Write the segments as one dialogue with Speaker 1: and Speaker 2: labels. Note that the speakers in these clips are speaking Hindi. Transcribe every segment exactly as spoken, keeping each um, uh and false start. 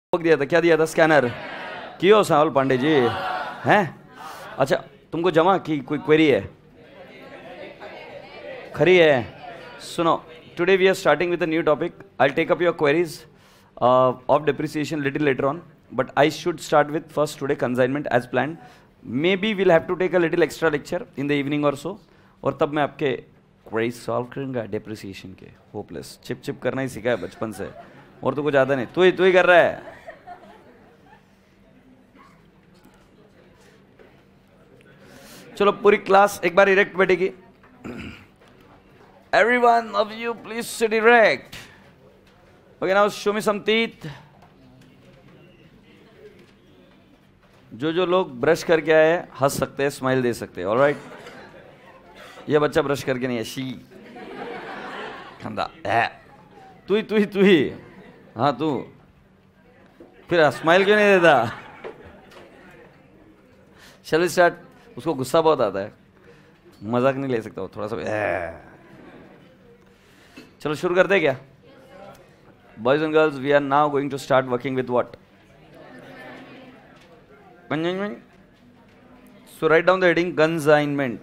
Speaker 1: दिया था, क्या दिया था? स्कैनर। कियो सावल पांडे जी हैं? अच्छा, तुमको जमा की कोई क्वेरी है? खरी है। सुनो, today we are starting with a new topic. I will take up your queries of depreciation little later on, but I should start with first today consignment as planned. Maybe will have to take a little extra lecture in the evening और सो, और तब मैं आपके क्वेरीज सॉल्व करूंगा डेप्रिसिएशन के. होपलेस चिप चिप करना ही सीखा है बचपन से, और तो कुछ ज़्यादा नहीं. तू ही तू ही कर रहा है. चलो पूरी क्लास एक बार इरेक्ट बैठेगी. Every one of you please sit erect. Okay, now show me some teeth. जो जो लोग ब्रश करके आए हंस सकते हैं, स्माइल दे सकते हैं. ऑलराइट, ये बच्चा ब्रश करके नहीं है. शी खंदा है. तू ही तू ही तू ही हाँ तू फिर स्माइल क्यों नहीं देता? चलो स्टार्ट. उसको गुस्सा बहुत आता है, मजाक नहीं ले सकता वो थोड़ा सा. चलो शुरू करते हैं क्या? Boys and girls, we are now going to start working with what? So write down the heading consignment.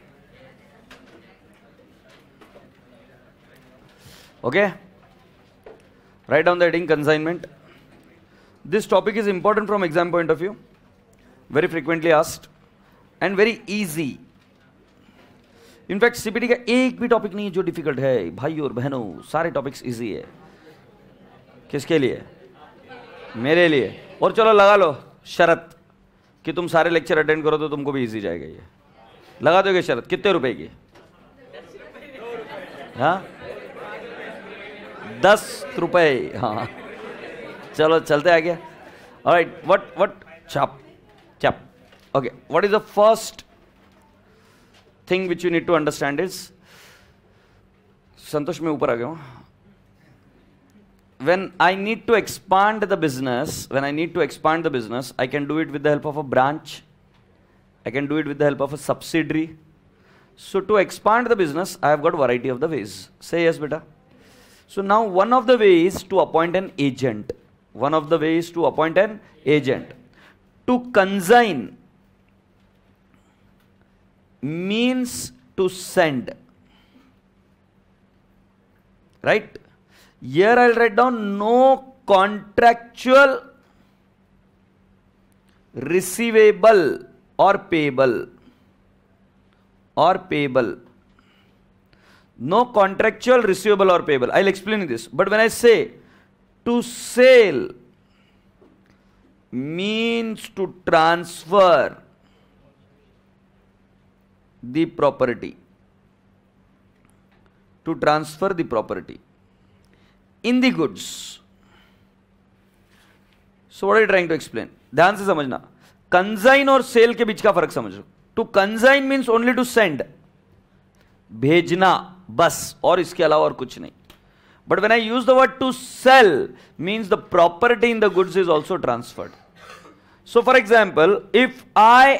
Speaker 1: Okay, write down the heading consignment. This topic is important from exam point of view, very frequently asked and very easy. In fact CPT का एक भी टॉपिक नहीं है जो डिफिकल्ट है भाई और बहनों. सारे टॉपिक्स इजी है. किसके लिए? मेरे लिए. और चलो लगा लो शर्त कि तुम सारे लेक्चर अटेंड करो तो तुमको भी इजी जाएगा. ये लगा दोगे शर्त? कितने रुपए की? हाँ, दस रुपए. हाँ चलो चलते आगे. ऑलराइट, व्हाट व्हाट चप चप. Okay, what is the first thing which you need to understand is, संतोष मैं ऊपर आ गया हूँ. When I need to expand the business, when I need to expand the business, I can do it with the help of a branch. I can do it with the help of a subsidiary. So to expand the business, I have got variety of the ways. Say yes, beta. So now one of the ways to appoint an agent. One of the ways to appoint an agent. To consign means to send, right? Here I'll write down no contractual receivable or payable or payable. No contractual receivable or payable. I'll explain this. But when I say to sell means to transfer the property, to transfer the property in the goods. So what are you trying to explain? ध्यान से समझना. कंसाइन और सेल के बीच का फर्क समझो. To consign means only to send, भेजना बस, और इसके अलावा और कुछ नहीं. But when I use the word to sell means the property in the goods is also transferred. So for example, if I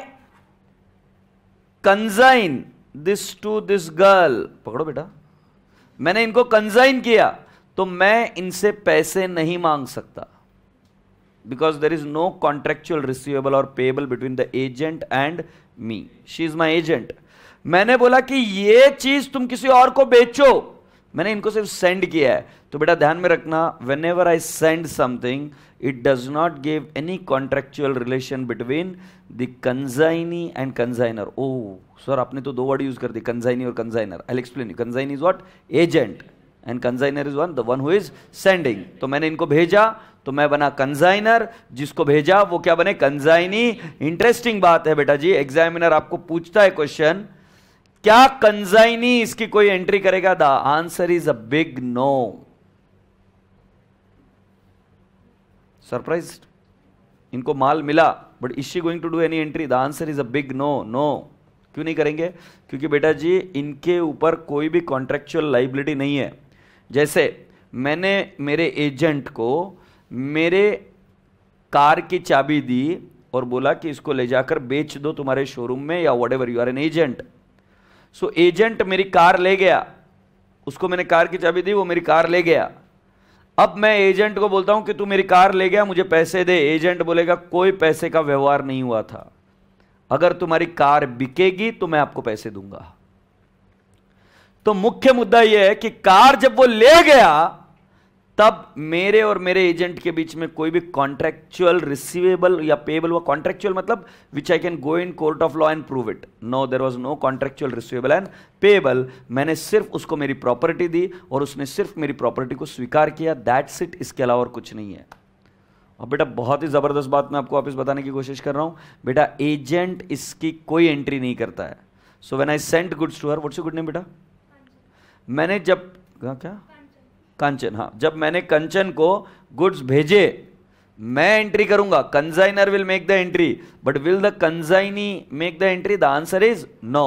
Speaker 1: consign this to this girl, पकड़ो बेटा, मैंने इनको कंसाइन किया तो मैं इनसे पैसे नहीं मांग सकता, because there is no contractual receivable और payable between the agent and me. She is my agent. मैंने बोला कि ये चीज तुम किसी और को बेचो, मैंने इनको सिर्फ सेंड किया है. तो बेटा ध्यान में रखना, whenever I send something, it does not give any contractual relation between the consignee and consigner. Oh, sir, आपने तो दो वर्ड यूज कर दी, consignee और consigner. I'll explain you. Consignee is what? Agent. And consigner is one, the one who is sending. तो मैंने इनको भेजा तो मैं बना consigner, जिसको भेजा वो क्या बने? consignee. इंटरेस्टिंग बात है बेटा जी, एग्जामिनर आपको पूछता है क्वेश्चन, क्या consignee इसकी कोई एंट्री करेगा? The answer is a big no. Surprised? इनको माल मिला, but is she going to do any entry? The answer is a big no. No. क्यों नहीं करेंगे? क्योंकि बेटा जी इनके ऊपर कोई भी कॉन्ट्रेक्चुअल लाइबिलिटी नहीं है. जैसे मैंने मेरे एजेंट को मेरे कार की चाबी दी और बोला कि इसको ले जाकर बेच दो तुम्हारे शोरूम में, या whatever, you are an agent. So agent मेरी कार ले गया, उसको मैंने कार की चाबी दी, वो मेरी कार ले गया. अब मैं एजेंट को बोलता हूं कि तू मेरी कार ले गया, मुझे पैसे दे। एजेंट बोलेगा कोई पैसे का व्यवहार नहीं हुआ था, अगर तुम्हारी कार बिकेगी तो मैं आपको पैसे दूंगा। तो मुख्य मुद्दा यह है कि कार जब वो ले गया तब मेरे और मेरे एजेंट के बीच में कोई भी कॉन्ट्रेक्चुअल रिसीवेबल या पेएबल हुआ। कॉन्ट्रेक्चुअल मतलब which I can go in court of law and prove it. No, there was no contractual receivable and payable. मैंने सिर्फ उसको मेरी प्रॉपर्टी दी और उसने सिर्फ मेरी प्रॉपर्टी को स्वीकार किया, दैट्स इट। इसके अलावा और कुछ नहीं है। अब बेटा बहुत ही जबरदस्त बात मैं आपको वापस बताने की कोशिश कर रहा हूं। बेटा एजेंट इसकी कोई एंट्री नहीं करता है। So when I sent goods to her, what's your good name बेटा? मैंने जब क्या कंचन, हाँ, जब मैंने कंचन को गुड्स भेजे, मैं एंट्री करूंगा, consignor will make the entry, but will the consignee make the entry? The answer is no.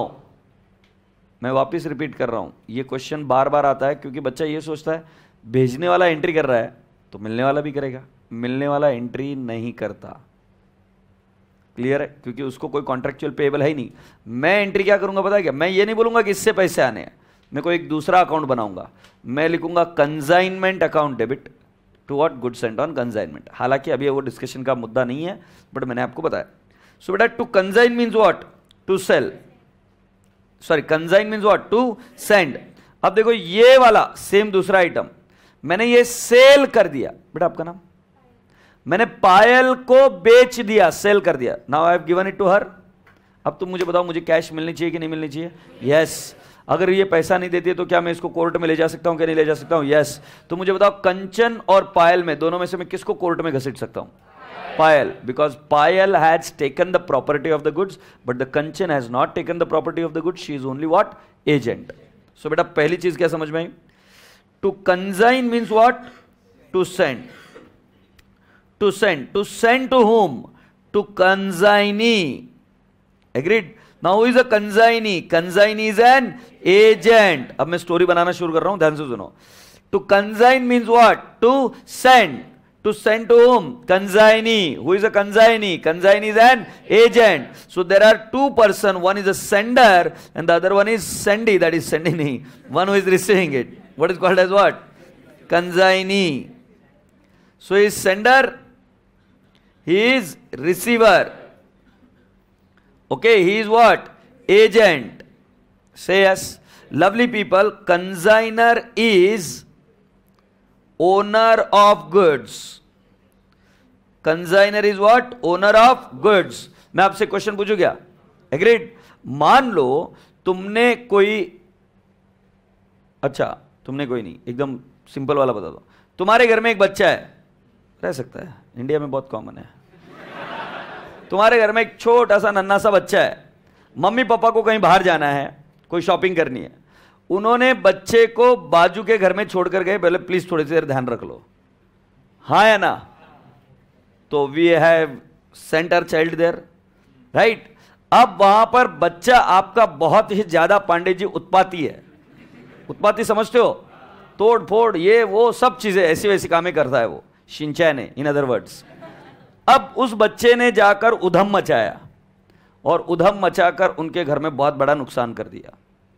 Speaker 1: मैं वापस रिपीट कर रहा हूं, ये क्वेश्चन बार बार आता है क्योंकि बच्चा ये सोचता है भेजने वाला एंट्री कर रहा है तो मिलने वाला भी करेगा। मिलने वाला एंट्री नहीं करता, क्लियर है? क्योंकि उसको कोई कॉन्ट्रेक्चुअल पेएबल है ही नहीं। मैं एंट्री क्या करूंगा पता है क्या? मैं ये नहीं बोलूंगा कि इससे पैसे आने हैं, मैं कोई एक दूसरा अकाउंट बनाऊंगा, मैं लिखूंगा consignment account debit to what? Goods sent on consignment. हालांकि अभी वो डिस्कशन का मुद्दा नहीं है, बट मैंने आपको बताया। सो बेटा to consign means what? To sell, sorry consign means what? To send. अब देखो ये वाला सेम दूसरा आइटम मैंने ये सेल कर दिया। बेटा आपका नाम? मैंने पायल को बेच दिया, सेल कर दिया। Now I have given it to her. अब तुम मुझे बताओ मुझे कैश मिलनी चाहिए कि नहीं मिलनी चाहिए? Yes yes. अगर ये पैसा नहीं देती है तो क्या मैं इसको कोर्ट में ले जा सकता हूं कि नहीं ले जा सकता हूं? Yes yes. तो मुझे बताओ कंचन और पायल में, दोनों में से मैं किसको कोर्ट में घसीट सकता हूं? Payal, because Payal has taken the property of the goods but the Kanchan has not taken the property of the goods, she is only what? Agent. So बेटा पहली चीज क्या समझ में आई? To consign means what? To send. To send, to send to whom? To consignee. Agreed? Now who is a consignee? Consignee is an agent. अब मैं स्टोरी बनाना शुरू कर रहा हूं, ध्यान से सुनो। To consign means what? To send. To send to whom? Consignee. Who is a consignee? Consignee is an agent. So there are two person. One is a sender and the other one is sendee, that is sending. One who is receiving it. What is called as what? Consignee. So he is sender, he is receiver. Okay, he is what? Agent. Say yes. Lovely people, consigner is owner of goods. Consigner is what? Owner of goods. मैं आपसे क्वेश्चन पूछू क्या? Agreed? मान लो तुमने कोई, अच्छा तुमने कोई नहीं, एकदम सिंपल वाला बता दो। तुम्हारे घर में एक बच्चा है, रह सकता है, इंडिया में बहुत कॉमन है। तुम्हारे घर में एक छोटा सा नन्हा सा बच्चा है, मम्मी पापा को कहीं बाहर जाना है, कोई शॉपिंग करनी है, उन्होंने बच्चे को बाजू के घर में छोड़कर गए, पहले प्लीज थोड़ी सी देर ध्यान रख लो, हाँ या ना? तो we have sent our child there, right? अब वहां पर बच्चा आपका बहुत ही ज्यादा पांडे जी उत्पाती है। उत्पाती समझते हो? तोड़ फोड़ ये वो सब चीजें ऐसी वैसी कामें करता है वो, शिनचैन है इन अदर वर्ड्स। अब उस बच्चे ने जाकर उधम मचाया और उधम मचाकर उनके घर में बहुत बड़ा नुकसान कर दिया।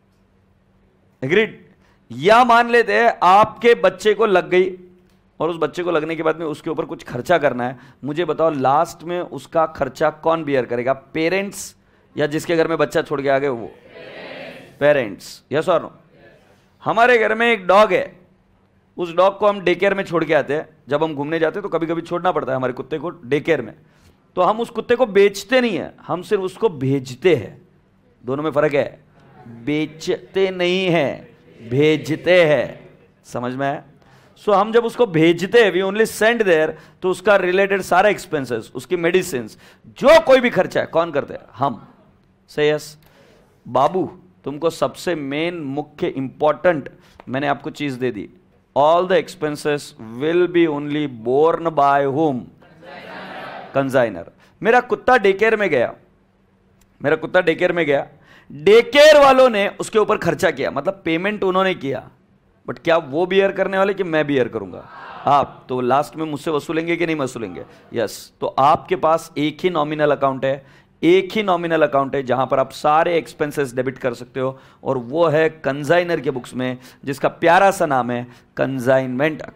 Speaker 1: एग्रीड? या मान लेते हैं आपके बच्चे को लग गई और उस बच्चे को लगने के बाद में उसके ऊपर कुछ खर्चा करना है। मुझे बताओ लास्ट में उसका खर्चा कौन बियर करेगा? पेरेंट्स या जिसके घर में बच्चा छोड़ के आ गए वो? पेरेंट्स। यस और नो? हमारे घर में एक डॉग है, उस डॉग को हम डे केयर में छोड़ के आते हैं। जब हम घूमने जाते हैं तो कभी कभी छोड़ना पड़ता है हमारे कुत्ते को डे केयर में, तो हम उस कुत्ते को बेचते नहीं है, हम सिर्फ उसको भेजते हैं। दोनों में फर्क है, बेचते नहीं है, भेजते हैं। समझ में है? सो so, हम जब उसको भेजते हैं, वी ओनली सेंड देयर, तो उसका रिलेटेड सारा एक्सपेंसेस, उसकी मेडिसिन, जो कोई भी खर्चा है कौन करते हैं? हम। से यस बाबू, तुमको सबसे मेन मुख्य इंपॉर्टेंट मैंने आपको चीज दे दी। All the expenses will be only borne by whom? Consigner. मेरा कुत्ता डेकेयर में गया, मेरा कुत्ता डेकेयर में गया, डेकेयर वालों ने उसके ऊपर खर्चा किया, मतलब पेमेंट उन्होंने किया, बट क्या वो बियर करने वाले कि मैं बियर करूंगा? आप। तो लास्ट में मुझसे वसूलेंगे कि नहीं वसूलेंगे? यस। तो आपके पास एक ही नॉमिनल अकाउंट है, एक ही नॉमिनल अकाउंट है जहां पर आप सारे एक्सपेंसेस डेबिट कर सकते हो, और वो है कंजाइनर के बुक्स में, जिसका प्यारा सा नाम है कंजाइनमेंट अकाउंट।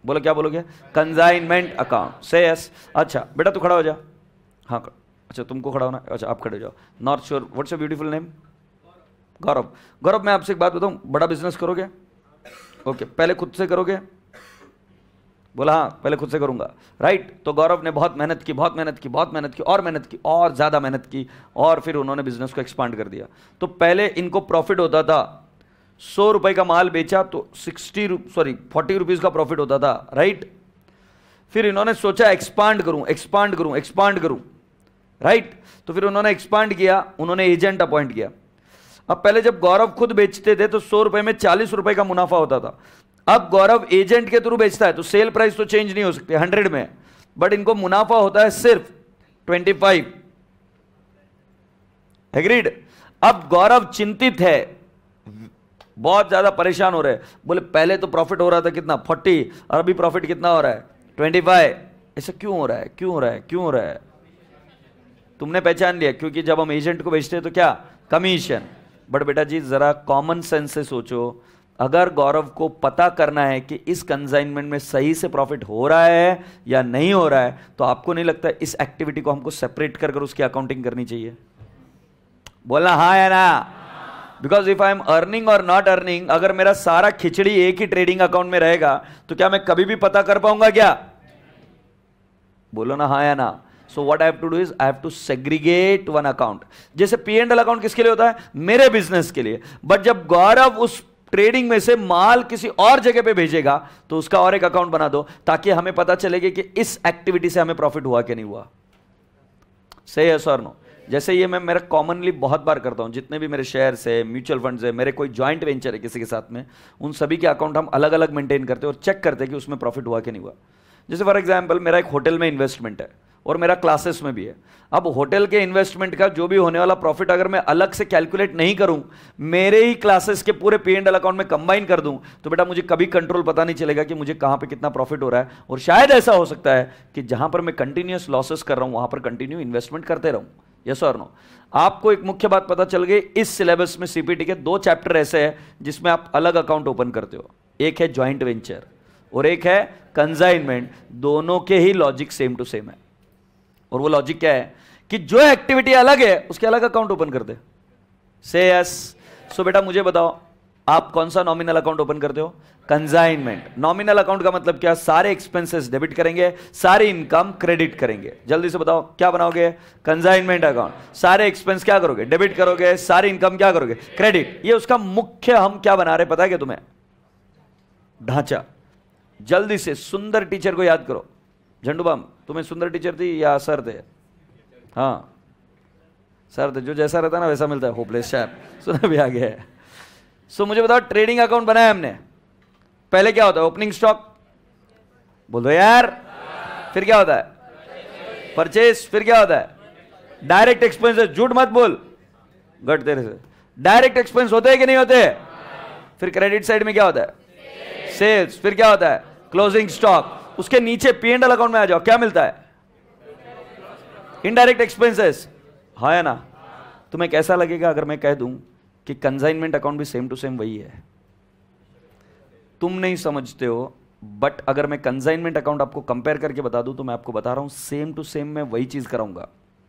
Speaker 1: बोलो क्या बोलोगे? Consignment account. Say yes. अच्छा बेटा तू खड़ा हो जा। हाँ अच्छा तुमको खड़ा होना, अच्छा आप खड़े हो जाओ। Not sure what's your beautiful name? Gaurav. Gaurav मैं आपसे एक बात बताऊं, बड़ा बिजनेस करोगे? ओके पहले खुद से करोगे? बोला हाँ पहले खुद से करूंगा, राइट। तो गौरव ने बहुत मेहनत की बहुत मेहनत की बहुत मेहनत की और मेहनत की और ज्यादा मेहनत की और फिर उन्होंने बिजनेस को एक्सपांड कर दिया। तो पहले इनको प्रॉफिट होता था, सौ रुपए का माल बेचा तो सिक्सटी सॉरी फोर्टी रुपीज का प्रॉफिट होता था, राइट। फिर इन्होंने सोचा एक्सपांड करूं एक्सपांड करूं एक्सपांड करूं, राइट। तो फिर उन्होंने एक्सपांड किया, उन्होंने एजेंट अपॉइंट किया। अब पहले जब गौरव खुद बेचते थे तो सौ रुपए में चालीस रुपए का मुनाफा होता था। अब गौरव एजेंट के थ्रू बेचता है तो सेल प्राइस तो चेंज नहीं हो सकती हंड्रेड में, बट इनको मुनाफा होता है सिर्फ ट्वेंटी फाइव। एग्रीड। अब गौरव चिंतित है, बहुत ज्यादा परेशान हो रहे हैं। बोले पहले तो प्रॉफिट हो रहा था कितना फोर्टी, और अभी प्रॉफिट कितना हो रहा है ट्वेंटी फाइव। ऐसा क्यों हो रहा है क्यों हो रहा है क्यों हो रहा है? तुमने पहचान लिया, क्योंकि जब हम एजेंट को बेचते हैं तो क्या कमीशन। बट बेटा जी जरा कॉमन सेंस से सोचो, अगर गौरव को पता करना है कि इस कंसाइनमेंट में सही से प्रॉफिट हो रहा है या नहीं हो रहा है, तो आपको नहीं लगता इस एक्टिविटी को हमको सेपरेट कर कर उसकी अकाउंटिंग करनी चाहिए? बोलना हाँ या ना? Because if I am earning और नॉट अर्निंग, अगर मेरा सारा खिचड़ी एक ही ट्रेडिंग अकाउंट में रहेगा तो क्या मैं कभी भी पता कर पाऊंगा क्या? बोलो ना हाँ या ना। So what I have to do is I have to segregate one account. जैसे पी एंड एल अकाउंट किसके लिए होता है? मेरे बिजनेस के लिए। बट जब गौरव उस ट्रेडिंग में से माल किसी और जगह पे भेजेगा तो उसका और एक अकाउंट बना दो, ताकि हमें पता चलेगा कि इस एक्टिविटी से हमें प्रॉफिट हुआ कि नहीं हुआ। सही है सर नो? जैसे ये मैं मेरा कॉमनली बहुत बार करता हूं, जितने भी मेरे शेयर्स है, म्यूचुअल फंड्स है, मेरे कोई जॉइंट वेंचर है किसी के साथ में, उन सभी के अकाउंट हम अलग अलग मेंटेन करते हैं और चेक करते हैं कि उसमें प्रॉफिट हुआ कि नहीं हुआ। जैसे फॉर एग्जांपल मेरा एक होटल में इन्वेस्टमेंट है और मेरा क्लासेस में भी है। अब होटल के इन्वेस्टमेंट का जो भी होने वाला प्रॉफिट अगर मैं अलग से कैलकुलेट नहीं करूं, मेरे ही क्लासेस के पूरे पी एंड एल अकाउंट में कंबाइन कर दूं, तो बेटा मुझे कभी कंट्रोल पता नहीं चलेगा कि मुझे कहां पे कितना प्रॉफिट हो रहा है। और शायद ऐसा हो सकता है कि जहां पर मैं कंटिन्यूअस लॉसेस कर रहा हूं वहां पर कंटिन्यू इन्वेस्टमेंट करते रहूं। यस और नो? आपको एक मुख्य बात पता चल गई, इस सिलेबस में सीपीटी के दो चैप्टर ऐसे हैं जिसमें आप अलग अकाउंट ओपन करते हो। एक है जॉइंट वेंचर और एक है कंसाइनमेंट। दोनों के ही लॉजिक सेम टू सेम है। और वो लॉजिक क्या है कि जो एक्टिविटी अलग है उसके अलग अकाउंट ओपन कर दे। से यस। सो बेटा मुझे बताओ, आप कौन सा नॉमिनल अकाउंट ओपन करते हो? कंसाइनमेंट। नॉमिनल अकाउंट का मतलब क्या? सारे एक्सपेंसेस डेबिट करेंगे, सारी इनकम क्रेडिट करेंगे। जल्दी से बताओ क्या बनाओगे? Consignment account. सारे एक्सपेंस क्या करोगे? डेबिट करोगे। सारी इनकम क्या करोगे? क्रेडिट। ये उसका मुख्य हम क्या बना रहे पता है क्या तुम्हें? ढांचा। जल्दी से सुंदर टीचर को याद करो। झंडू बाम तुम्हें सुंदर टीचर थी या सर थे? हाँ सर थे। जो जैसा रहता है ना वैसा मिलता है। होपलेस शहर सुना भी आ गया है। सो मुझे बताओ, ट्रेडिंग अकाउंट बनाया हमने, पहले क्या होता है? Opening stock. बोल दो यार। फिर क्या होता है? परचेस। फिर क्या होता है? Direct expenses. झूठ मत बोल, गट तेरे से। डायरेक्ट एक्सपेंस होते हैं कि नहीं होते? फिर क्रेडिट साइड में क्या होता है? सेल्स। फिर क्या होता है? Closing stock. उसके नीचे पी एंड एल अकाउंट में आ जाओ, क्या मिलता है? Indirect expenses. हाँ या ना? तुम्हें कैसा लगेगा अगर मैं कह दूं कि कंसाइनमेंट अकाउंट भी सेम टू सेम वही है? तुम नहीं समझते हो, बट अगर मैं कंसाइनमेंट अकाउंट आपको कंपेयर करके बता दूं तो मैं आपको बता रहा हूं सेम टू सेम मैं वही चीज कराऊंगा।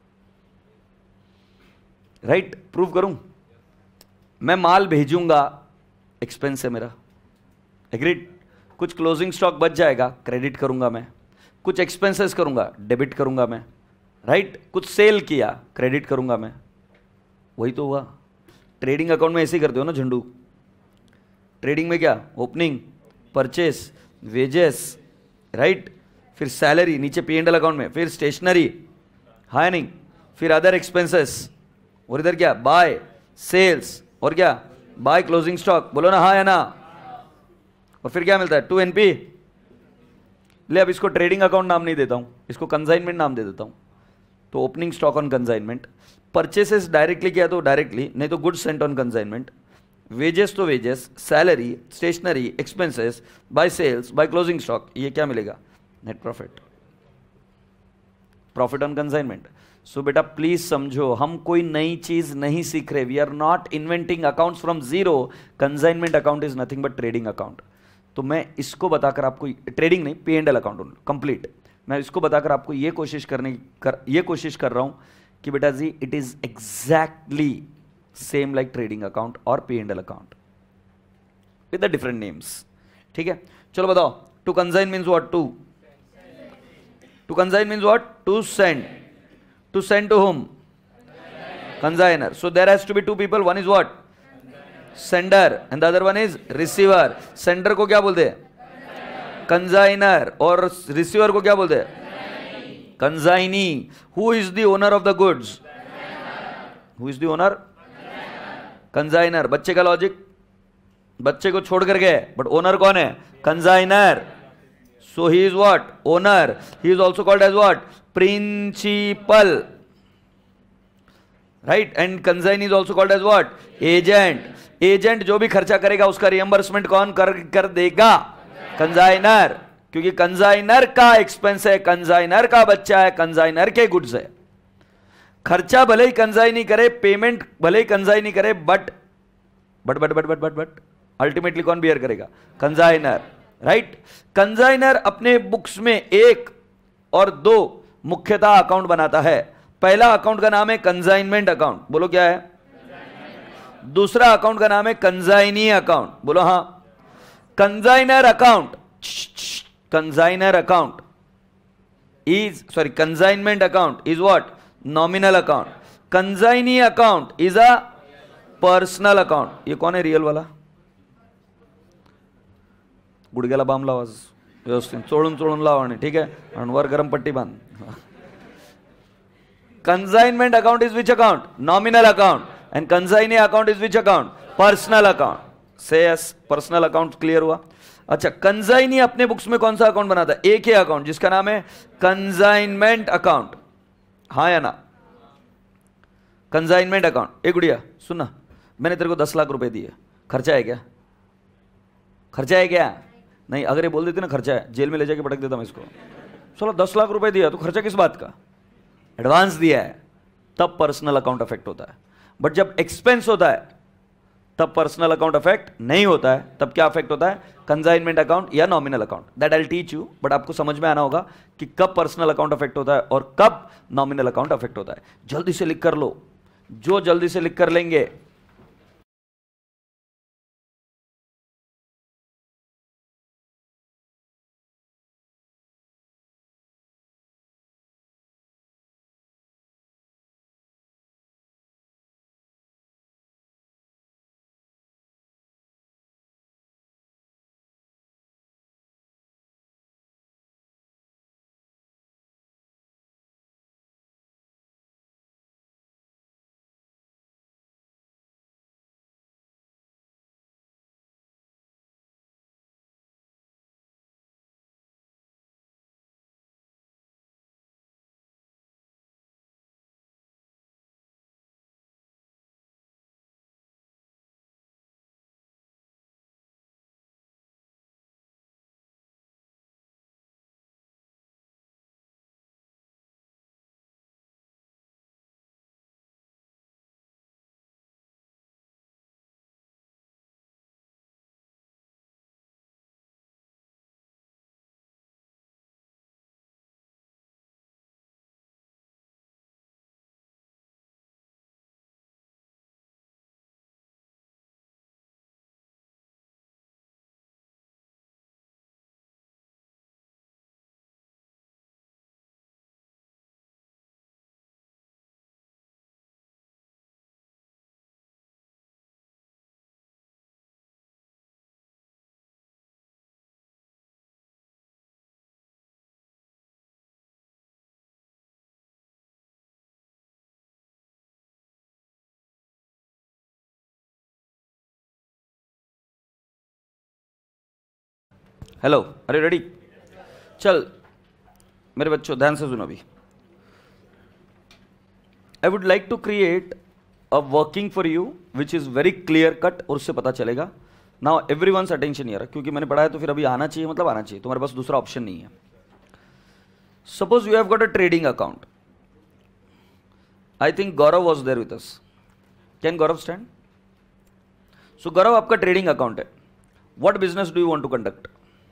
Speaker 1: राइट? प्रूव करूं? मैं माल भेजूंगा, एक्सपेंस है मेरा, एग्रीड। कुछ क्लोजिंग स्टॉक बच जाएगा, क्रेडिट करूंगा मैं। कुछ एक्सपेंसेस करूंगा, डेबिट करूंगा मैं, राइट। कुछ सेल किया, क्रेडिट करूंगा मैं। वही तो हुआ। ट्रेडिंग अकाउंट में ऐसे ही करते हो ना झंडू? ट्रेडिंग में क्या? Opening, purchase, wages, right. फिर सैलरी नीचे पी एंड एल अकाउंट में, फिर स्टेशनरी, हायरिंग, फिर अदर एक्सपेंसेस, और इधर क्या? बाय, सेल्स, और क्या? By closing stock. बोलो ना हाँ या ना? और फिर क्या मिलता है? To NP. ले अब इसको ट्रेडिंग अकाउंट नाम नहीं देता हूं, इसको कंसाइनमेंट नाम दे देता हूं। तो opening stock on consignment, purchases directly किया तो डायरेक्टली, नहीं तो goods sent on consignment, wages तो wages, salary, stationery, expenses, by sales, by closing stock. ये क्या मिलेगा? Net profit. Profit on consignment. So बेटा प्लीज समझो, हम कोई नई चीज नहीं सीख रहे। We are not inventing accounts from zero. Consignment account is nothing but trading account. तो मैं इसको बताकर आपको, ट्रेडिंग नहीं, P and L account complete, मैं इसको बताकर आपको ये कोशिश करने कर ये कोशिश कर रहा हूं कि बेटा जी it is exactly same like trading account और P and L account with the different names. ठीक है, चलो बताओ, to consign means what? To to consign means what? To send. To send to whom? Consignor. So there has to be two people, one is what? Sender and the other one is receiver. Sender को क्या बोलते हैं? कंसाइनर। और रिसीवर को क्या बोलते हैं? Consignee. Who is the owner of the goods? Who is the owner? Consignor. बच्चे का लॉजिक, बच्चे को छोड़ कर गए बट ओनर कौन है? Consignor. So he is what? Owner. He is also called as what? Principal, right? And consign is also called as what? Agent. Agent जो भी खर्चा करेगा उसका रिएंबर्समेंट कौन कर कर देगा? कंसाइनर, क्योंकि कंसाइनर का एक्सपेंस है, कंसाइनर का बच्चा है, कंसाइनर के गुड्स है। खर्चा भले ही कंसाइन नहीं करे, पेमेंट भले ही कंसाइन नहीं करे, but but but but but but but ultimately कौन बियर करेगा? Consignor, right? कंसाइनर अपने बुक्स में एक और दो मुख्यतः अकाउंट बनाता है। पहला अकाउंट का नाम है कंसाइनमेंट अकाउंट, बोलो क्या है? दूसरा अकाउंट का नाम है कंसाइनी अकाउंट, बोलो हां। Consignor account, consignor account is sorry consignment account is what? Nominal account. Consignee account is a personal account. ये कौन है रियल वाला? गुडघ्याला बाम लावा व्यवस्थित, चोळून चोळून लावा आणि, ठीक आहे, आणि वर गरम पट्टी बांध. Consignment account is which account? Nominal account. And consignee account is which account? Personal account. Say yes, personal account clear हुआ? अच्छा, कंसाइनी अपने बुक्स में कौन सा अकाउंट बनाता है? एक ही अकाउंट जिसका नाम है कंसाइनमेंट अकाउंट, हाँ या ना? Consignment account. ए गुड़िया सुनना, मैंने तेरे को दस लाख रुपए दिए, खर्चा है क्या? खर्चा है क्या? नहीं, अगर ये बोल देते ना खर्चा है, जेल में ले जाके पटक देता मैं इसको। चलो दस लाख रुपए दिया तो खर्चा किस बात का? एडवांस दिया है, तब पर्सनल अकाउंट अफेक्ट होता है। बट जब एक्सपेंस होता है तब पर्सनल अकाउंट अफेक्ट नहीं होता है। तब क्या अफेक्ट होता है? कंसाइनमेंट अकाउंट या nominal account. That I will teach you, but आपको समझ में आना होगा कि कब पर्सनल अकाउंट अफेक्ट होता है और कब नॉमिनल अकाउंट अफेक्ट होता है। जल्दी से लिख कर लो, जो जल्दी से लिख कर लेंगे हेलो, अरे रेडी? चल मेरे बच्चों ध्यान से सुनो अभी। I would like to create a working for you which is very clear cut, और उससे पता चलेगा। Now everyone's attention here, क्योंकि मैंने पढ़ा है तो फिर अभी आना चाहिए, मतलब आना चाहिए, तुम्हारे पास दूसरा ऑप्शन नहीं है। Suppose you have got a trading account. I think Gaurav was there with us. Can Gaurav stand? So Gaurav, आपका ट्रेडिंग अकाउंट है what business do you want to conduct?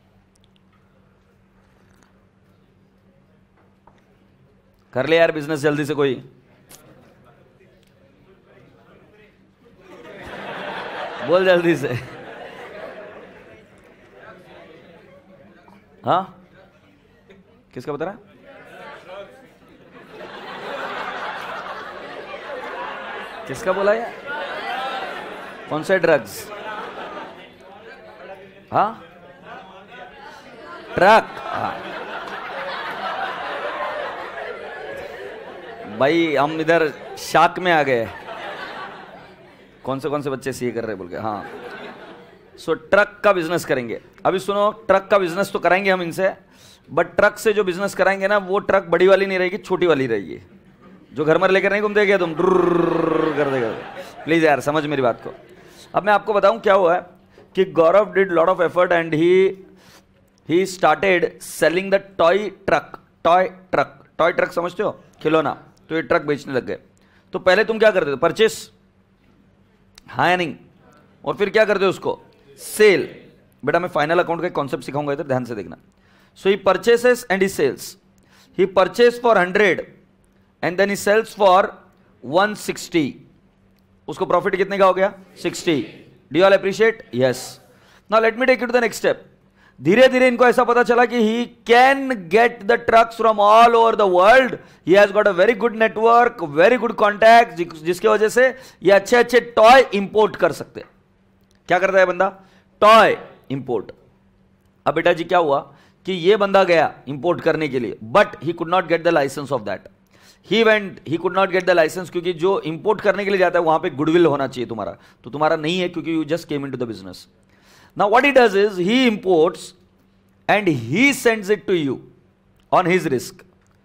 Speaker 1: कर ले यार बिजनेस जल्दी से कोई। बोल जल्दी से। हाँ, किसका बता रहा है? किसका बोला है? कौन से ड्रग्स? हाँ, ट्रक। हाँ भाई, हम इधर शाक में आ गए। कौन से कौन से बच्चे सीए कर रहे बोल के। हाँ, सो ट्रक का बिजनेस करेंगे। अभी सुनो, ट्रक का बिजनेस तो कराएंगे हम इनसे, बट ट्रक से जो बिजनेस कराएंगे ना, वो ट्रक बड़ी वाली नहीं रहेगी, छोटी वाली रहेगी, जो घर में लेकर नहीं घूमते क्या तुम, डुर्र कर देगा। प्लीज यार समझ मेरी बात को। अब मैं आपको बताऊं क्या हुआ है कि Gaurav did lot of effort and he he started selling the toy truck. Toy truck, toy truck समझते हो, खिलौना। तो ये ट्रक बेचने लग गए। तो पहले तुम क्या करते थे? परचेस, हाँ या नहीं? और फिर क्या करते हो उसको? सेल। बेटा मैं फाइनल अकाउंट का कॉन्सेप्ट सिखाऊंगा, इधर ध्यान से देखना। So he purchases and he sales. He purchase for hundred and then he sales for one sixty. उसको प्रॉफिट कितने का हो गया? Sixty. Do you all appreciate? Yes. Now let me take you to the next step. धीरे धीरे इनको ऐसा पता चला कि he can get the trucks from all over the world. He has got a very good network, very good contact, जिसकी वजह से ये अच्छे अच्छे टॉय इंपोर्ट कर सकते हैं। क्या करता है बंदा? Toy import. अब बेटा जी क्या हुआ कि ये बंदा गया इंपोर्ट करने के लिए, but he could not get the license of that. He went, he could not get the license, क्योंकि जो इंपोर्ट करने के लिए जाता है वहां पे गुडविल होना चाहिए तुम्हारा, तो तुम्हारा नहीं है क्योंकि you just came into the business. Now what he does is he imports and he sends it to you on his risk.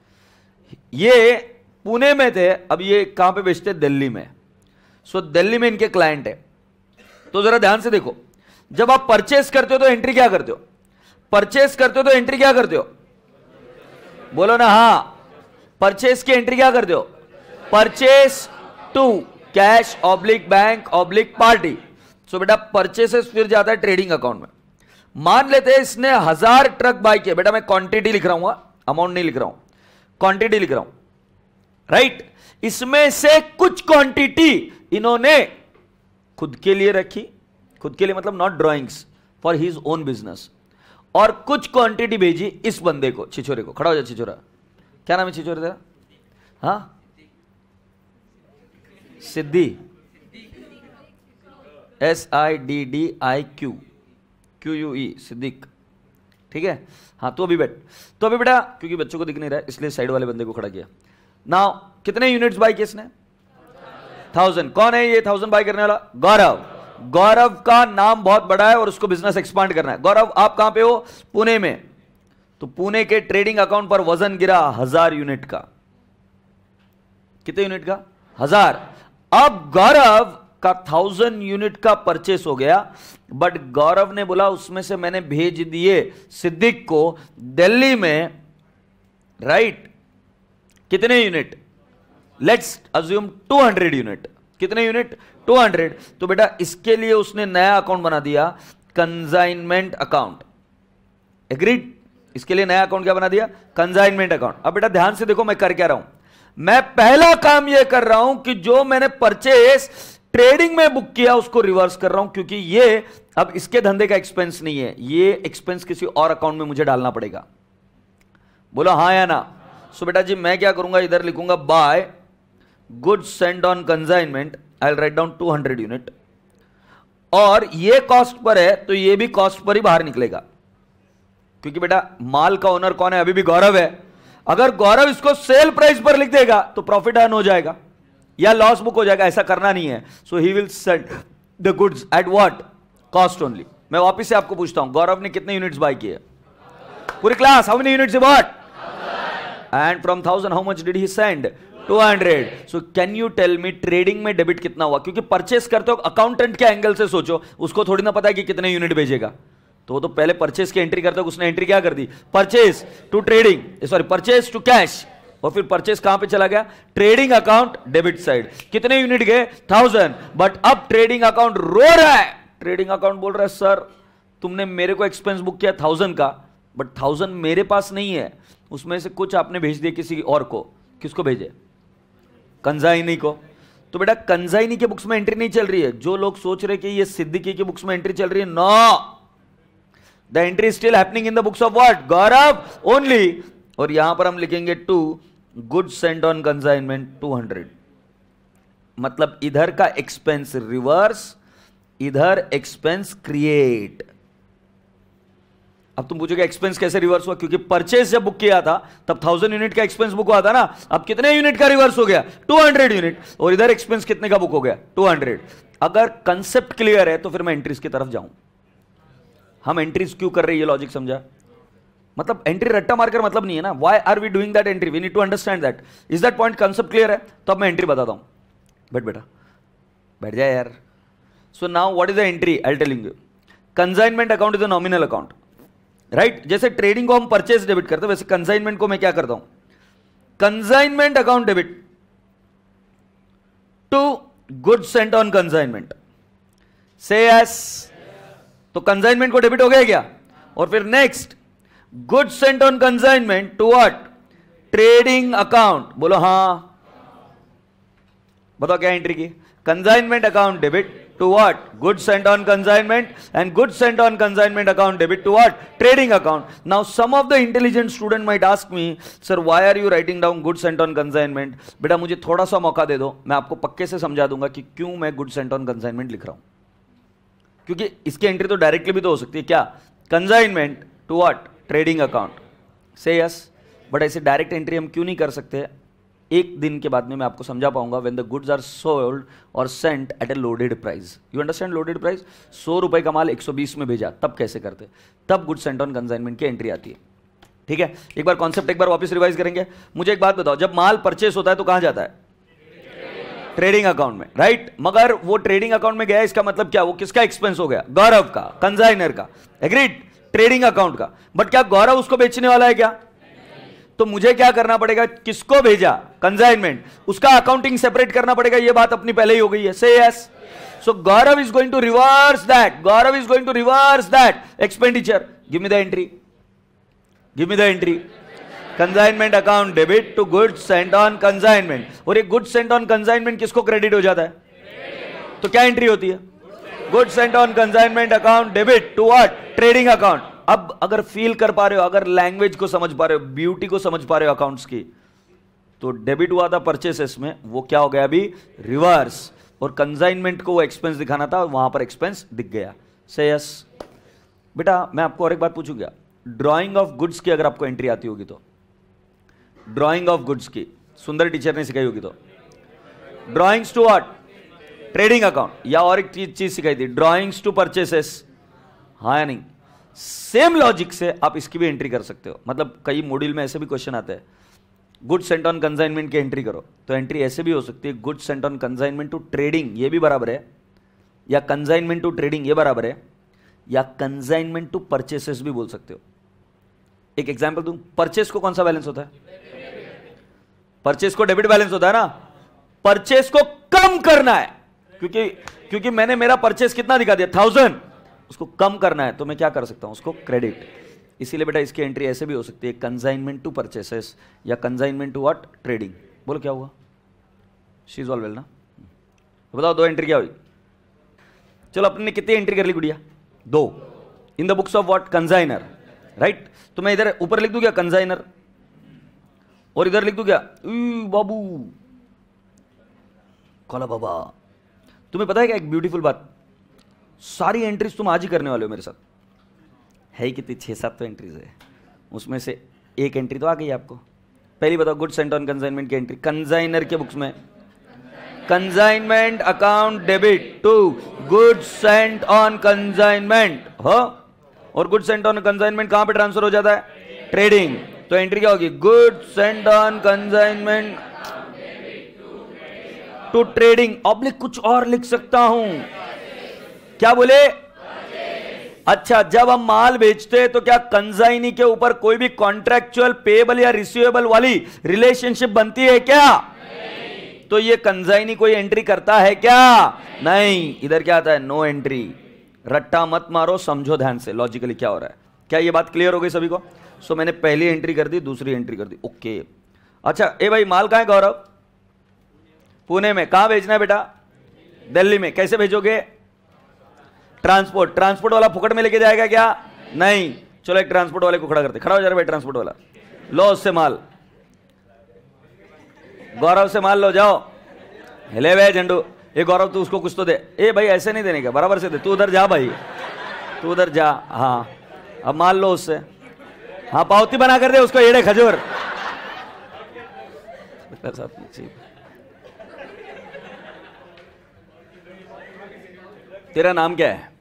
Speaker 1: ये पुणे में थे, अब ये कहां पे बेचते? दिल्ली में। सो so, दिल्ली में इनके क्लाइंट है। तो जरा ध्यान से देखो, जब आप परचेस करते हो तो एंट्री क्या करते हो? परचेस करते हो तो एंट्री क्या करते हो? बोलो ना। हाँ, परचेस की एंट्री क्या करते हो? Purchase to cash oblique bank oblique party. So बेटा परचेसेस फिर जाता है ट्रेडिंग अकाउंट में। मान लेते हैं इसने हजार ट्रक बाय किए। बेटा मैं क्वांटिटी लिख रहा हूं, अमाउंट नहीं लिख रहा हूं, क्वांटिटी लिख रहा हूं, राइट। इसमें से कुछ क्वांटिटी इन्होंने खुद के लिए रखी, खुद के लिए मतलब not drawings, for his own business, और कुछ क्वांटिटी भेजी इस बंदे को, छिछोरे को। खड़ा हो जा छिछोरा। क्या नाम है छिछोरे तेरा? हाँ, Siddhi, S I D D I Q Q U E, Siddiq. ठीक है, हाँ। तो अभी बैठ, तो अभी बेटा क्योंकि बच्चों को दिख नहीं रहा है इसलिए साइड वाले बंदे को खड़ा किया। नाउ कितने यूनिट्स बाय किए इसने? थाउजेंड। कौन है ये थाउजेंड बाय करने वाला? गौरव। गौरव का नाम बहुत बड़ा है और उसको बिजनेस एक्सपांड करना है। गौरव आप कहां पे हो? पुणे में। तो पुणे के ट्रेडिंग अकाउंट पर वजन गिरा हजार यूनिट का। कितने यूनिट का? हजार। अब गौरव का थाउजेंड यूनिट का परचेस हो गया, बट गौरव ने बोला उसमें से मैंने भेज दिए सिद्दीक को दिल्ली में, राइट। कितने unit? Let's assume two hundred unit. कितने यूनिट? Two hundred. तो बेटा इसके लिए उसने नया अकाउंट बना दिया, कंसाइनमेंट अकाउंट। एग्रीड? इसके लिए नया अकाउंट क्या बना दिया? Consignment account. अब बेटा ध्यान से देखो मैं कर क्या रहा हूं। मैं पहला काम यह कर रहा हूं कि जो मैंने परचेस ट्रेडिंग में बुक किया उसको रिवर्स कर रहा हूं, क्योंकि ये अब इसके धंधे का एक्सपेंस नहीं है, ये एक्सपेंस किसी और अकाउंट में मुझे डालना पड़ेगा। बोलो हाँ या ना? सो बेटा जी मैं क्या करूंगा, इधर लिखूंगा by goods send on consignment, I will write down two hundred unit, और ये कॉस्ट पर है तो ये भी कॉस्ट पर ही बाहर निकलेगा, क्योंकि बेटा माल का ओनर कौन है? अभी भी गौरव है। अगर गौरव इसको सेल प्राइस पर लिख देगा तो प्रॉफिट अर्न हो जाएगा या लॉस बुक हो जाएगा, ऐसा करना नहीं है। So he will send the goods at what cost only. मैं वापस से आपको पूछता हूं, गौरव ने कितने यूनिट्स बाय किए? पूरी class, how many units he bought? And from thousand how much did he send? Two hundred. So can you tell me trading में डेबिट कितना हुआ? क्योंकि परचेस करते हो अकाउंटेंट के एंगल से सोचो, उसको थोड़ी ना पता है कि कितने यूनिट भेजेगा, तो वो तो पहले परचेस की एंट्री करता है। उसने एंट्री क्या कर दी? Purchase to trading, sorry purchase to cash, और फिर परचेस कहां पे चला गया? Trading account debit side. कितने यूनिट गए? थाउजेंड। बट अब ट्रेडिंग अकाउंट रो रहा है, ट्रेडिंग अकाउंट बोल रहा है सर तुमने मेरे को एक्सपेंस बुक किया थाउजेंड का, बट थाउजेंड मेरे पास नहीं है, उसमें से कुछ आपने भेज दिया किसी और को, किसको भेजे? कंजाइनी को। तो बेटा कंजाइनी के बुक्स में एंट्री नहीं चल रही है। जो लोग सोच रहे कि ये सिद्दीकी की बुक्स में एंट्री चल रही है, no, the entry still happening in the books of what? Gaurav only. और यहां पर हम लिखेंगे to goods sent on consignment two hundred, मतलब इधर का एक्सपेंस रिवर्स, इधर एक्सपेंस क्रिएट। अब तुम पूछोगे एक्सपेंस कैसे रिवर्स हुआ? क्योंकि परचेज जब बुक किया था तब थाउजेंड यूनिट का एक्सपेंस बुक हुआ था ना, अब कितने यूनिट का रिवर्स हो गया? Two hundred unit. और इधर एक्सपेंस कितने का बुक हो गया? Two hundred. अगर कंसेप्ट क्लियर है तो फिर मैं एंट्रीज की तरफ जाऊं। हम एंट्रीज क्यों कर रहे हैं ये लॉजिक समझा? मतलब एंट्री रट्टा मारकर मतलब नहीं है ना। Why are we doing that entry? We need to understand that. Is that point concept clear है? तो अब मैं एंट्री बताता हूं। बैठ बेटा, बैठ जाए यार। So now what is the entry? I am telling you, consignment account is a nominal account, right? जैसे ट्रेडिंग को हम परचेज डेबिट करते हैं, वैसे कंसाइनमेंट को मैं क्या करता हूं? Consignment account debit to goods sent on consignment. Say yes. तो कंसाइनमेंट को डेबिट हो गया क्या? और फिर next goods sent on consignment to what? Trading account. बोलो हां, बताओ क्या एंट्री की? Consignment account debit to what? Goods sent on consignment, and goods sent on consignment account debit to what? Trading account. Now some of the intelligent student might ask me, sir why are you writing down goods sent on consignment? बेटा मुझे थोड़ा सा मौका दे दो, मैं आपको पक्के से समझा दूंगा कि क्यों मैं goods sent on consignment लिख रहा हूं। क्योंकि इसकी एंट्री तो डायरेक्टली भी तो हो सकती है क्या? Consignment to what? Trading account. Say yes. But ऐसे डायरेक्ट एंट्री हम क्यों नहीं कर सकते? एक दिन के बाद में मैं आपको समझा पाऊंगा। When the goods are sold और sent at a loaded price. You understand loaded price? सौ रुपए का माल एक सौ बीस में भेजा, तब कैसे करते? तब गुड्स सेंट ऑन कंसाइनमेंट की एंट्री आती है। ठीक है, एक बार कॉन्सेप्ट एक बार वापस रिवाइज करेंगे। मुझे एक बात बताओ, जब माल परचेस होता है तो कहां जाता है? ट्रेडिंग अकाउंट में, राइट? मगर वो ट्रेडिंग अकाउंट में गया, इसका मतलब क्या? वो किसका एक्सपेंस हो गया? गौरव का, कंसाइनर का। एग्रीड? ट्रेडिंग अकाउंट का। बट क्या गौरव उसको बेचने वाला है क्या? तो मुझे क्या करना पड़ेगा? किसको भेजा? कंसाइनमेंट, उसका अकाउंटिंग सेपरेट करना पड़ेगा। ये बात अपनी पहले ही हो गई है। Say yes. So Gaurav is going to reverse that, Gaurav is going to reverse that expenditure. Give me the entry, give me the entry. Consignment account debit to goods sent on consignment. और ये गुड्स सेंट ऑन कंसाइनमेंट किसको क्रेडिट हो जाता है? तो क्या एंट्री होती है? Goods sent on consignment account debit to what? Trading account. अब अगर फील कर पा रहे हो, अगर लैंग्वेज को समझ पा रहे हो, ब्यूटी को समझ पा रहे हो अकाउंट्स की, तो डेबिट हुआ था परचेसेस में, वो क्या हो गया अभी? रिवर्स। और कंसाइनमेंट को वो एक्सपेंस दिखाना था, वहां पर एक्सपेंस दिख गया। से यस। बेटा मैं आपको और एक बात पूछूंगा, ड्राइंग ऑफ गुड्स की अगर आपको एंट्री आती होगी तो, ड्राइंग ऑफ गुड्स की सुंदर टीचर ने सिखाई होगी तो, drawings to what? Trading account. या और एक चीज चीज सिखाई थी, ड्राइंग्स टू परचेसेस। हाँ या नहीं? सेम लॉजिक से आप इसकी भी एंट्री कर सकते हो। मतलब कई मॉड्यूल में ऐसे भी क्वेश्चन आते हैं, गुड्स सेंट ऑन कंसाइनमेंट की एंट्री करो, तो एंट्री ऐसे भी हो सकती है, goods sent on consignment to trading, ये भी बराबर है, या कंसाइनमेंट टू ट्रेडिंग, ये बराबर है, या कंसाइनमेंट टू परचेसेस भी बोल सकते हो। एक एग्जांपल दूं, परचेस को कौन सा बैलेंस होता है? परचेस को डेबिट बैलेंस होता है ना। परचेस को कम करना है, क्योंकि क्योंकि मैंने मेरा परचेस कितना दिखा दिया? थाउजेंड। उसको कम करना है तो मैं क्या कर सकता हूं? उसको क्रेडिट। इसीलिए बेटा इसकी एंट्री ऐसे भी हो सकती है, कंसाइनमेंट टू परचेसेस या कंसाइनमेंट टू व्हाट? ट्रेडिंग। बोलो क्या हुआ? शी इज ऑल वेल ना? तो बताओ दो एंट्री क्या हुई? चलो अपने कितनी एंट्री कर ली गुड़िया? दो। In the books of what? Consignor, right? तो मैं इधर ऊपर लिख दूं क्या? कंसाइनर, और इधर लिख दूं क्या? बाबू कला बाबा। तुम्हें पता है क्या एक ब्यूटीफुल बात? सारी एंट्रीज तुम आज ही करने वाले हो मेरे साथ। है ही कितनी? छह सात तो एंट्रीज है, उसमें से एक एंट्री तो आ गई आपको। पहली बताओ, गुड्स सेंट ऑन कंसाइनमेंट की एंट्री कंसाइनर के बुक्स में, consignment account debit to goods sent on consignment हो। और गुड्स सेंट ऑन कंसाइनमेंट कहां पे ट्रांसफर हो जाता है? ट्रेडिंग। तो एंट्री क्या होगी? Goods sent on consignment to trading. Oblique कुछ और लिख सकता हूं, क्या बोले? अच्छा, जब हम माल बेचते हैं तो क्या कंसाइनी के ऊपर कोई भी कॉन्ट्रैक्चुअल पेएबल या रिसीवेबल वाली रिलेशनशिप बनती है क्या? तो ये कंसाइनी कोई एंट्री करता है क्या? नहीं। इधर क्या आता है? No entry. रट्टा मत मारो, समझो ध्यान से लॉजिकली क्या हो रहा है। क्या ये बात क्लियर हो गई सभी को? सो so, मैंने पहली एंट्री कर दी, दूसरी एंट्री कर दी, ओके। अच्छा ए भाई माल कहां है गौरव? पुणे में। कहां भेजना है बेटा? दिल्ली में। कैसे भेजोगे? ट्रांसपोर्ट। ट्रांसपोर्ट वाला फुकट में लेके जाएगा क्या? नहीं। चलो एक ट्रांसपोर्ट वाले को खड़ा करते। खड़ा हो जा रहा भाई ट्रांसपोर्ट वाला, लो उससे माल, गौरव से माल लो, जाओ। हिले वे झंडू, ये गौरव तू उसको कुछ तो दे। ए भाई ऐसे नहीं देने का, बराबर से दे। तू उधर जा भाई, तू उधर जा। हाँ अब माल लो उससे। हाँ पावती बना कर दे उसको, एड़े खजूर। तेरा नाम क्या है?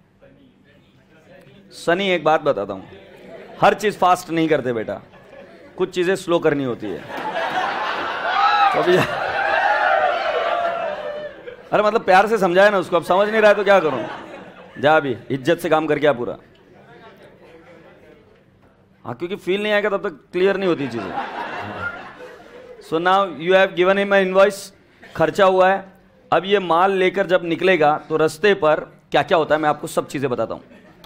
Speaker 1: सनी। एक बात बताता हूं, हर चीज फास्ट नहीं करते बेटा, कुछ चीजें स्लो करनी होती है। तो अभी अरे मतलब प्यार से समझाया ना उसको, अब समझ नहीं रहा है तो क्या करूं? जा अभी इज्जत से काम करके आ पूरा। हाँ क्योंकि फील नहीं आएगा तब तक क्लियर नहीं होती चीजें। So now you have given him an invoice, खर्चा हुआ है। अब ये माल लेकर जब निकलेगा तो रास्ते पर क्या क्या होता है मैं आपको सब चीजें बताता हूं।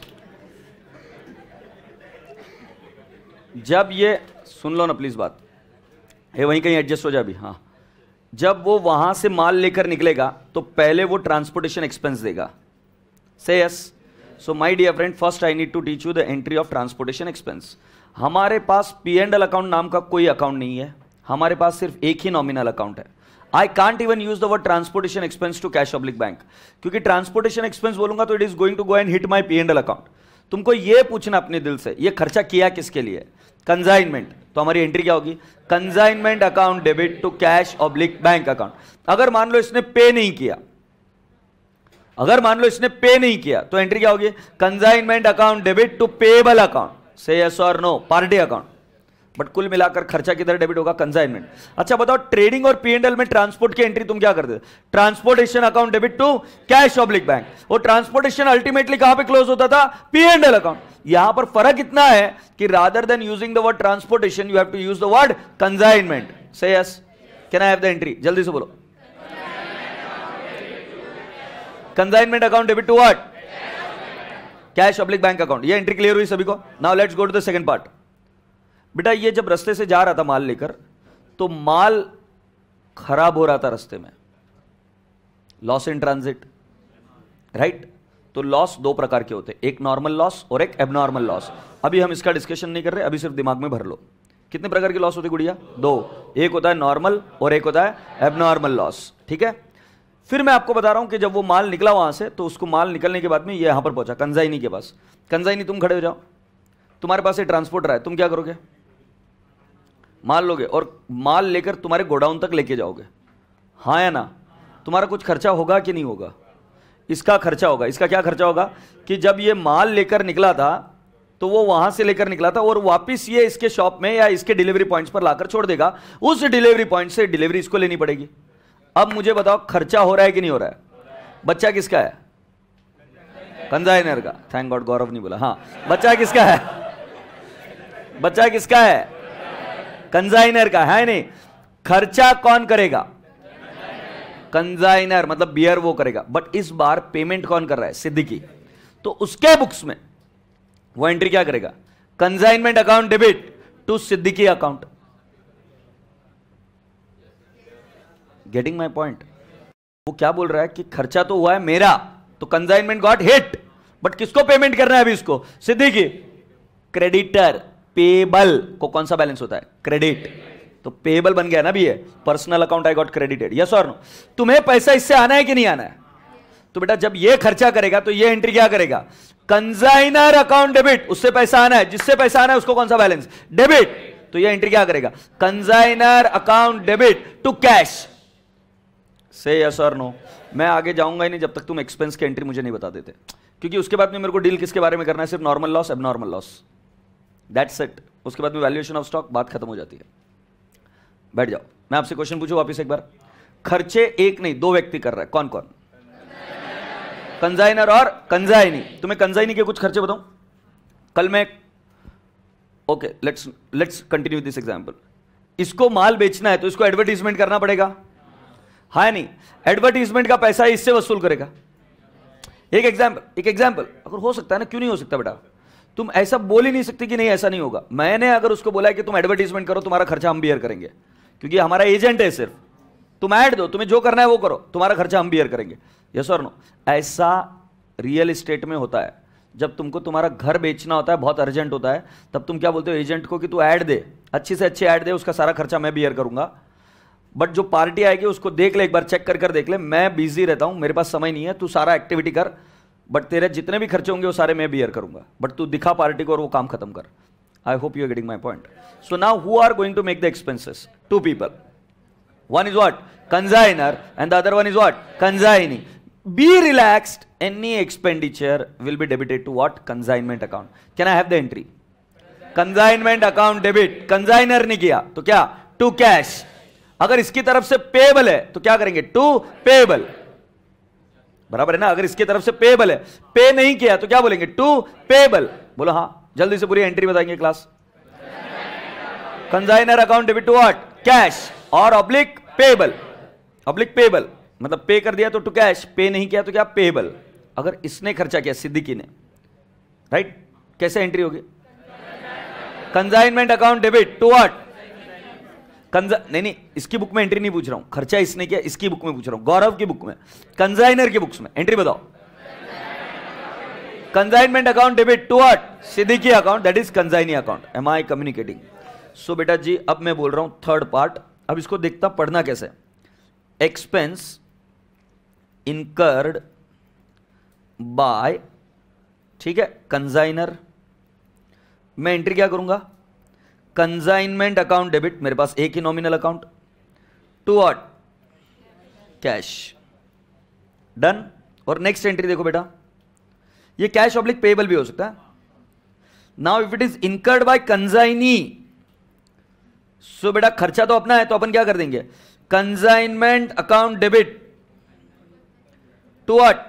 Speaker 1: जब ये सुन लो ना प्लीज बात, ये वहीं कहीं एडजस्ट हो जाए अभी। हाँ जब वो वहां से माल लेकर निकलेगा तो पहले वो ट्रांसपोर्टेशन एक्सपेंस देगा। Say yes. So my dear friend, first I need to teach you the entry of transportation expense. हमारे पास पी एंड एल अकाउंट नाम का कोई अकाउंट नहीं है, हमारे पास सिर्फ एक ही नॉमिनल अकाउंट है। I can't even use the word transportation expense to cash oblique bank, क्योंकि ट्रांसपोर्टेशन एक्सपेंस बोलूंगा तो it is going to go and hit my P and L account. तुमको यह पूछना अपने दिल से, यह खर्चा किया किसके लिए? कंसाइनमेंट। तो हमारी एंट्री क्या होगी? Consignment account debit to cash oblique bank account. अगर मान लो इसने पे नहीं किया, अगर मान लो इसने पे नहीं किया तो एंट्री क्या होगी? Consignment account debit to payable account. Say yes और नो? Party account. बट कुल मिलाकर खर्चा किधर डेबिट होगा? कंसाइनमेंट। अच्छा बताओ, ट्रेडिंग और पी एंड एल में ट्रांसपोर्ट की एंट्री तुम क्या कर देते? Transportation account debit to cash oblique bank. और ट्रांसपोर्टेशन अल्टीमेटली कहां पे क्लोज होता था? P and L account. यहां पर फर्क इतना है कि rather than using the word transportation you have to use the word consignment. Say yes. Can I have the entry? जल्दी से बोलो। Consignment account debit to what? Cash oblique bank account. ये एंट्री क्लियर हुई सभी को? Now let's go to the second part. बेटा ये जब रास्ते से जा रहा था माल लेकर तो माल खराब हो रहा था रास्ते में, लॉस इन ट्रांजिट, राइट? तो लॉस दो प्रकार के होते हैं, एक नॉर्मल लॉस और एक एबनॉर्मल लॉस। अभी हम इसका डिस्कशन नहीं कर रहे, अभी सिर्फ दिमाग में भर लो। कितने प्रकार की लॉस होती है गुड़िया? दो। एक होता है नॉर्मल और एक होता है एबनॉर्मल लॉस, ठीक है? फिर मैं आपको बता रहा हूं कि जब वो माल निकला वहां से तो उसको माल निकलने के बाद में ये यहां पर पहुंचा कंसाइनी के पास। कंसाइनी तुम खड़े हो जाओ, तुम्हारे पास ये ट्रांसपोर्टर है, तुम क्या करोगे? माल लोगे और माल लेकर तुम्हारे गोडाउन तक लेके जाओगे, हाँ या ना? तुम्हारा कुछ खर्चा होगा कि नहीं होगा? इसका खर्चा होगा। इसका क्या खर्चा होगा? कि जब ये माल लेकर निकला था तो वो वहां से लेकर निकला था और वापस ये इसके शॉप में या इसके डिलीवरी पॉइंट्स पर लाकर छोड़ देगा। उस डिलीवरी पॉइंट से डिलीवरी इसको लेनी पड़ेगी। अब मुझे बताओ खर्चा हो रहा है कि नहीं हो रहा है? बच्चा किसका है? कंसाइनर का। थैंक गॉड गौरव नहीं बोला। हाँ बच्चा किसका है? बच्चा किसका है? कंसाइनर का है। नहीं, खर्चा कौन करेगा? कंसाइनर, मतलब बियर वो करेगा। बट इस बार पेमेंट कौन कर रहा है? सिद्दीकी। तो उसके बुक्स में वो एंट्री क्या करेगा? Consignment account debit to Siddiqui account. Getting my point? वो क्या बोल रहा है कि खर्चा तो हुआ है मेरा, तो कंसाइनमेंट गॉट हिट, बट किसको पेमेंट करना है अभी? इसको, सिद्दीकी। क्रेडिटर। पेबल को कौन सा बैलेंस होता है? क्रेडिट। तो पेबल बन गया ना भी, ये personal account I got credited. Yes और नो? तुम्हें पैसा इससे आना है कि नहीं आना है? तो बेटा जब ये खर्चा करेगा तो ये एंट्री क्या करेगा? Consignor account debit. उससे पैसा आना है, जिससे पैसा आना है उसको कौन सा बैलेंस? डेबिट। तो ये एंट्री क्या करेगा? Consignor account debit to cash. Say yes और नो? मैं आगे जाऊंगा ही नहीं जब तक तुम एक्सपेंस की एंट्री मुझे नहीं बता देते, क्योंकि उसके बाद में मेरे को डील किसके बारे में करना है? सिर्फ normal loss, abnormal loss, that's it. उसके बाद में वैल्यूएशन ऑफ स्टॉक, बात खत्म हो जाती है। बैठ जाओ। मैं आपसे क्वेश्चन पूछूं वापस एक बार। खर्चे एक नहीं दो व्यक्ति कर रहा है, कौन कौन? कंसाइनर और कंसाइनी। तुम्हें कंसाइनी के कुछ खर्चे बताऊं? कल मैं okay let's let's continue this example. इसको माल बेचना है तो इसको एडवर्टीजमेंट करना पड़ेगा, हाँ नहीं? एडवर्टीजमेंट का पैसा इससे वसूल करेगा। एक एग्जाम्पल एक एग्जाम्पल अगर हो सकता है ना, क्यों नहीं हो सकता बेटा? तुम ऐसा बोल ही नहीं सकते कि नहीं ऐसा नहीं होगा। मैंने अगर उसको बोला कि तुम एडवर्टीजमेंट करो, तुम्हारा खर्चा हम बियर करेंगे, क्योंकि हमारा एजेंट है, सिर्फ तुम ऐड दो, तुम्हें जो करना है वो करो, तुम्हारा खर्चा हम बियर करेंगे। यस और नो? ऐसा रियल एस्टेट में होता है। जब तुमको तुम्हारा घर बेचना होता है, बहुत अर्जेंट होता है, तब तुम क्या बोलते हो एजेंट को कि तू ऐड दे, अच्छी से अच्छी ऐड दे, उसका सारा खर्चा मैं बियर करूंगा। बट जो पार्टी आएगी उसको देख ले, एक बार चेक कर कर देख ले, मैं बिजी रहता हूं, मेरे पास समय नहीं है, तू सारा एक्टिविटी कर, बट तेरे जितने भी खर्चे होंगे वो सारे मैं बियर करूंगा, बट तू दिखा पार्टी को और वो काम खत्म कर। I hope you are getting my point. So now who are going to make the expenses? Two people. One is what? Consignor, and the other one is what? Consignee. Be relaxed. Any expenditure will be debited to what? Consignment account. Can I have the entry? Consignment account debit. Consignor ने किया तो क्या? To cash. अगर इसकी तरफ से पेबल है तो क्या करेंगे? To payable. बराबर है ना? अगर इसकी तरफ से पेबल है, पे नहीं किया तो क्या बोलेंगे? To payable. बोलो हाँ, जल्दी से पूरी एंट्री बताएंगे class. Consignor account debit to what? Cash. और ऑब्लिक पेबल. ऑब्लिक पेबल मतलब पे कर दिया तो टू कैश, पे नहीं किया तो क्या? पेबल. अगर इसने खर्चा किया, सिद्दीकी ने, राइट, कैसे एंट्री होगी? Consignment account debit to what? नहीं नहीं, इसकी बुक में एंट्री नहीं पूछ रहा हूं, खर्चा इसने किया इसकी बुक में पूछ रहा हूं, गौरव की बुक में, कंसाइनर की बुक्स में एंट्री बताओ। Consignment account debit to what? Siddiqui account, that is consignee account. Am I communicating? So बेटा जी अब मैं बोल रहा हूं थर्ड पार्ट। अब इसको देखता पढ़ना कैसे? एक्सपेंस इनकर्ड बाय, ठीक है, कंसाइनर। मैं एंट्री क्या करूंगा? कंसाइनमेंट अकाउंट डेबिट, मेरे पास एक ही nominal account, to what? Cash. Done. और नेक्स्ट एंट्री देखो बेटा, ये कैश ऑब्लिक पेबल भी हो सकता है। Now if it is incurred by consignee, so बेटा खर्चा तो अपना है तो अपन क्या कर देंगे? Consignment account debit to what?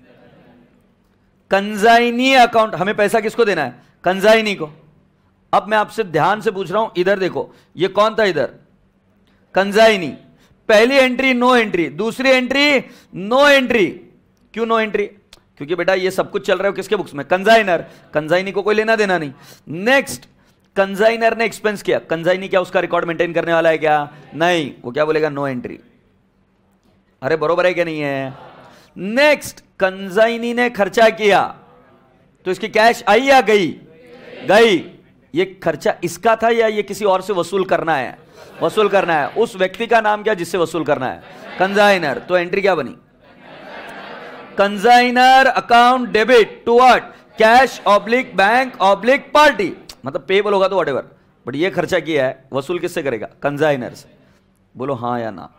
Speaker 1: Consignee account. हमें पैसा किसको देना है? कंसाइनी को। अब मैं आपसे ध्यान से पूछ रहा हूं, इधर देखो, ये कौन था इधर? कंसाइनी। पहली एंट्री नो एंट्री, दूसरी एंट्री नो एंट्री। क्यों नो एंट्री? क्योंकि बेटा ये सब कुछ चल रहा है किसके बुक्स में? कंसाइनर। कंसाइनी को कोई लेना देना नहीं। नेक्स्ट, कंसाइनर ने एक्सपेंस किया, कंसाइनी क्या उसका रिकॉर्ड मेंटेन करने वाला है क्या? नहीं, वो क्या बोलेगा? No entry. अरे बरोबर है क्या नहीं है? नेक्स्ट, कंसाइनी ने खर्चा किया तो इसकी कैश आई या गई? गई। ये खर्चा इसका था या ये किसी और से वसूल करना है? वसूल करना है। उस व्यक्ति का नाम क्या जिससे वसूल करना है? कंसाइनर। तो एंट्री क्या बनी? Consignor account debit to what? Cash oblique bank oblique party, मतलब पेबल होगा तो व्हाटएवर, बट ये खर्चा किया है, वसूल किससे करेगा? कंसाइनर से। बोलो हां या ना।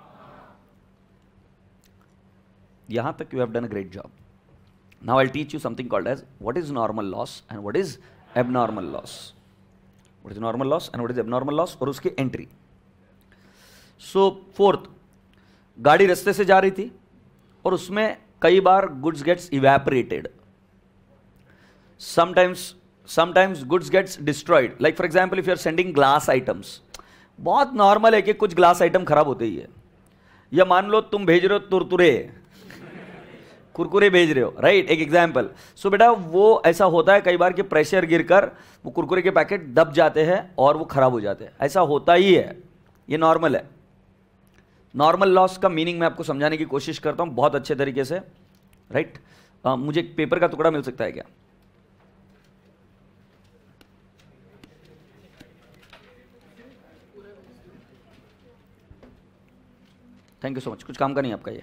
Speaker 1: यहां तक you have done a great job. Now I will teach you something called as what is normal loss and what is abnormal loss. What is normal loss and what is abnormal loss, और उसकी एंट्री। सो फोर्थ, गाड़ी रास्ते से जा रही थी और उसमें कई बार goods gets evaporated, sometimes sometimes goods gets destroyed, like for example if you are sending glass items, बहुत नॉर्मल है कि कुछ ग्लास आइटम खराब होते ही है। या मान लो तुम भेज रहे हो तुरतुरे, कुरकुरे भेज रहे हो, राइट, एक एग्जाम्पल। सो बेटा वो ऐसा होता है कई बार कि प्रेशर गिरकर वो कुरकुरे के पैकेट दब जाते हैं और वो खराब हो जाते हैं, ऐसा होता ही है, ये नॉर्मल है। नॉर्मल लॉस का मीनिंग मैं आपको समझाने की कोशिश करता हूं बहुत अच्छे तरीके से, राइट। मुझे एक पेपर का टुकड़ा मिल सकता है क्या? Thank you so much. कुछ काम का नहीं आपका ये।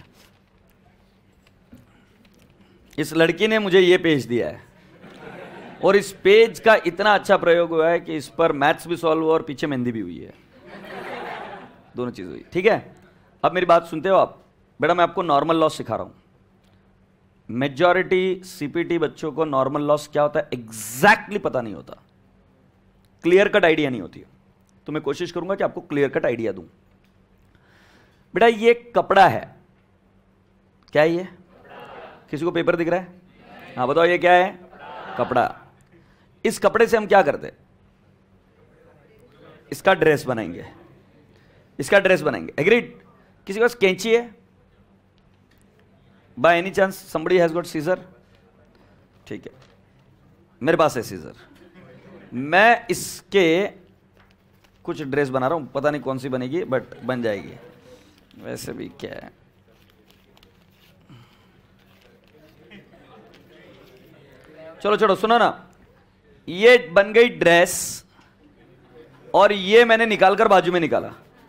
Speaker 1: इस लड़की ने मुझे ये पेज दिया है और इस पेज का इतना अच्छा प्रयोग हुआ है कि इस पर मैथ्स भी सॉल्व हुआ और पीछे मेहंदी भी हुई है, दोनों चीज हुई, ठीक है। अब मेरी बात सुनते हो आप? बेटा मैं आपको नॉर्मल लॉस सिखा रहा हूं। मेजॉरिटी सीपीटी बच्चों को नॉर्मल लॉस क्या होता है एग्जैक्टली पता नहीं होता, क्लियर कट आइडिया नहीं होती है, तो मैं कोशिश करूंगा कि आपको क्लियर कट आइडिया दूं। बेटा ये कपड़ा है, क्या है ये? किसी को पेपर दिख रहा है? हाँ बताओ ये क्या है? कपड़ा। इस कपड़े से हम क्या करते? इसका ड्रेस बनाएंगे, इसका ड्रेस बनाएंगे, एग्रीड। किसी के पास कैंची है? By any chance somebody has got scissor? ठीक है, मेरे पास है सीजर, मैं इसके कुछ ड्रेस बना रहा हूं, पता नहीं कौन सी बनेगी बट बन जाएगी। वैसे भी क्या है, चलो चलो सुनो ना, ये बन गई ड्रेस और ये मैंने निकालकर बाजू में निकाला।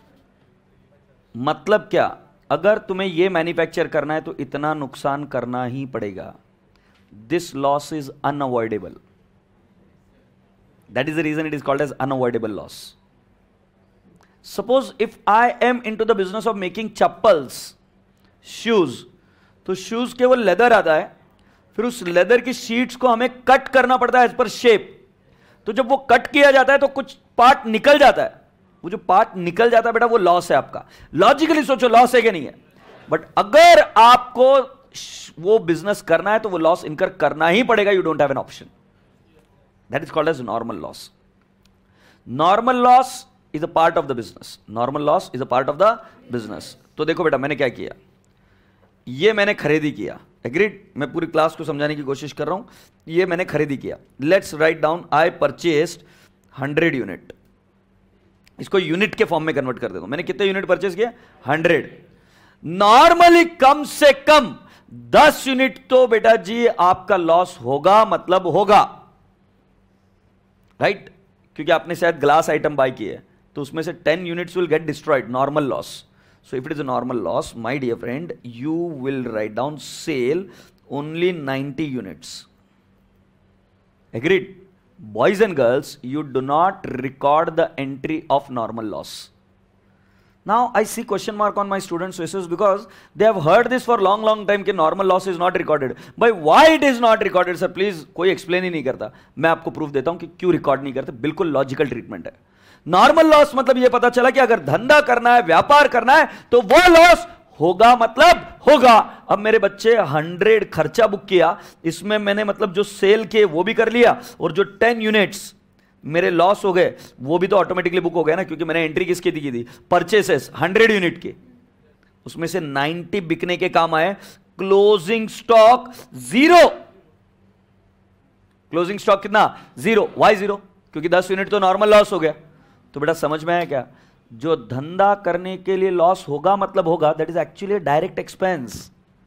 Speaker 1: मतलब क्या, अगर तुम्हें ये मैन्युफैक्चर करना है तो इतना नुकसान करना ही पड़ेगा। This loss is unavoidable, that is the reason it is called as unavoidable loss. Suppose if I am into the business of making chappals, shoes, तो शूज के वो लेदर आता है, फिर उस लेदर की शीट्स को हमें कट करना पड़ता है एज पर शेप। तो जब वो कट किया जाता है तो कुछ पार्ट निकल जाता है, वो जो पार्ट निकल जाता है बेटा वो लॉस है आपका। लॉजिकली सोचो लॉस है कि नहीं है, बट अगर आपको वो बिजनेस करना है तो वो लॉस इनकर करना ही पड़ेगा, you don't have an option. That is called as normal loss. Normal loss is a part of the business, normal loss is a part of the business. तो देखो बेटा मैंने क्या किया, ये मैंने खरीदी किया, एग्रीड, मैं पूरी क्लास को समझाने की कोशिश कर रहा हूं, ये मैंने खरीदी किया। Let's write down, I purchased hundred unit, इसको यूनिट के फॉर्म में कन्वर्ट कर देता हूं। मैंने कितने यूनिट परचेज किए, हंड्रेड। नॉर्मली कम से कम दस यूनिट तो बेटा जी आपका लॉस होगा, मतलब होगा, राइट right? क्योंकि आपने शायद ग्लास आइटम बाय किए तो उसमें से ten units will get destroyed, normal loss. So if it is a normal loss, my dear friend, you will write down sale only ninety units. Agreed? Boys and girls, you do not record the entry of normal loss. Now I see question mark on my students' faces because they have heard this for long long time कि normal loss is not recorded. By why it is not recorded, sir? Please कोई explain ही नहीं करता। मैं आपको प्रूफ देता हूं कि क्यों रिकॉर्ड नहीं करते, बिल्कुल लॉजिकल ट्रीटमेंट है। नॉर्मल लॉस मतलब यह पता चला कि अगर धंधा करना है, व्यापार करना है तो वो लॉस होगा, मतलब होगा। अब मेरे बच्चे हंड्रेड खर्चा बुक किया, इसमें मैंने मतलब जो सेल के वो भी कर लिया, और जो टेन यूनिट्स मेरे लॉस हो गए वो भी तो ऑटोमेटिकली बुक हो गया ना, क्योंकि मैंने एंट्री किसकी दी थी, परचेसेस हंड्रेड यूनिट की, उसमें से नाइंटी बिकने के काम आए, closing stock zero. Closing stock कितना, जीरो। वाई जीरो, क्योंकि दस यूनिट तो नॉर्मल लॉस हो गया। तो बेटा समझ में आया क्या, जो धंधा करने के लिए लॉस होगा मतलब होगा, that is actually direct expense,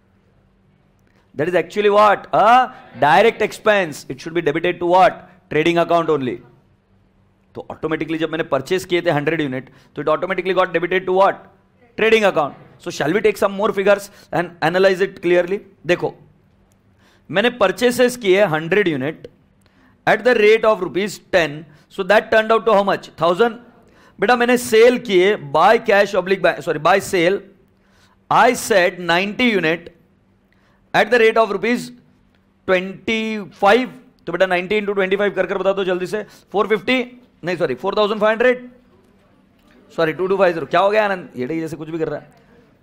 Speaker 1: that is actually what, a direct expense. It should be debited to what, trading account only. तो ऑटोमेटिकली जब मैंने परचेस किए थे हंड्रेड यूनिट तो it automatically got debited to what, trading account. So shall we take some more figures and analyse it clearly. देखो मैंने परचेसेस किए hundred unit at the rate of rupees ten, so that turn out to how much, thousand. बेटा मैंने सेल किए by cash oblique by sorry by sale, I said ninety unit at the rate of rupees twenty five. तो बेटा नाइंटी इंटू ट्वेंटी फाइव कर कर बता दो जल्दी से, फोर फिफ्टी नहीं sorry four thousand five hundred, sorry two two five zero. क्या हो गया आनंद, ये जैसे कुछ भी कर रहा है,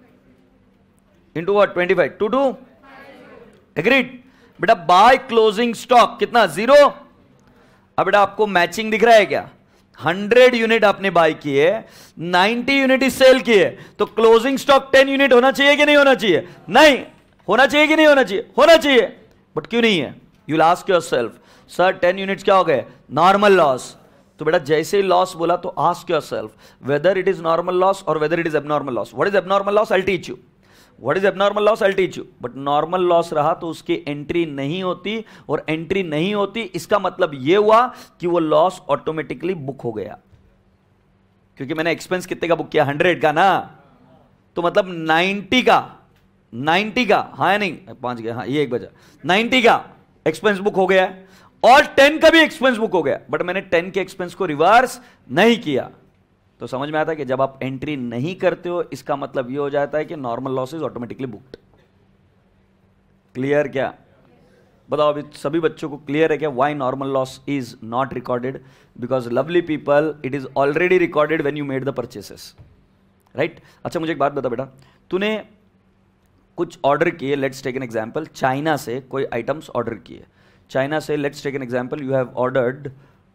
Speaker 1: into what, twenty five, two two, agreed. बेटा बाय क्लोजिंग स्टॉक कितना, जीरो। अब बेटा आपको मैचिंग दिख रहा है क्या, हंड्रेड यूनिट आपने बाय किए, नाइंटी यूनिट इस सेल किए, तो क्लोजिंग स्टॉक टेन यूनिट होना चाहिए कि नहीं होना चाहिए, नहीं होना चाहिए कि नहीं होना चाहिए, होना चाहिए। बट क्यों नहीं है, you will ask yourself, sir ten units क्या हो गए, नॉर्मल लॉस। तो बेटा जैसे ही लॉस बोला तो ask yourself whether it is normal loss और whether it is abnormal loss. What is abnormal loss, I will teach you. What is abnormal loss, I will teach you. But normal loss रहा तो उसकी एंट्री नहीं होती, और एंट्री नहीं होती इसका मतलब यह हुआ कि वो लॉस ऑटोमेटिकली बुक हो गया, क्योंकि मैंने एक्सपेंस कितने का बुक किया, हंड्रेड का ना, तो मतलब नाइंटी का, नाइंटी का, हाँ या नहीं, पांच गया, हाँ ये एक बजा, नाइंटी का एक्सपेंस बुक हो गया, और टेन का भी एक्सपेंस बुक हो गया, बट मैंने टेन के एक्सपेंस को रिवर्स नहीं किया। तो समझ में आता है कि जब आप एंट्री नहीं करते हो इसका मतलब यह हो जाता है कि normal loss is automatically booked. Clear क्या, बताओ अभी सभी बच्चों को क्लियर है क्या, why normal loss is not recorded, because lovely people it is already recorded when you made the purchases, right. अच्छा मुझे एक बात बता बेटा, तूने कुछ ऑर्डर किए, let's take an example, China से कोई आइटम्स ऑर्डर किए, चाइना से, let's take an example, you have ordered,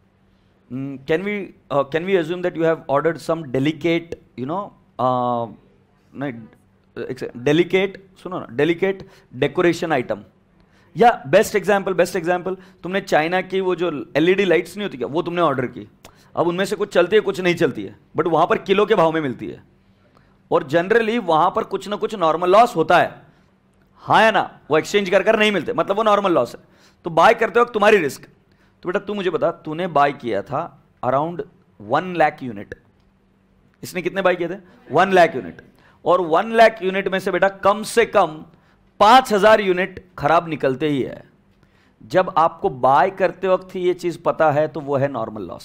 Speaker 1: can we uh, can we assume that you have ordered some delicate, you know, uh, no, delicate, सुनो ना, delicate decoration item, या बेस्ट एग्जांपल बेस्ट एग्जांपल तुमने चाइना की वो जो एलईडी लाइट्स नहीं होती क्या, वो तुमने ऑर्डर की। अब उनमें से कुछ चलती है कुछ नहीं चलती है, बट वहां पर किलो के भाव में मिलती है, और जनरली वहां पर कुछ ना कुछ नॉर्मल लॉस होता है, हाँ या ना, वो एक्सचेंज कर कर नहीं मिलते, मतलब वो नॉर्मल लॉस है। तो बाय करते वक्त तुम्हारी रिस्क। तो बेटा तू मुझे बता, तूने बाय किया था अराउंड वन लाख यूनिट, इसने कितने बाय किए थे? वन लाख यूनिट, और वन लाख यूनिट में से बेटा कम से कम पांच हजार यूनिट खराब निकलते ही है। जब आपको बाय करते वक्त ही ये चीज पता है तो वो है नॉर्मल लॉस।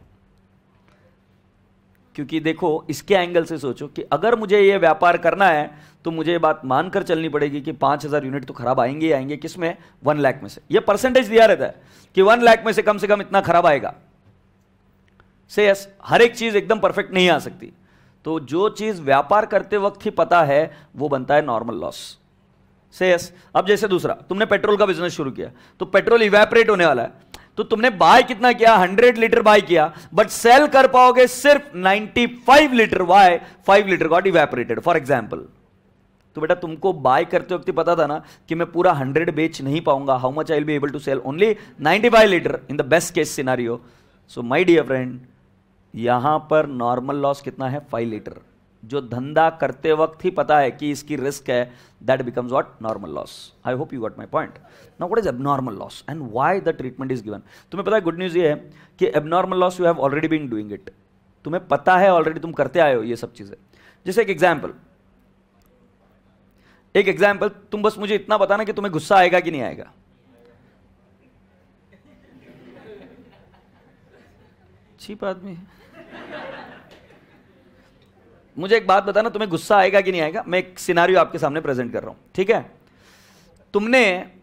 Speaker 1: क्योंकि देखो इसके एंगल से सोचो कि अगर मुझे ये व्यापार करना है तो मुझे ये बात मानकर चलनी पड़ेगी कि पांच हजार यूनिट तो खराब आएंगे ही आएंगे। किसमें? वन लाख में से। ये परसेंटेज दिया रहता है कि वन लाख में से कम से कम इतना खराब आएगा। से यस, हर एक चीज एकदम परफेक्ट नहीं आ सकती। तो जो चीज व्यापार करते वक्त ही पता है वो बनता है नॉर्मल लॉस। से यस। अब जैसे दूसरा, तुमने पेट्रोल का बिजनेस शुरू किया तो पेट्रोल इवेपोरेट होने वाला है, तो तुमने बाय कितना किया? हंड्रेड लीटर बाय किया, बट सेल कर पाओगे सिर्फ ninety five litre. Why? Five litre got evaporated for example. तो बेटा तुमको बाय करते वक्त ही पता था ना कि मैं पूरा हंड्रेड बेच नहीं पाऊंगा, how much I will be able to sell? Only ninety five litre in the best case scenario. So my dear friend, यहां पर नॉर्मल लॉस कितना है? Five litre. जो धंधा करते वक्त ही पता है कि इसकी रिस्क है, that becomes what? Normal loss. I hope you got my point. Now what is abnormal loss and why the treatment is given? तुम्हें पता है, गुड न्यूज ये है कि abnormal loss you have already been doing it. तुम्हें पता है ऑलरेडी, तुम करते आए हो ये सब चीजें। जैसे एक एग्जाम्पल एक एग्जाम्पल तुम बस मुझे इतना बताना कि तुम्हें गुस्सा आएगा कि नहीं आएगा। चीप आदमी। मुझे एक बात बताना, तुम्हें गुस्सा आएगा कि नहीं आएगा। मैं एक सिनारियो आपके सामने प्रेजेंट कर रहा हूं, ठीक है? तुमने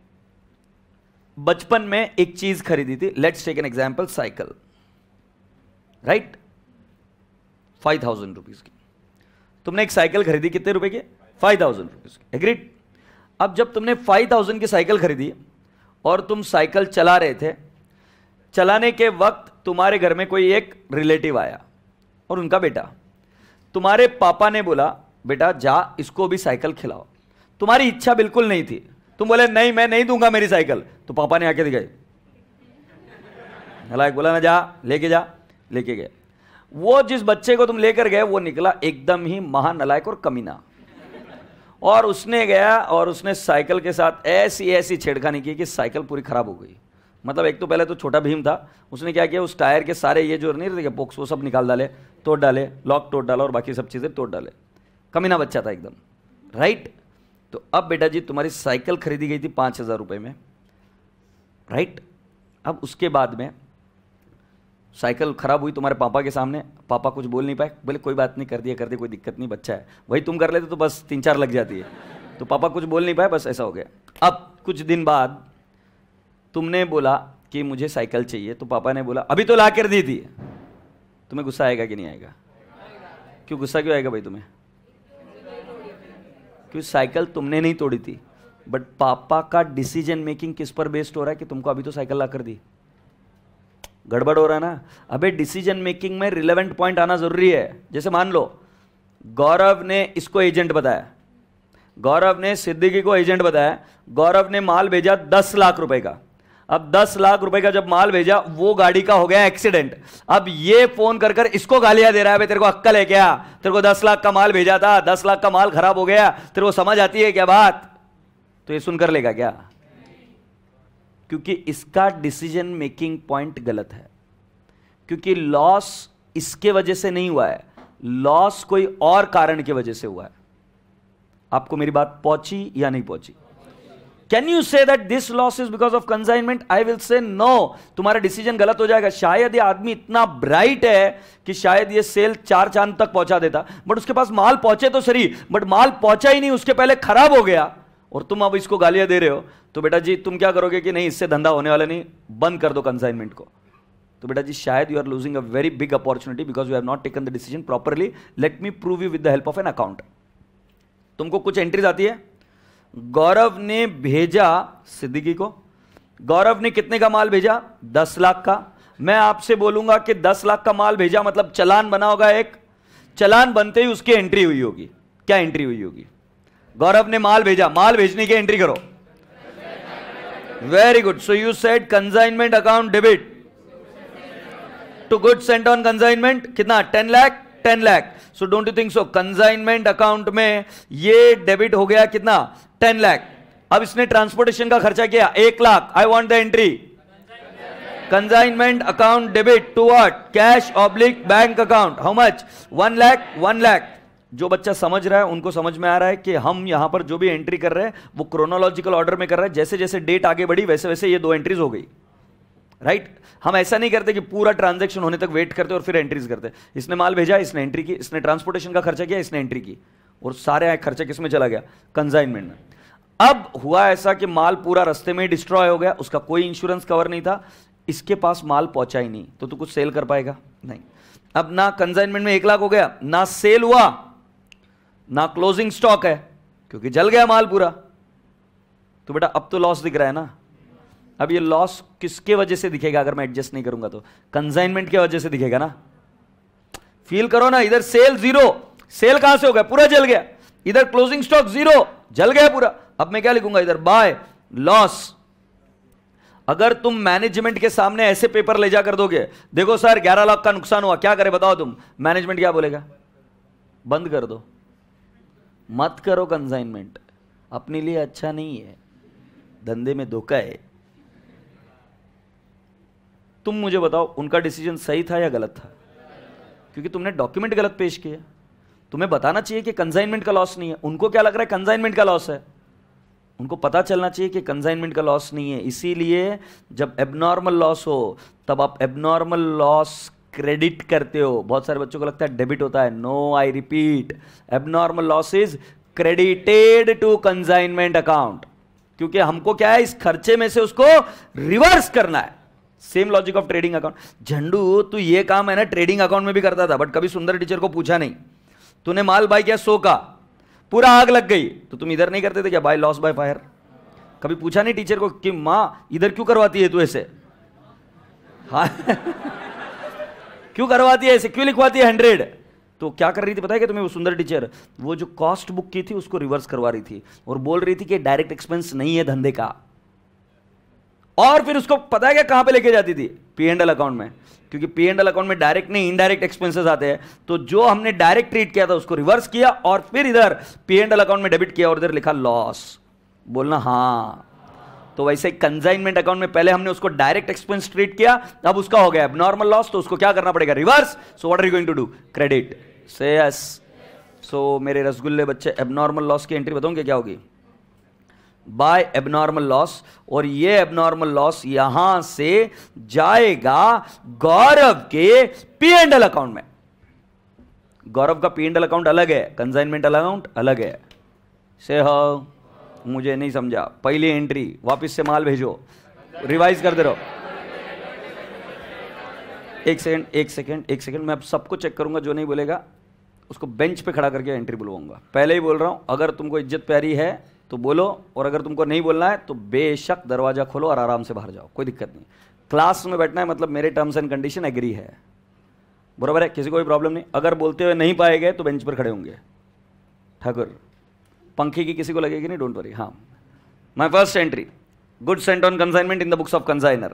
Speaker 1: बचपन में एक चीज खरीदी थी, let's take an example, cycle, right? Five thousand rupees की तुमने एक साइकिल खरीदी। कितने रुपए की? फाइव थाउजेंड रुपीज की। एग्रीड? अब जब तुमने फाइव थाउजेंड की साइकिल खरीदी और तुम साइकिल चला रहे थे, चलाने के वक्त तुम्हारे घर में कोई एक रिलेटिव आया और उनका बेटा। तुम्हारे पापा ने बोला, बेटा जा इसको भी साइकिल खिलाओ। तुम्हारी इच्छा बिल्कुल नहीं थी, तुम बोले नहीं मैं नहीं दूंगा मेरी साइकिल। तो पापा ने आके दिखाई, नलायक बोला ना, जा लेके जा। लेके गए। वो जिस बच्चे को तुम लेकर गए वो निकला एकदम ही महानलायक और कमीना, और उसने गया और उसने साइकिल के साथ ऐसी ऐसी छेड़खानी की कि साइकिल पूरी खराब हो गई। मतलब एक तो पहले तो छोटा भीम था, उसने क्या किया, उस टायर के सारे ये जो नहीं रहते बॉक्स वो सब निकाल डाले, तोड़ डाले, लॉक तोड़ डाला और बाकी सब चीजें तोड़ डाले। कमीना बच्चा था एकदम, राइट? तो अब बेटा जी तुम्हारी साइकिल खरीदी गई थी पांच हजार रुपए में, राइट? अब उसके बाद में साइकिल खराब हुई तुम्हारे पापा के सामने, पापा कुछ बोल नहीं पाए, बोले कोई बात नहीं, कर दिया कर दिया, कोई दिक्कत नहीं, बच्चा है। वही तुम कर लेते तो बस तीन चार लग जाती है। तो पापा कुछ बोल नहीं पाए, बस ऐसा हो गया। अब कुछ दिन बाद तुमने बोला कि मुझे साइकिल चाहिए, तो पापा ने बोला अभी तो ला कर दी थी। तुम्हें गुस्सा आएगा कि नहीं आएगा? क्यों गुस्सा क्यों आएगा भाई तुम्हें? क्योंकि साइकिल तुमने नहीं तोड़ी थी, बट पापा का डिसीजन मेकिंग किस पर बेस्ड हो रहा है कि तुमको अभी तो साइकिल ला कर दी। गड़बड़ हो रहा है ना? अबे डिसीजन मेकिंग में रिलेवेंट पॉइंट आना जरूरी है। जैसे मान लो गौरव ने इसको एजेंट बताया, गौरव ने सिद्दीकी को एजेंट बताया, गौरव ने माल भेजा दस लाख रुपए का। अब दस लाख रुपए का जब माल भेजा, वो गाड़ी का हो गया एक्सीडेंट। अब ये फोन कर कर इसको गालियां दे रहा है, भाई तेरे को अक्कल है क्या? तेरे को दस लाख का माल भेजा था, दस लाख का माल खराब हो गया, तेरे को समझ आती है क्या बात? तो ये सुनकर लेगा क्या? क्योंकि इसका डिसीजन मेकिंग पॉइंट गलत है। क्योंकि लॉस इसके वजह से नहीं हुआ है, लॉस कोई और कारण की वजह से हुआ है। आपको मेरी बात पहुंची या नहीं पहुंची? Can you say that this loss is because of consignment? I will say no. तुम्हारा डिसीजन गलत हो जाएगा। शायद ये आदमी इतना ब्राइट है कि शायद ये सेल चार चांद तक पहुंचा देता, बट उसके पास माल पहुंचे तो सही, बट माल पहुंचा ही नहीं, उसके पहले खराब हो गया, और तुम अब इसको गालियां दे रहे हो। तो बेटा जी तुम क्या करोगे कि नहीं इससे धंधा होने वाला नहीं, बंद कर दो कंसाइनमेंट को। तो बेटा जी शायद you are losing a very big opportunity because you have not taken the decision properly. Let me prove you with the help of an account. तुमको कुछ एंट्रीज आती है। गौरव ने भेजा सिद्दीकी को, गौरव ने कितने का माल भेजा? दस लाख का। मैं आपसे बोलूंगा कि दस लाख का माल भेजा मतलब चालान बना होगा, एक चालान बनते ही उसकी एंट्री हुई होगी। क्या एंट्री हुई होगी? गौरव ने माल भेजा, माल भेजने की एंट्री करो। Very good. So you said consignment account debit to goods sent on consignment कितना? Ten lakh. Ten lakh. So don't you think so consignment account में ये डेबिट हो गया कितना? टेन लाख. अब इसने ट्रांसपोर्टेशन का खर्चा किया एक lakh. I want the entry. Consignment account debit to what? Cash oblique bank account. How much? One lakh. One lakh. जो बच्चा समझ रहा है उनको समझ में आ रहा है कि हम यहां पर जो भी एंट्री कर रहे हैं वो क्रोनोलॉजिकल ऑर्डर में कर रहे हैं. जैसे जैसे डेट आगे बढ़ी वैसे वैसे ये दो एंट्रीज हो गई. Right right? हम ऐसा नहीं करते कि पूरा ट्रांजैक्शन होने तक वेट करते और फिर एंट्रीज करते. इसने माल भेजा, इसने एंट्री की, इसने ट्रांसपोर्टेशन का खर्चा किया, इसने एंट्री की, और सारे खर्चा किस में चला गया? कंसाइनमेंट में. अब हुआ ऐसा कि माल पूरा रास्ते में डिस्ट्रॉय हो गया, उसका कोई इंश्योरेंस कवर नहीं था, इसके पास माल पहुंचा ही नहीं, तो तू कुछ सेल कर पाएगा? नहीं. अब ना कंसाइनमेंट में एक लाख हो गया, ना सेल हुआ, ना क्लोजिंग स्टॉक है क्योंकि जल गया माल पूरा. तो बेटा अब तो लॉस दिख रहा है ना. अब ये लॉस किसके वजह से दिखेगा? अगर मैं एडजस्ट नहीं करूंगा तो कंसाइनमेंट की वजह से दिखेगा ना. फील करो ना, इधर सेल जीरो. सेल कहां से हो गया? पूरा जल गया. इधर क्लोजिंग स्टॉक जीरो, जल गया पूरा. अब मैं क्या लिखूंगा इधर? By loss. अगर तुम मैनेजमेंट के सामने ऐसे पेपर ले जाकर दोगे, देखो सर ग्यारह लाख का नुकसान हुआ, क्या करे बताओ तुम? मैनेजमेंट क्या बोलेगा? बंद कर दो, मत करो कंसाइनमेंट, अपने लिए अच्छा नहीं है, धंधे में धोखा है. तुम मुझे बताओ उनका डिसीजन सही था या गलत था? क्योंकि तुमने डॉक्यूमेंट गलत पेश किया. तुम्हें बताना चाहिए कि कंसाइनमेंट का लॉस नहीं है. उनको क्या लग रहा है? कंसाइनमेंट का लॉस है. उनको पता चलना चाहिए कि कंसाइनमेंट का लॉस नहीं है. इसीलिए जब एबनॉर्मल लॉस हो तब आप एबनॉर्मल लॉस क्रेडिट करते हो. बहुत सारे बच्चों को लगता है डेबिट होता है. No, I repeat, abnormal loss is credited to consignment account. क्योंकि हमको क्या है? इस खर्चे में से उसको रिवर्स करना है. Same logic of trading account. झंडू तू ये काम है ना ट्रेडिंग अकाउंट में भी करता था, बट कभी सुंदर टीचर को पूछा नहीं. तूने माल बाय किया सौ का, पूरा आग लग गई, तो तुम इधर नहीं करते थे क्या? By loss by fire. कभी पूछा नहीं टीचर को कि मां इधर क्यों करवाती है तू ऐसे? हाँ क्यों करवाती है ऐसे, क्यों लिखवाती है हंड्रेड? तो क्या कर रही थी पता है कि तुम्हें? वो सुंदर टीचर वो जो कॉस्ट बुक की थी उसको रिवर्स करवा रही थी और बोल रही थी कि डायरेक्ट एक्सपेंस नहीं है धंधे का. और फिर उसको पता है क्या कहां पे लेके जाती थी? पी एंड एल अकाउंट में. क्योंकि पी एंड एल अकाउंट में डायरेक्ट नहीं इनडायरेक्ट एक्सपेंसेस आते हैं. तो जो हमने डायरेक्ट ट्रीट किया था उसको रिवर्स किया और फिर इधर पी एंड एल अकाउंट में डेबिट किया और इधर लिखा लॉस. बोलना हाँ. तो वैसे कंसाइनमेंट अकाउंट में पहले हमने उसको डायरेक्ट एक्सपेंस ट्रीट किया, अब उसका हो गया एबनॉर्मल लॉस, तो उसको क्या करना पड़ेगा? Reverse. So what are you going to do? Credit. Say yes. So मेरे रसगुल्ले बच्चे, एबनॉर्मल लॉस की एंट्री बताऊंगे क्या होगी? By abnormal loss. और ये एबनॉर्मल लॉस यहां से जाएगा गौरव के पी एंड एल अकाउंट में. गौरव का पी एंड एल अकाउंट अलग है, कंसाइनमेंट अकाउंट अलग है. से हो, मुझे नहीं समझा. पहली एंट्री वापस से माल भेजो, रिवाइज कर दे रहो. एक सेकंड एक सेकंड एक सेकंड मैं अब सबको चेक करूंगा. जो नहीं बोलेगा उसको बेंच पे खड़ा करके एंट्री बुलवाऊंगा. पहले ही बोल रहा हूं, अगर तुमको इज्जत प्यारी है तो बोलो, और अगर तुमको नहीं बोलना है तो बेशक दरवाजा खोलो और आराम से बाहर जाओ, कोई दिक्कत नहीं. क्लास में बैठना है मतलब मेरे टर्म्स एंड कंडीशन एग्री है, बराबर है, किसी को कोई प्रॉब्लम नहीं. अगर बोलते हुए नहीं पाए गए तो बेंच पर खड़े होंगे. ठाकुर पंखी की किसी को लगेगी नहीं, डोंट वरी. हाँ, my first entry, goods sent on consignment in the books of consignor.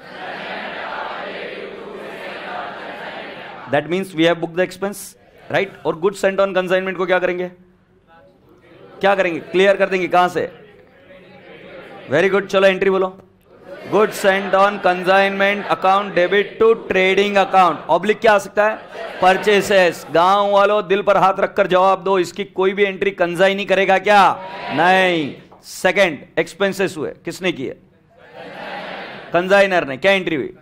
Speaker 1: That means we have book the expense, right. और गुड्स सेंट ऑन कंसाइनमेंट को क्या करेंगे? क्या करेंगे? क्लियर कर देंगे. कहां से? Very good. चलो एंट्री बोलो. Goods sent on consignment account debit to trading account. Oblique क्या आ सकता है? परचेसेस. गांव वालों दिल पर हाथ रखकर जवाब दो, इसकी कोई भी एंट्री कंसाइन नहीं करेगा क्या? नहीं. सेकंड, एक्सपेंसेस हुए, किसने किए? कंसाइनर ने. क्या एंट्री हुई?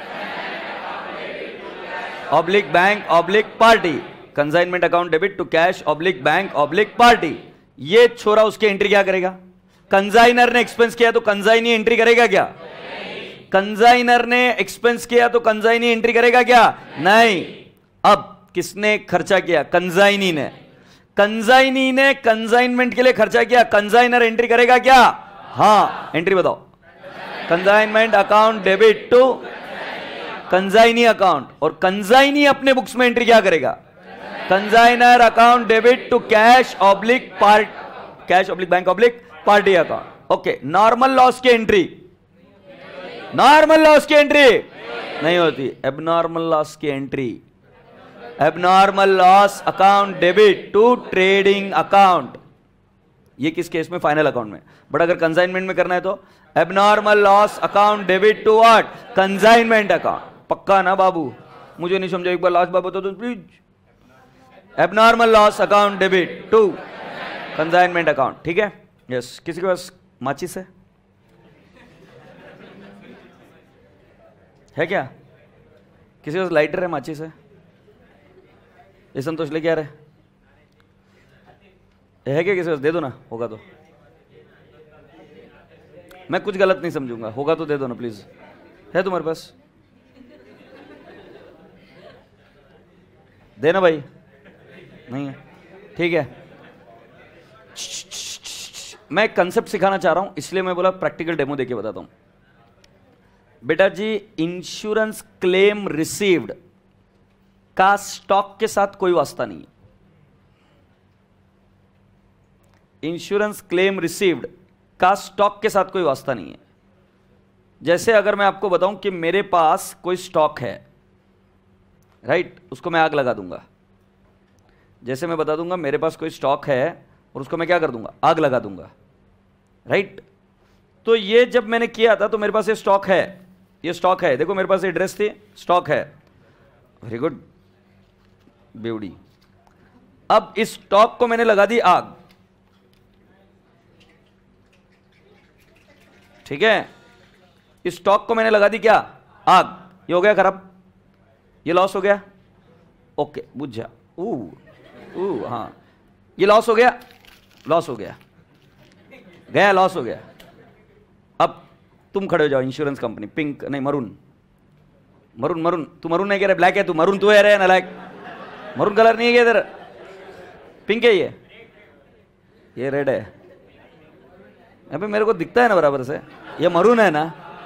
Speaker 1: Oblique bank oblique party. Consignment account debit to cash oblique bank oblique party. ये छोरा उसकी एंट्री क्या करेगा? कंसाइनर ने एक्सपेंस किया तो कंसाइनी एंट्री करेगा क्या? कंसाइनर ने एक्सपेंस किया तो कंसाइनी एंट्री करेगा क्या? नहीं. अब किसने खर्चा किया? कंसाइनी ने. कंसाइनी ने कंसाइनमेंट के लिए खर्चा किया, कंसाइनर एंट्री करेगा क्या? हाँ, एंट्री बताओ. Consignment account debit to consignee account. और कंसाइनी अपने बुक्स में एंट्री क्या करेगा? Consignor account debit to cash oblique part cash oblique bank oblique party account. Okay. Normal loss की एंट्री नॉर्मल लॉस की एंट्री नहीं होती, एबनॉर्मल लॉस की entry, abnormal loss account debit to trading account, ये किस केस में? फाइनल अकाउंट में। बट अगर कंसाइनमेंट में करना है तो abnormal loss account debit to what? Consignment account. पक्का ना बाबू? मुझे नहीं समझा, एक बार लास्ट बार बता दो please. Abnormal loss account debit to consignment account, ठीक है? यस। किसी के पास माचिस है? है क्या? किसी के पास लाइटर है, माचिस है? ये संतोष लेके आ रहे है क्या? किसी के पास? दे दो ना, होगा तो। मैं कुछ गलत नहीं समझूंगा, होगा तो दे दो ना प्लीज। है तुम्हारे पास? देना भाई। नहीं है? ठीक है। मैं कंसेप्ट सिखाना चाह रहा हूं, इसलिए मैं बोला प्रैक्टिकल डेमो देके बताता हूं। बेटा जी, इंश्योरेंस क्लेम रिसीव्ड का स्टॉक के साथ कोई वास्ता नहीं है। इंश्योरेंस क्लेम रिसीव्ड का स्टॉक के साथ कोई वास्ता नहीं है। जैसे अगर मैं आपको बताऊं कि मेरे पास कोई स्टॉक है, राइट, उसको मैं आग लगा दूंगा। जैसे मैं बता दूंगा मेरे पास कोई स्टॉक है और उसको मैं क्या कर दूंगा? आग लगा दूंगा, राइट। तो ये जब मैंने किया था तो मेरे पास ये स्टॉक है, ये स्टॉक है, देखो मेरे पास ये ड्रेस थी, स्टॉक है, वेरी गुड बेवड़ी। अब इस स्टॉक को मैंने लगा दी आग, ठीक है? इस स्टॉक को मैंने लगा दी क्या? आग। ये हो गया खराब, ये लॉस हो गया, ओके बुझ जा। ऊ ऊ हाँ, ये लॉस हो गया, लॉस हो गया, गया, लॉस हो गया। अब तुम खड़े हो जाओ, इंश्योरेंस कंपनी, पिंक नहीं मरून, मरून मरून, तू मरून नहीं कह रहा, ब्लैक है तू, मरून तू है रे नालायक, मरून कलर नहीं है क्या इधर? पिंक है ये, ये रेड है। अबे मेरे को दिखता है ना बराबर से, ये मरून है ना?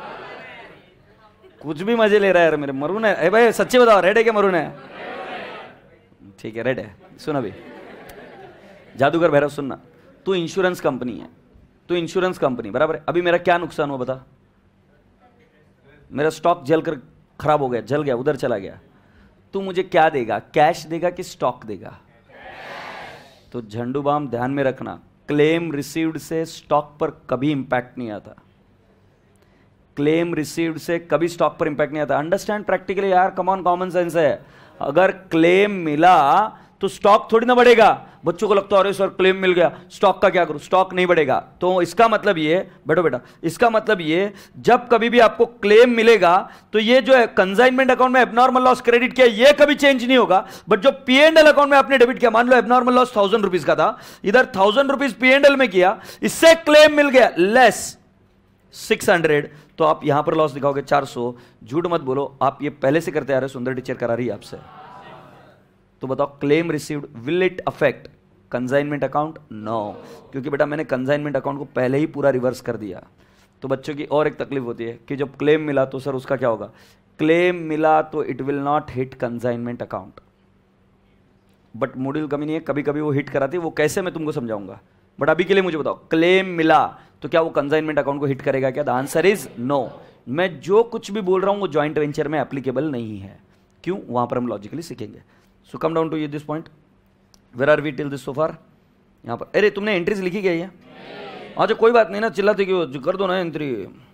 Speaker 1: कुछ भी मजे ले रहा है यार मेरे, मरून है। ए भाई सच्ची बताओ, रेड है क्या मरून है? ठीक है रेड है। सुन अभी जादूगर भैरव, सुनना, तू इंश्योरेंस कंपनी है, तू इंश्योरेंस कंपनी बराबर है। अभी मेरा क्या नुकसान हुआ बता? मेरा स्टॉक जलकर खराब हो गया, जल गया, उधर चला गया। तू मुझे क्या देगा? कैश देगा कि स्टॉक देगा? तो झंडू बाम ध्यान में रखना, क्लेम रिसीव्ड से स्टॉक पर कभी इंपैक्ट नहीं आता। क्लेम रिसीव्ड से कभी स्टॉक पर इंपैक्ट नहीं आता। अंडरस्टैंड प्रैक्टिकली यार, कम ऑन, कॉमन सेंस है। अगर क्लेम मिला तो स्टॉक थोड़ी ना बढ़ेगा। बच्चों को लगता है अरे सर क्लेम मिल गया, स्टॉक का क्या करूं? स्टॉक नहीं बढ़ेगा। तो इसका मतलब ये, बैठो बेटा, इसका मतलब ये, जब कभी भी आपको क्लेम मिलेगा तो ये जो है कंसाइनमेंट अकाउंट में एबनॉर्मल लॉस क्रेडिट किया, ये कभी चेंज नहीं होगा। बट जो पी एंड एल अकाउंट में आपने डेबिट किया, मान लो एबनॉर्मल लॉस थाउजेंड रुपीज का था, इधर thousand rupees P and L में किया, इससे क्लेम मिल गया लेस सिक्स हंड्रेड, तो आप यहां पर लॉस दिखाओगे चार सौ। झूठ मत बोलो, आप ये पहले से करते आ रहे, सुंदर टीचर करा रही है आपसे। तो बताओ claim received, will it affect consignment account? No, क्योंकि बेटा मैंने कंसाइनमेंट अकाउंट को पहले ही पूरा रिवर्स कर दिया। तो बच्चों की और एक तकलीफ होती है कि जब क्लेम मिला तो सर उसका क्या होगा? क्लेम मिला तो it will not hit consignment account. But module कमी नहीं है, कभी कभी वो हिट कराती है, वो कैसे मैं तुमको समझाऊंगा। बट अभी के लिए मुझे बताओ, क्लेम मिला तो क्या वो कंसाइनमेंट अकाउंट को हिट करेगा क्या? The answer is no. मैं जो कुछ भी बोल रहा हूं वो जॉइंट वेंचर में एप्लीकेबल नहीं है। क्यों? वहां पर हम लॉजिकली सीखेंगे। So come down to this point, where are we till this so far? यहां पर, अरे तुमने एंट्रीज लिखी गई है? अच्छा कोई बात नहीं ना, चिल्लाते क्यों, कर दो ना entry.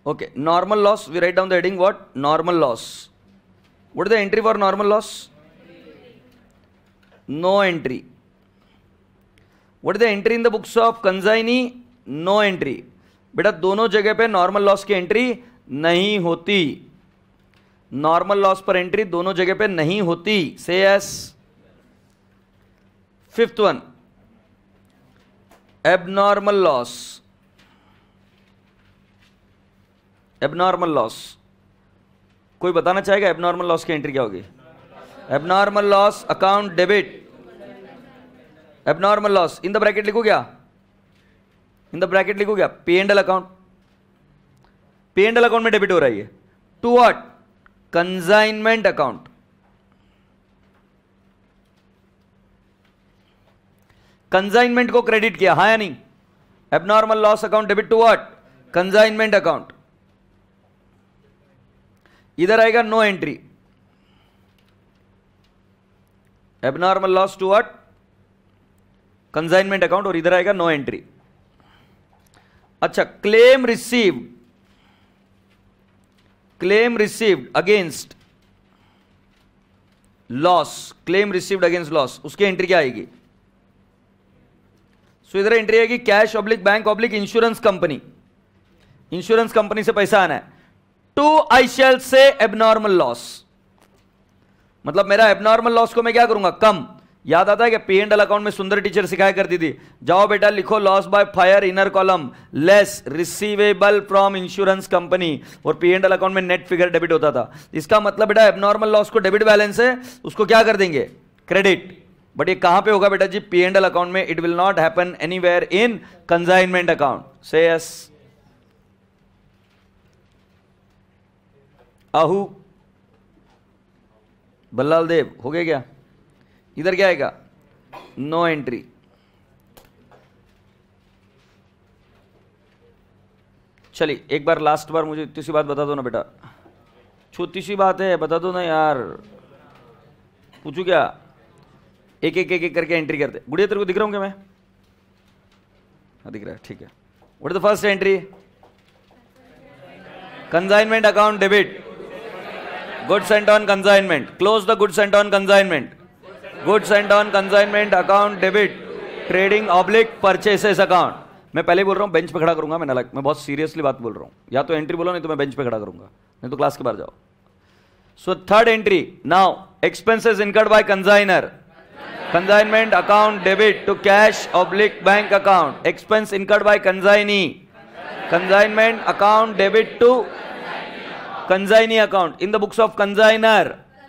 Speaker 1: Okay, normal loss, we write down the heading what? Normal loss. What is the entry for normal loss? No entry. What is the entry in the books of consignee? No entry. बेटा दोनों जगह पे नॉर्मल लॉस की एंट्री नहीं होती. नॉर्मल लॉस पर एंट्री दोनों जगह पे नहीं होती. Say yes. Fifth one, abnormal loss. Abnormal loss कोई बताना चाहेगा? एबनॉर्मल लॉस की एंट्री क्या होगी? Abnormal loss account debit. Abnormal loss in the bracket लिखो क्या? इन द ब्रैकेट लिखो क्या? P and L account. P and L account में डेबिट हो रहा है. To what? Consignment account. Consignment को क्रेडिट किया, हाँ या नहीं? Abnormal loss account debit to what? Consignment account. इधर आएगा no entry. Abnormal loss to what? Consignment account. और इधर आएगा नो एंट्री. अच्छा, claim received. Claim received against loss. Claim received against loss, उसकी एंट्री क्या आएगी? सो so, इधर एंट्री आएगी cash oblique bank oblique insurance company. Insurance company से पैसा आना है. टू आई शैल से एबनॉर्मल लॉस. मतलब मेरा एबनॉर्मल लॉस को मैं क्या करूंगा? कम. याद आता है कि पी एंड एल अकाउंट में सुंदर टीचर सिखाया करती थी, जाओ बेटा लिखो loss by fire inner column less receivable from insurance company. और पी एंड एल अकाउंट में नेट फिगर डेबिट होता था. इसका मतलब बेटा एबनॉर्मल लॉस को डेबिट बैलेंस है, उसको क्या कर देंगे? क्रेडिट. बट ये कहां पे होगा बेटा जी? पी एंड एल अकाउंट में. It will not happen anywhere in consignment account. Say yes. आहू बल्लाल देव हो गया क्या? इधर क्या आएगा? No entry. चलिए एक बार लास्ट बार मुझे इतनी सी बात बता दो ना बेटा. छोटी सी बात है, बता दो ना यार. पूछू क्या? एक एक एक एक करके एंट्री करते. गुड़िया तेरे को दिख रहा हूं क्या मैं? हाँ दिख रहा है, ठीक है. What is the first entry? Consignment account debit. Goods sent on consignment. Close the goods sent on consignment. Goods sent on consignment account debit. Trading oblique purchases account. मैं पहले बोल रहा हूँ बेंच पे खड़ा करूंगा. मैं ना मैं बहुत सीरियसली बात बोल रहा हूँ. या तो एंट्री बोलो नहीं तो मैं बेंच पे खड़ा करूंगा, नहीं तो क्लास के बाहर जाओ. So third entry now expenses incurred by consignor. Consignment account debit to cash oblique bank account. Expense incurred by consignee. Consignment account debit to consignee account in the books of consigner.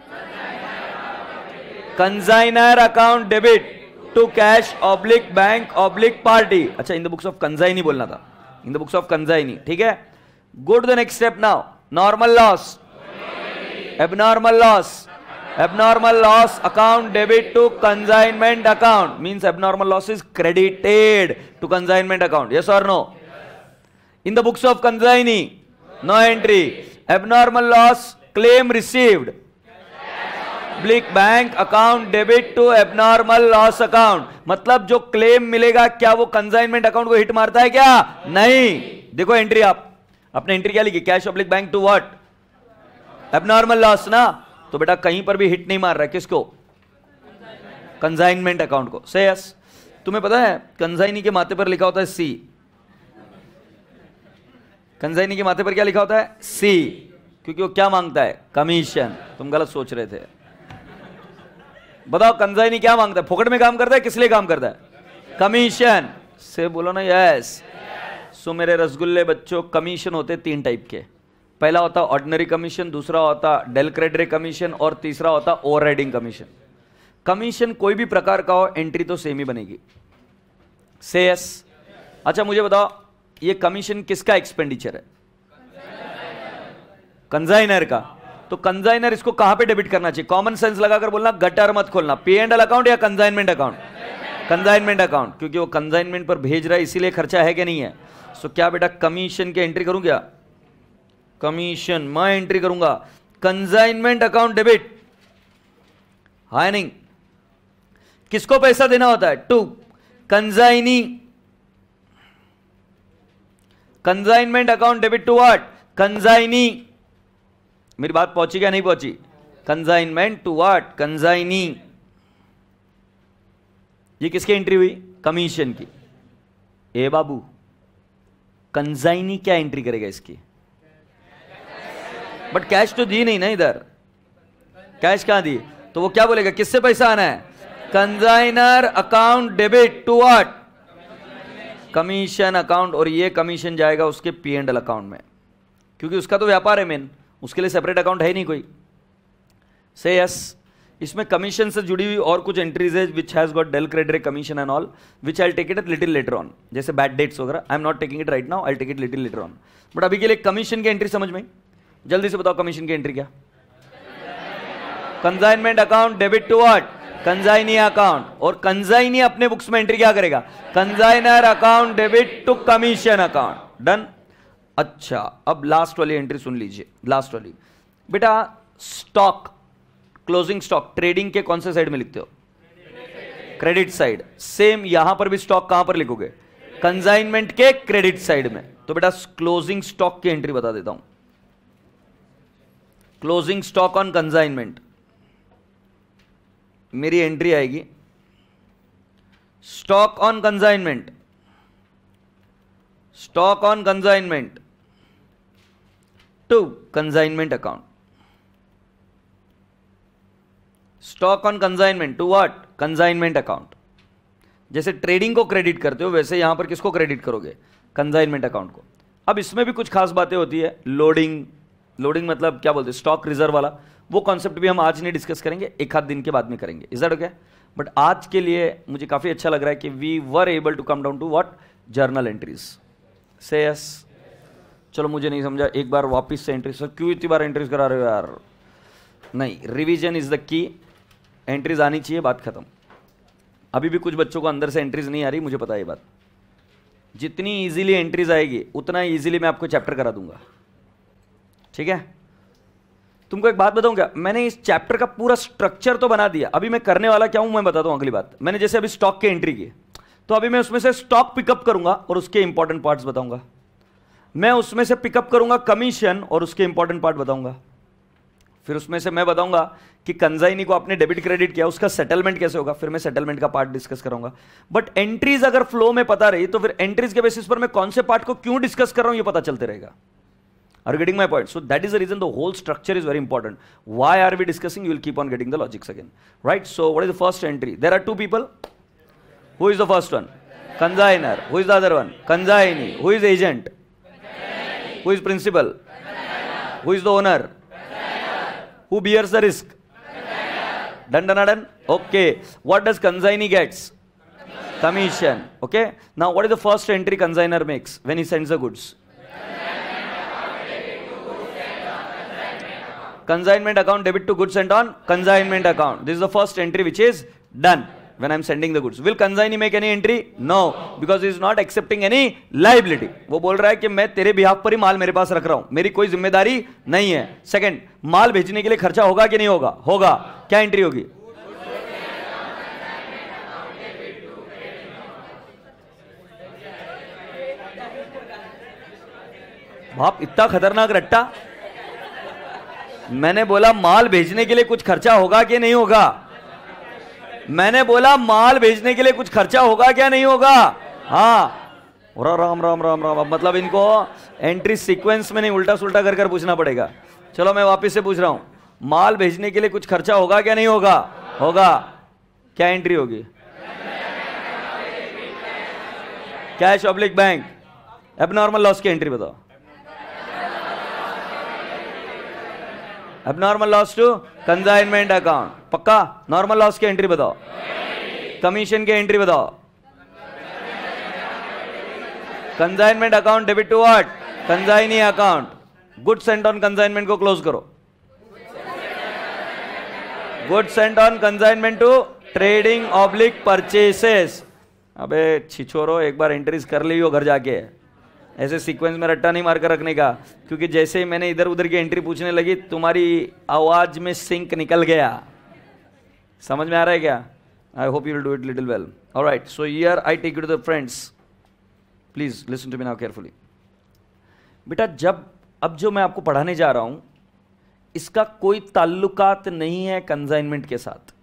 Speaker 1: Consigner account debit to cash oblique bank oblique party. अच्छा, in the books of consignee बोलना था. In the books of consignee. ठीक है. Go to the next step now. Normal loss. Abnormal loss. Abnormal loss account debit to consignment account. Means abnormal loss is credited to consignment account. Yes or no? In the books of consignee. No entry. Abnormal loss claim received. Oblique bank account debit to abnormal loss account. मतलब जो क्लेम मिलेगा क्या वो कंसाइनमेंट अकाउंट को हिट मारता है क्या? नहीं. देखो एंट्री, आप अपने एंट्री क्या लिखी? Cash oblique bank to what? Abnormal loss ना. तो बेटा कहीं पर भी हिट नहीं मार रहा है. किसको? कंसाइनमेंट अकाउंट को. से यस. तुम्हें पता है कंसाइनी के माथे पर लिखा होता है सी. कंसाइनी के माथे पर क्या लिखा होता है? सी. क्योंकि वो क्या मांगता है? कमीशन. तुम गलत सोच रहे थे. बताओ कंसाइनी क्या मांगता है? फोकट में काम करता है? किस लिए काम करता है? कमीशन. से बोलो ना यस. सो मेरे रसगुल्ले बच्चों, कमीशन होते तीन टाइप के. पहला होता ऑर्डिनरी कमीशन, दूसरा होता डेल क्रेडिट कमीशन और तीसरा होता ओवरराइडिंग कमीशन. कमीशन कोई भी प्रकार का हो, एंट्री तो सेम ही बनेगी. से यस. अच्छा मुझे बताओ ये कमीशन किसका एक्सपेंडिचर है? कंसाइनर का. तो कंसाइनर इसको कहां पे डेबिट करना चाहिए? कॉमन सेंस लगाकर बोलना, गटर मत खोलना. पी एंड एल अकाउंट या कंसाइनमेंट अकाउंट? Consignment account. क्योंकि वो कंसाइनमेंट पर भेज रहा है इसीलिए खर्चा है कि नहीं है. सो क्या बेटा कमीशन की एंट्री करूं क्या? कमीशन मैं एंट्री करूंगा. Consignment account debit. हाँ नहीं. किसको पैसा देना होता है? To consignee. Consignment account debit to what? Consignee, मेरी बात पहुंची क्या नहीं पहुंची? Consignment to what? कंजाइनी। ये किसकी एंट्री हुई? कमीशन की। ए बाबू, कंजाइनी क्या एंट्री करेगा इसकी? बट कैश तो दी नहीं ना इधर, कैश कहां दी? तो वो क्या बोलेगा, किससे पैसा आना है? Consignor account debit to what? Commission account. और ये कमीशन जाएगा उसके पी एंड एल अकाउंट में, क्योंकि उसका तो व्यापार है मेन, उसके लिए सेपरेट अकाउंट है नहीं कोई। से यस। इसमें कमीशन से जुड़ी हुई और कुछ एंट्रीज है which has got del credit commission and all, which I take it at little later on, जैसे बैड डेट्स वगैरह। I am not taking it right now, I take it little later on. But अभी के लिए कमीशन की एंट्री समझ में? जल्दी से बताओ कमीशन की एंट्री क्या? Consignment account debit to what? Consignee account. और कंजाइनी अपने बुक्स में एंट्री क्या करेगा? Consignor account debit to commission account. Done. अच्छा, अब लास्ट वाली एंट्री सुन लीजिए, लास्ट वाली। बेटा स्टॉक, क्लोजिंग स्टॉक ट्रेडिंग के कौन से साइड में लिखते हो? Credit side. सेम यहां पर भी स्टॉक कहां पर लिखोगे? कंजाइनमेंट के क्रेडिट साइड में। तो बेटा क्लोजिंग स्टॉक की एंट्री बता देता हूं। क्लोजिंग स्टॉक ऑन कंजाइनमेंट, मेरी एंट्री आएगी stock on consignment, stock on consignment to consignment account, stock on consignment to what? Consignment account. जैसे ट्रेडिंग को क्रेडिट करते हो वैसे यहां पर किसको क्रेडिट करोगे? कंजाइनमेंट अकाउंट को। अब इसमें भी कुछ खास बातें होती है। लोडिंग, लोडिंग मतलब क्या बोलते हैं? स्टॉक रिजर्व वाला। वो कॉन्सेप्ट भी हम आज नहीं डिस्कस करेंगे, एक आध दिन के बाद में करेंगे। Is that okay? बट आज के लिए मुझे काफी अच्छा लग रहा है कि we were able to come down to what? Journal entries. Say yes. चलो मुझे नहीं समझा, एक बार वापस से एंट्रीज। सर क्यों इतनी बार एंट्रीज करा रहे हो यार? नहीं, revision is the key. Entries आनी चाहिए, बात खत्म। अभी भी कुछ बच्चों को अंदर से एंट्रीज नहीं आ रही, मुझे पता है ये बात। जितनी इजीली एंट्रीज आएगी उतना इजीली मैं आपको चैप्टर करा दूंगा, ठीक है? तुमको एक बात बताऊं क्या? मैंने इस चैप्टर का पूरा स्ट्रक्चर तो बना दिया, अभी मैं करने वाला क्या हूं मैं बताता हूं। अगली बात, मैंने जैसे अभी स्टॉक की एंट्री की, तो अभी मैं उसमें से स्टॉक पिकअप करूंगा और उसके इंपॉर्टेंट पार्ट्स बताऊंगा। मैं उसमें से पिकअप करूंगा कमीशन और उसके इंपॉर्टेंट पार्ट बताऊंगा। फिर उसमें से मैं बताऊंगा कि कंजाइनी को आपने डेबिट क्रेडिट किया, उसका सेटलमेंट कैसे होगा, फिर मैं सेटलमेंट का पार्ट डिस्कस करूंगा। बट एंट्रीज अगर फ्लो में पता रही तो फिर एंट्रीज के बेसिस पर मैं कौन से पार्ट को क्यों डिस्कस कर रहा हूं ये पता चलते रहेगा। Are you getting my point? So that is the reason the whole structure is very important. Why are we discussing? You will keep on getting the logics again, right? So what is the first entry? There are two people. Who is the first one? Consignor. Who is the other one? Consignee. Who is the agent? Consignee. Who is principal? Consignor. Who is the owner? Consignor. Who bears the risk? Consignor. Done, done, done. Okay. What does consignee gets? Commission. Commission. Okay. Now what is the first entry consignor makes when he sends the goods? Consignment account debit to goods sent on consignment account. This is the first entry which is done when I am sending the goods. Will consignee make any entry? No, because he is not accepting any liability. वो बोल रहा है कि मैं तेरे बिहाफ पर ही माल मेरे पास रख रहा हूं, मेरी कोई जिम्मेदारी नहीं है। सेकंड, माल भेजने के लिए खर्चा होगा कि नहीं होगा? होगा। क्या एंट्री होगी? बाप इतना खतरनाक रट्टा। मैंने बोला माल भेजने के लिए कुछ खर्चा होगा कि नहीं होगा? मैंने बोला माल भेजने के लिए कुछ खर्चा होगा क्या नहीं होगा? हाँ। राम राम राम राम। मतलब इनको एंट्री सीक्वेंस में नहीं, उल्टा सुल्टा कर कर पूछना पड़ेगा। चलो मैं वापस से पूछ रहा हूं, माल भेजने के लिए कुछ खर्चा होगा क्या नहीं होगा? होगा। क्या एंट्री होगी? Cash oblique bank. Abnormal loss की एंट्री बताओ। Abnormal loss to consignment account. पक्का? नॉर्मल लॉस की एंट्री बताओ। कमीशन की एंट्री बताओ। Consignment account debit to what? Consignee account. Good sent on consignment को क्लोज करो। Good sent on consignment to trading oblique purchases. अबे छिछोरो, एक बार एंट्रीज कर ली हो घर जाके, ऐसे सीक्वेंस में रट्टा नहीं मारकर रखने का, क्योंकि जैसे ही मैंने इधर उधर की एंट्री पूछने लगी तुम्हारी आवाज में सिंक निकल गया। समझ में आ रहा है क्या? I hope you will do it little well. Alright, so here I take you to the friends, please listen to me now carefully. बेटा जब अब जो मैं आपको पढ़ाने जा रहा हूं इसका कोई ताल्लुकात नहीं है कंसाइनमेंट के साथ,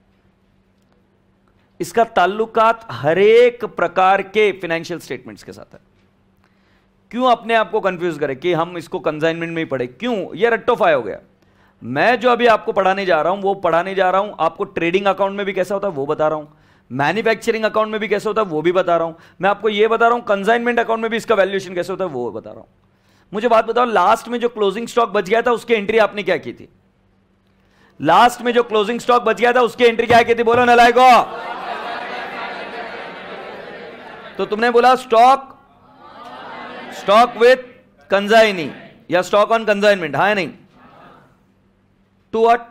Speaker 1: इसका ताल्लुकात हर एक प्रकार के फाइनेंशियल स्टेटमेंट्स के साथ है। क्यों अपने आप को कंफ्यूज करें कि हम इसको कंसाइनमेंट में ही पढ़े, क्यों? ये रट्टोफाई हो गया। मैं जो अभी आपको पढ़ाने जा रहा हूं वो पढ़ाने जा रहा हूं आपको ट्रेडिंग अकाउंट में भी कैसा होता है वो बता रहा हूं, मैन्युफैक्चरिंग अकाउंट में भी कैसे होता है वो भी बता रहा हूं, मैं आपको ये बता रहा हूं कंसाइनमेंट अकाउंट में भी इसका वैल्यूएशन कैसे होता है वो बता रहा हूं। मुझे बात बताओ, लास्ट में जो क्लोजिंग स्टॉक बच गया था उसकी एंट्री आपने क्या की थी? लास्ट में जो क्लोजिंग स्टॉक बच गया था उसकी एंट्री क्या की थी? बोलो नलायको। तो तुमने बोला स्टॉक स्टॉक विथ कंसाइनी या स्टॉक ऑन कंसाइनमेंट, हाँ या नहीं? To what?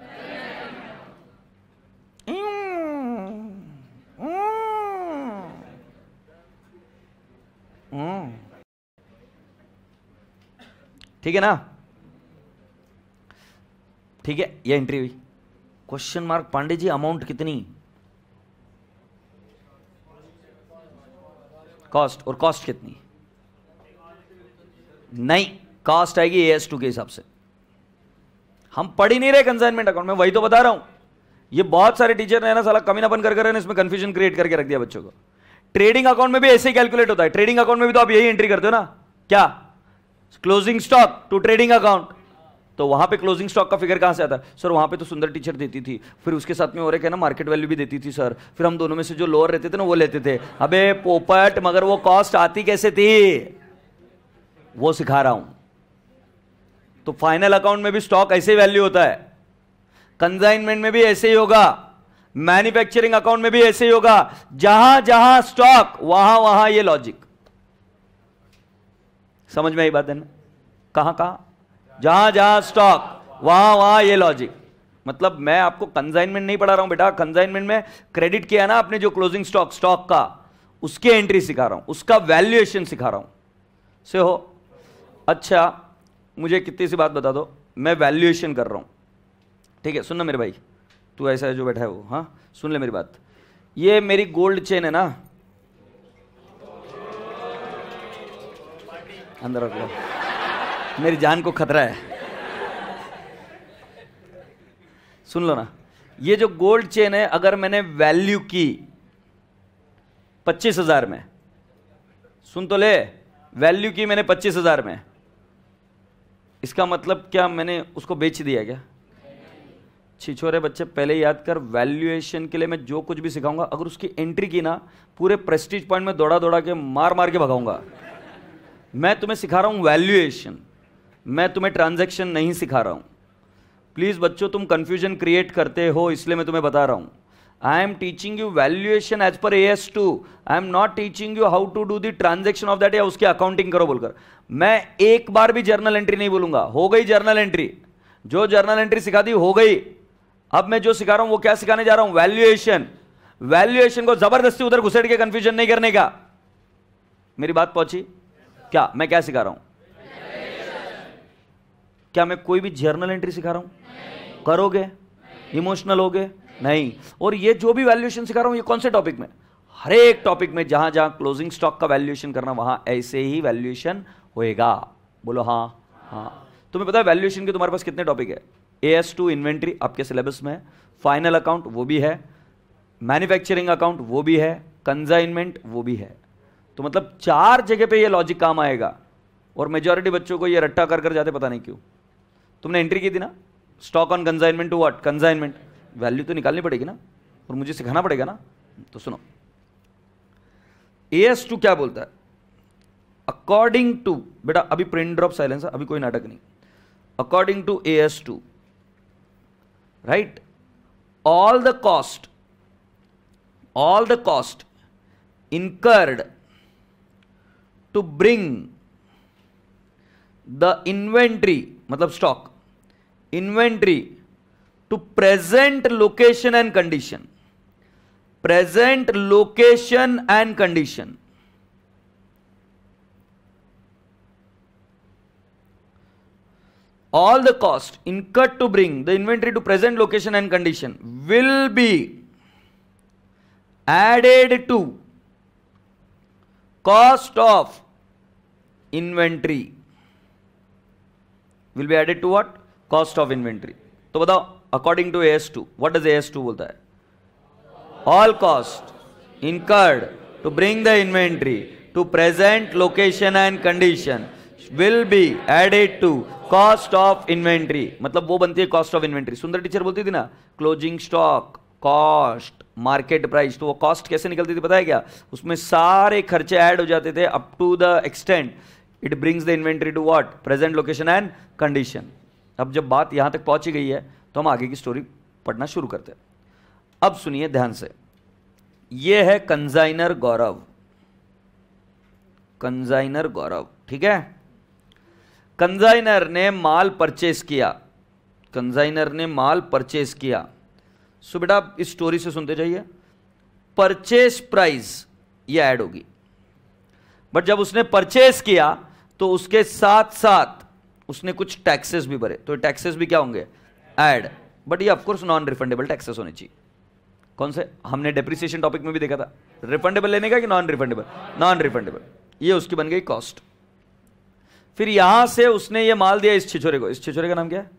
Speaker 1: ठीक है ना? ठीक है, ये एंट्री हुई। Question mark Pandey ji, amount कितनी? कॉस्ट, और कॉस्ट कितनी? नहीं, कॉस्ट आएगी ए एस टू के हिसाब से। हम पढ़ ही नहीं रहे कंसाइनमेंट अकाउंट में, वही तो बता रहा हूं। ये बहुत सारे टीचर ने ना साला कमीनापन कर कर इसमें कंफ्यूजन क्रिएट करके रख दिया बच्चों को। ट्रेडिंग अकाउंट में भी ऐसे ही कैलकुलेट होता है। ट्रेडिंग अकाउंट में भी तो आप यही एंट्री करते हो ना, क्या? Closing stock to trading account. तो वहां पे क्लोजिंग स्टॉक का फिगर कहां से आता है? सर वहां पे तो सुंदर टीचर देती थी, फिर उसके साथ में और एक है ना मार्केट वैल्यू भी देती थी सर, फिर हम दोनों में से जो लोअर रहते थे ना वो लेते थे। अबे पोपट, मगर वो कॉस्ट आती कैसे थी वो सिखा रहा हूं। तो फाइनल अकाउंट में भी स्टॉक ऐसे ही वैल्यू होता है, कंसाइनमेंट में भी ऐसे ही होगा, मैन्युफैक्चरिंग अकाउंट में भी ऐसे ही होगा। जहां जहां स्टॉक वहां वहां ये लॉजिक। समझ में आई बात है ना? कहां कहां? जहां जहां स्टॉक वहां वहां ये लॉजिक। मतलब मैं आपको कंसाइनमेंट नहीं पढ़ा रहा हूं बेटा, कंसाइनमेंट में क्रेडिट किया ना आपने जो क्लोजिंग स्टॉक स्टॉक का, उसके एंट्री सिखा रहा हूं, उसका वैल्यूएशन सिखा रहा हूं। से हो? अच्छा मुझे कितनी सी बात बता दो, मैं वैल्यूएशन कर रहा हूं, ठीक है? सुनना मेरे भाई, तू ऐसा जो बैठा है वो, हाँ सुन ले मेरी बात। ये मेरी गोल्ड चेन है ना, अंदर रख लो, मेरी जान को खतरा है। सुन लो ना, ये जो गोल्ड चेन है अगर मैंने वैल्यू की पच्चीस हजार में, सुन तो ले, वैल्यू की मैंने पच्चीस हजार में, इसका मतलब क्या मैंने उसको बेच दिया क्या? छिछोरे बच्चे पहले याद कर, वैल्यूएशन के लिए मैं जो कुछ भी सिखाऊंगा अगर उसकी एंट्री की ना पूरे प्रेस्टीज पॉइंट में दौड़ा दौड़ा के मार मार के भगाऊंगा। मैं तुम्हें सिखा रहा हूं वैल्यूएशन, मैं तुम्हें ट्रांजैक्शन नहीं सिखा रहा हूं। प्लीज बच्चों तुम कंफ्यूजन क्रिएट करते हो इसलिए मैं तुम्हें बता रहा हूं। I am teaching you valuation as per A S two, I am not teaching you how to do the transaction of that या उसकी अकाउंटिंग करो बोलकर। मैं एक बार भी जर्नल एंट्री नहीं बोलूंगा, हो गई जर्नल एंट्री, जो जर्नल एंट्री सिखा दी हो गई। अब मैं जो सिखा रहा हूं वो क्या सिखाने जा रहा हूं? वैल्यूएशन। वैल्यूएशन को जबरदस्ती उधर घुसेड़ के कंफ्यूजन नहीं करने का। मेरी बात पहुंची? क्या मैं क्या सिखा रहा हूं? क्या मैं कोई भी जर्नल एंट्री सिखा रहा हूं? नहीं। करोगे? इमोशनल होगे? नहीं। और ये जो भी वैल्यूएशन सिखा रहा हूं ये कौन से टॉपिक में? हर एक टॉपिक में जहां जहां क्लोजिंग स्टॉक का वैल्यूएशन करना वहां ऐसे ही वैल्यूएशन होएगा। बोलो हाँ हाँ। तुम्हें पता है वैल्यूएशन के तुम्हारे पास कितने टॉपिक है? ए एस टू इन्वेंट्री आपके सिलेबस में है, फाइनल अकाउंट वो भी है, मैन्युफैक्चरिंग अकाउंट वो भी है, कंसाइनमेंट वो भी है। तो मतलब चार जगह पे ये लॉजिक काम आएगा। और मेजॉरिटी बच्चों को ये रट्टा कर कर जाते पता नहीं क्यों। तुमने एंट्री की थी ना stock on consignment to what? Consignment. Value तो निकालनी पड़ेगी ना और मुझे सिखाना पड़ेगा ना। तो सुनो, ए एस टू क्या बोलता है? अकॉर्डिंग टू, बेटा अभी प्रिंट ड्रॉप साइलेंस है, अभी कोई नाटक नहीं। According to A S two, right, all the cost all the cost incurred to bring the inventory, मतलब stock inventory to present location and condition, present location and condition, all the cost incurred to bring the inventory to present location and condition will be added to cost of inventory. Will be added to what? Cost of inventory. तो बताओ according to A S two what does A S two बोलता है? All cost incurred to bring the inventory to present location and condition will be added to cost of inventory. मतलब वो बनती है कॉस्ट ऑफ इन्वेंट्री। सुंदर टीचर बोलती थी ना closing stock, cost, market price. तो वो कॉस्ट कैसे निकलती थी पता है क्या? उसमें सारे खर्चे ऐड हो जाते थे up to the extent it brings the inventory to what? Present location and condition. अब जब बात यहां तक पहुंची गई है तो हम आगे की स्टोरी पढ़ना शुरू करते हैं। अब सुनिए ध्यान से, ये है कंजाइनर गौरव, कंजाइनर गौरव, ठीक है। कंजाइनर ने माल परचेस किया, कंजाइनर ने माल परचेस किया। सो बेटा इस स्टोरी से सुनते जाइए। परचेस प्राइस ये ऐड होगी, बट जब उसने परचेस किया तो उसके साथ साथ उसने कुछ टैक्सेस भी भरे। तो टैक्सेस भी क्या होंगे? ऐड। बट ये ऑफकोर्स नॉन रिफंडेबल टैक्सेस होने चाहिए। कौन से? हमने डेप्रिसिएशन टॉपिक में भी देखा था, रिफंडेबल लेने का कि नॉन रिफंडेबल? Non refundable. ये उसकी बन गई कॉस्ट। फिर यहां से उसने ये माल दिया इस छिछोरे को। इस छिछोरे का नाम क्या है?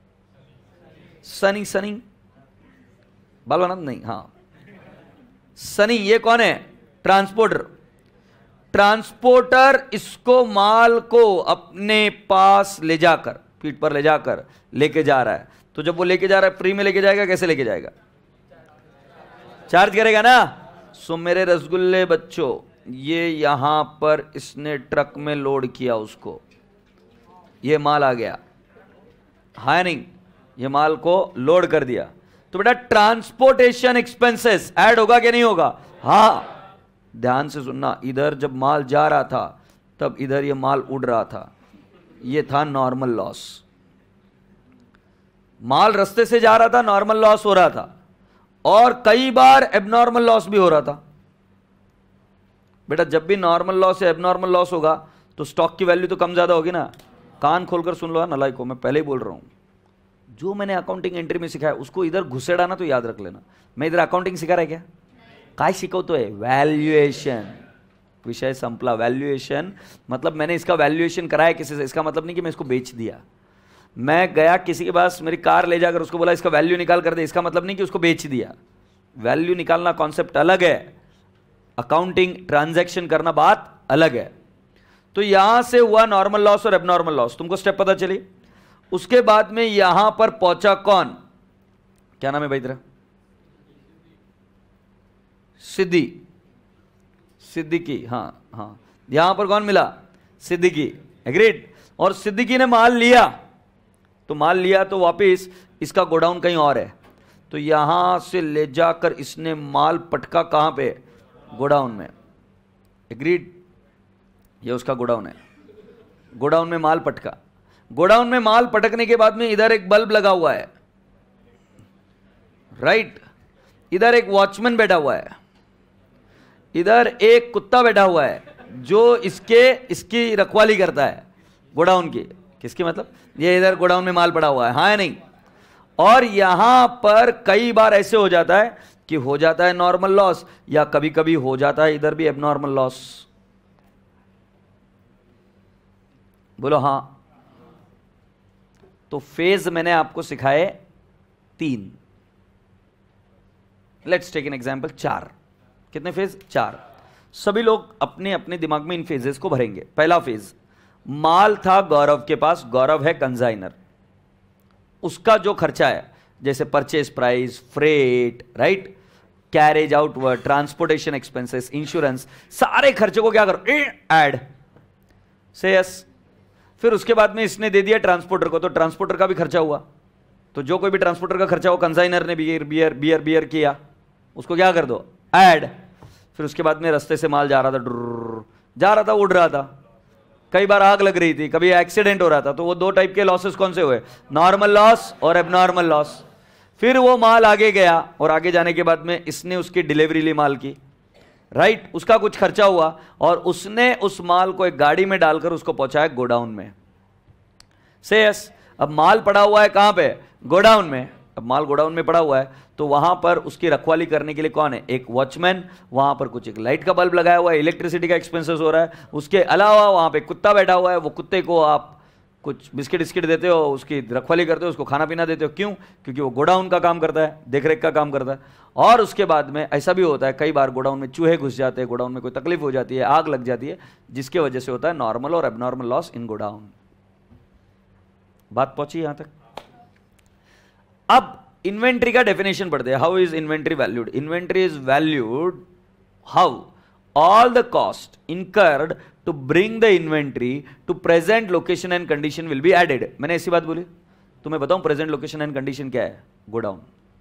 Speaker 1: सनी। सनी बालवानंद नहीं, हां सनी। ये कौन है? ट्रांसपोर्टर। ट्रांसपोर्टर इसको माल को अपने पास ले जाकर, पीठ पर ले जाकर लेके जा रहा है। तो जब वो लेके जा रहा है फ्री में लेके जाएगा, कैसे लेके जाएगा? चार्ज करेगा ना। सो मेरे रसगुल्ले बच्चों, ये यहां पर इसने ट्रक में लोड किया उसको, ये माल आ गया, है नहीं? ये माल को लोड कर दिया। तो बेटा ट्रांसपोर्टेशन एक्सपेंसेस ऐड होगा कि नहीं होगा? हां। ध्यान से सुनना, इधर जब माल जा रहा था तब इधर ये माल उड़ रहा था, ये था नॉर्मल लॉस। माल रास्ते से जा रहा था, नॉर्मल लॉस हो रहा था, और कई बार एबनॉर्मल लॉस भी हो रहा था। बेटा जब भी नॉर्मल लॉस या एबनॉर्मल लॉस होगा तो स्टॉक की वैल्यू तो कम ज्यादा होगी ना। कान खोलकर सुन लो नलाई को, मैं पहले ही बोल रहा हूं, जो मैंने अकाउंटिंग एंट्री में सिखाया उसको इधर घुसेड़ाना तो याद रख लेना। मैं इधर अकाउंटिंग सिखा रहा है क्या? काय शिकवतोय? वैल्यूएशन। विषय संपला। वैल्यूएशन मतलब मैंने इसका वैल्यूएशन कराया किसी से, इसका मतलब नहीं कि मैं इसको बेच दिया। मैं गया किसी के पास, मेरी कार ले जाकर उसको बोला इसका वैल्यू निकाल कर दे, इसका मतलब नहीं कि उसको बेच दिया। वैल्यू निकालना कॉन्सेप्ट अलग है, अकाउंटिंग ट्रांजैक्शन करना बात अलग है। तो यहां से हुआ नॉर्मल लॉस और एबनॉर्मल लॉस, तुमको स्टेप पता चली। उसके बाद में यहां पर पहुंचा कौन? क्या नाम है भाई तेरा? सिद्दी। सिद्दीकी। हाँ हाँ, यहां पर कौन मिला? सिद्दीकी। एग्रीड। और सिद्दीकी ने माल लिया, तो माल लिया तो वापिस इसका गोडाउन कहीं और है, तो यहां से ले जाकर इसने माल पटका कहां पे? गोडाउन में। एग्रीड। ये उसका गोडाउन है, गोडाउन में माल पटका। गोडाउन में माल पटकने के बाद में इधर एक बल्ब लगा हुआ है, राइट। इधर एक वॉचमैन बैठा हुआ है, इधर एक कुत्ता बैठा हुआ है जो इसके इसकी रखवाली करता है गोडाउन की। किसकी? मतलब ये इधर गोडाउन में माल पड़ा हुआ है, हाँ या नहीं? और यहां पर कई बार ऐसे हो जाता है कि हो जाता है नॉर्मल लॉस, या कभी कभी हो जाता है इधर भी एबनॉर्मल लॉस। बोलो हाँ। तो फेज मैंने आपको सिखाए तीन। लेट्स टेक एन एग्जांपल, चार। कितने फेज? चार। सभी लोग अपने अपने दिमाग में इन फेजेस को भरेंगे। पहला फेज, माल था गौरव के पास, गौरव है कंजाइनर, उसका जो खर्चा है जैसे purchase price, freight, right, carriage outward, transportation expenses, insurance, सारे खर्चों को क्या करो? ऐड। से यस। फिर उसके बाद में इसने दे दिया ट्रांसपोर्टर को, तो ट्रांसपोर्टर का भी खर्चा हुआ। तो जो कोई भी ट्रांसपोर्टर का खर्चा हो, कंसाइनर ने बियर बियर बियर बियर किया, उसको क्या कर दो? ऐड। फिर उसके बाद में रास्ते से माल जा रहा था, डुर्र जा रहा था, उड़ रहा था, कई बार आग लग रही थी, कभी एक्सीडेंट हो रहा था। तो वो दो टाइप के लॉसेस कौन से हुए? नॉर्मल लॉस और एबनॉर्मल लॉस। फिर वो माल आगे गया, और आगे जाने के बाद में इसने उसकी डिलीवरी ली माल की, राइट, उसका कुछ खर्चा हुआ, और उसने उस माल को एक गाड़ी में डालकर उसको पहुंचाया गोडाउन में। से यस। अब माल पड़ा हुआ है कहां पे? गोडाउन में। अब माल गोडाउन में पड़ा हुआ है, तो वहां पर उसकी रखवाली करने के लिए कौन है? एक वॉचमैन। वहां पर कुछ एक लाइट का बल्ब लगाया हुआ है, इलेक्ट्रिसिटी का एक्सपेंसेस हो रहा है। उसके अलावा वहां पे कुत्ता बैठा हुआ है, वो कुत्ते को आप कुछ बिस्किट बिस्किट देते हो, उसकी रखवाली करते हो, उसको खाना पीना देते हो। क्यों? क्योंकि वो गोडाउन का काम करता है, देखरेख का काम करता है। और उसके बाद में ऐसा भी होता है कई बार गोडाउन में चूहे घुस जाते हैं, गोडाउन में कोई तकलीफ हो जाती है, आग लग जाती है, जिसके वजह से होता है नॉर्मल और एबनॉर्मल लॉस इन गोडाउन। बात पहुंची यहां तक? अब इन्वेंट्री का डेफिनेशन पढ़ते हैं। How is inventory valued? Inventory is valued how all the cost incurred to bring the inventory to present location and condition will be added। मैंने ऐसी बात बोली, तुम्हें बताऊं present location and condition क्या है? गोडाउन।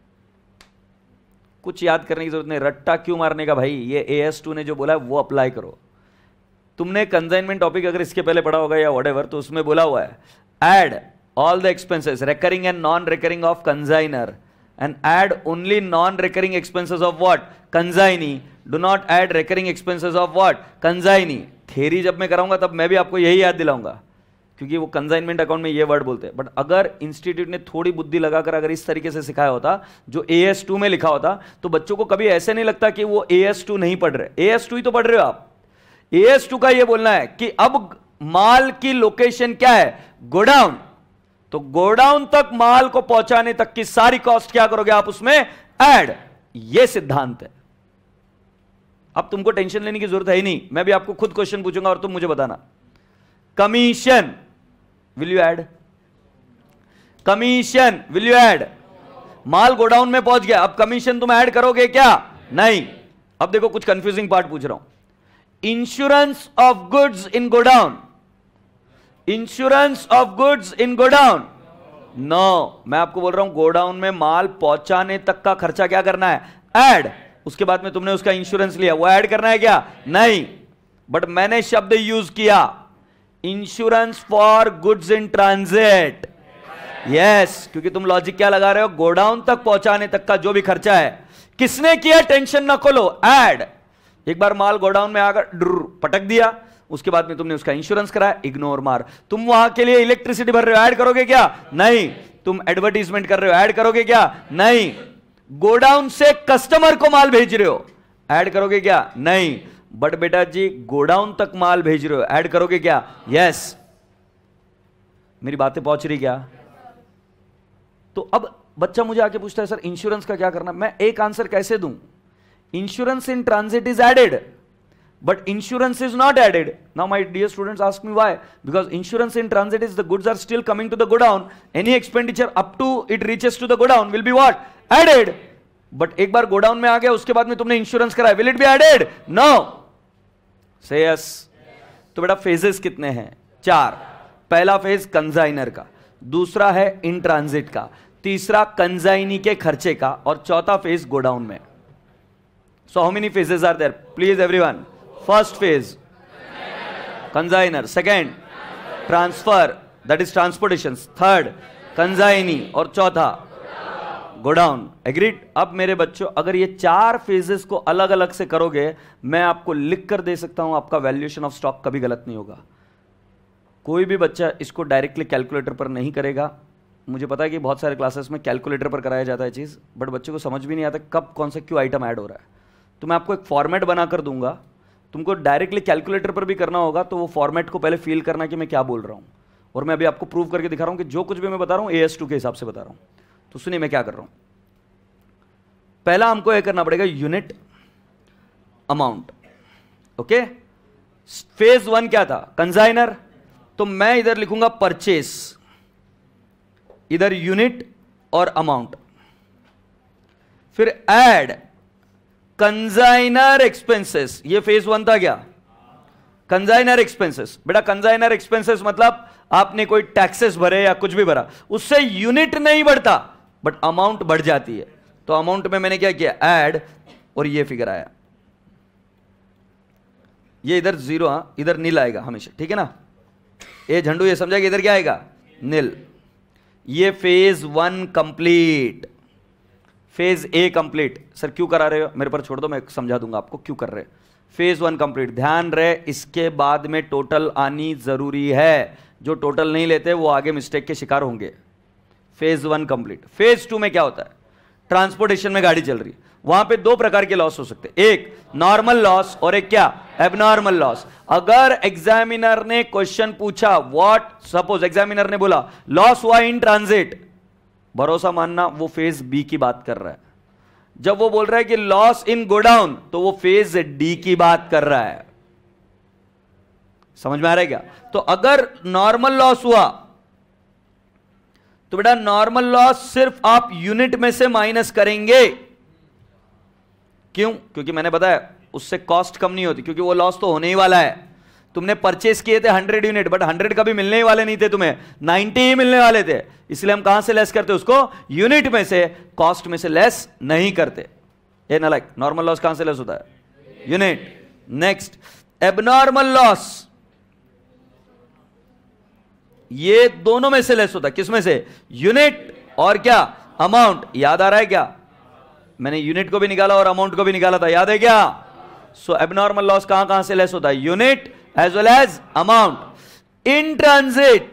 Speaker 1: कुछ याद करने की जरूरत नहीं, रट्टा क्यों मारने का भाई? ये ए एस टू ने जो बोला है वो अप्लाई करो। तुमने कंसाइनमेंट टॉपिक अगर इसके पहले पढ़ा होगा या व्हाटएवर, तो उसमें बोला हुआ है add all the expenses recurring and non recurring of consignor and add only non recurring expenses of what? consignee। Do not add recurring expenses of what? consignee। Theory जब मैं कराऊंगा तब मैं भी आपको यही याद दिलाऊंगा, क्योंकि वो कंसाइनमेंट अकाउंट में ये वर्ड बोलते हैं। बट अगर इंस्टीट्यूट ने थोड़ी बुद्धि लगाकर अगर इस तरीके से सिखाया होता जो ए एस टू में लिखा होता, तो बच्चों को कभी ऐसे नहीं लगता कि वो ए एस टू नहीं पढ़ रहे। ए एस टू ही तो पढ़ रहे हो आप। ए एस टू का ये बोलना है कि अब माल की लोकेशन क्या है? गोडाउन। तो गोडाउन तक माल को पहुंचाने तक की सारी कॉस्ट क्या करोगे आप? उसमें ऐड। ये सिद्धांत है। अब तुमको टेंशन लेने की जरूरत है ही नहीं, मैं भी आपको खुद क्वेश्चन पूछूंगा और तुम मुझे बताना। Commission will you add? Commission will you add? माल गोडाउन में पहुंच गया, अब कमीशन तुम ऐड करोगे क्या? नहीं। अब देखो कुछ कंफ्यूजिंग पार्ट पूछ रहा हूं। Insurance of goods in godown, insurance of goods in godown, no. मैं आपको बोल रहा हूं गोडाउन में माल पहुंचाने तक का खर्चा क्या करना है? ऐड। उसके बाद में तुमने उसका इंश्योरेंस लिया, वो ऐड करना है क्या? नहीं। बट मैंने शब्द यूज किया insurance for goods in transit. Yes, क्योंकि तुम लॉजिक क्या लगा रहे हो? गोडाउन तक पहुंचाने तक का जो भी खर्चा है किसने किया? टेंशन न खोलो, ऐड। एक बार माल गोडाउन में आकर पटक दिया, उसके बाद में तुमने उसका इंश्योरेंस कराया, इग्नोर मार। तुम वहां के लिए इलेक्ट्रिसिटी भर रहे हो, ऐड करोगे क्या? नहीं। तुम एडवर्टीजमेंट कर रहे हो, ऐड करोगे क्या? नहीं। गोडाउन से कस्टमर को माल भेज रहे हो, ऐड करोगे क्या? नहीं। बट बेटा जी गोडाउन तक माल भेज रहे हो, ऐड करोगे क्या? यस। मेरी बातें पहुंच रही क्या? तो अब बच्चा मुझे आके पूछता है सर इंश्योरेंस का क्या करना? मैं एक आंसर कैसे दूं? Insurance in transit is added, but insurance is not added. Now my dear students ask me why? Because insurance in transit is the goods are still coming to the godown, any expenditure up to it reaches to the godown will be what? Added. But एक बार गोडाउन में आ गया, उसके बाद में तुमने इंश्योरेंस कराया, will it be added? No. Say yes. तो बेटा फेजेस कितने हैं? चार। पहला फेज कंसाइनर का, दूसरा है इन ट्रांजिट का, तीसरा कंसाइनी के खर्चे का, और चौथा फेज गोडाउन में। So how many phases are there? Please everyone. First phase consignor, second transfer that is transportation, third consignee और चौथा गोडाउन। एग्रीड? अब मेरे बच्चों अगर ये चार फेजेस को अलग अलग से करोगे, मैं आपको लिख कर दे सकता हूं, आपका वैल्यूएशन ऑफ स्टॉक कभी गलत नहीं होगा। कोई भी बच्चा इसको डायरेक्टली कैलकुलेटर पर नहीं करेगा। मुझे पता है कि बहुत सारे क्लासेस में कैलकुलेटर पर कराया जाता है चीज, बट बच्चे को समझ भी नहीं आता कब कौन सा क्यों आइटम ऐड हो रहा है। तो मैं आपको एक फॉर्मेट बनाकर दूंगा, तुमको डायरेक्टली कैलकुलेटर पर भी करना होगा, तो वो फॉर्मेट को पहले फील करना कि मैं क्या बोल रहा हूं। और मैं अभी आपको प्रूव करके दिखा रहा हूं कि जो कुछ भी मैं बता रहा हूं ए एस टू के हिसाब से बता रहा हूं। तो सुनिए मैं क्या कर रहा हूं। पहला हमको यह करना पड़ेगा unit amount. Okay, phase one क्या था? कंसाइनर। तो मैं इधर लिखूंगा परचेस, इधर यूनिट और अमाउंट, फिर ऐड कंसाइनर एक्सपेंसेस। ये फेज वन था क्या? Consignor expenses. बेटा कंसाइनर एक्सपेंसेस मतलब आपने कोई टैक्सेस भरे या कुछ भी भरा, उससे यूनिट नहीं बढ़ता बट अमाउंट बढ़ जाती है। तो अमाउंट में मैंने क्या किया? ऐड, और ये फिगर आया। ये इधर जीरो, हां इधर नील आएगा हमेशा, ठीक है ना? ये झंडू ये समझा कि इधर क्या आएगा? नील। ये phase one complete, phase A complete. Sir क्यों करा रहे हो? मेरे पर छोड़ दो, मैं समझा दूंगा आपको क्यों कर रहे। Phase one complete. ध्यान रहे इसके बाद में टोटल आनी जरूरी है, जो टोटल नहीं लेते वो आगे मिस्टेक के शिकार होंगे। Phase one complete. Phase two में क्या होता है? ट्रांसपोर्टेशन में गाड़ी चल रही है, वहां पे दो प्रकार के लॉस हो सकते हैं, एक नॉर्मल लॉस और एक क्या, एबनॉर्मल लॉस। अगर एग्जामिनर ने क्वेश्चन पूछा, व्हाट, सपोज एग्जामिनर ने बोला लॉस हुआ इन ट्रांजिट, भरोसा मानना वो फेज बी की बात कर रहा है। जब वो बोल रहा है कि लॉस इन गोडाउन, तो वो फेज डी की बात कर रहा है। समझ में आ रहा है क्या? तो अगर नॉर्मल लॉस हुआ तो बेटा नॉर्मल लॉस सिर्फ आप यूनिट में से माइनस करेंगे। क्यों? क्योंकि मैंने बताया उससे कॉस्ट कम नहीं होती, क्योंकि वो लॉस तो होने ही वाला है। तुमने परचेस किए थे हंड्रेड यूनिट, बट हंड्रेड कभी मिलने ही वाले नहीं थे, तुम्हें नाइंटी ही मिलने वाले थे। इसलिए हम कहां से लेस करते? उसको यूनिट में से, कॉस्ट में से लेस नहीं करते। ए ना लाइक नॉर्मल लॉस कहां से लेस होता है? यूनिट। नेक्स्ट, एबनॉर्मल लॉस, ये दोनों में से लेस होता है। किसमें से? यूनिट और क्या, अमाउंट। याद आ रहा है क्या? मैंने यूनिट को भी निकाला और अमाउंट को भी निकाला था, याद है क्या? सो एबनॉर्मल लॉस कहां कहां से लेस होता है? Unit as well as amount. In transit,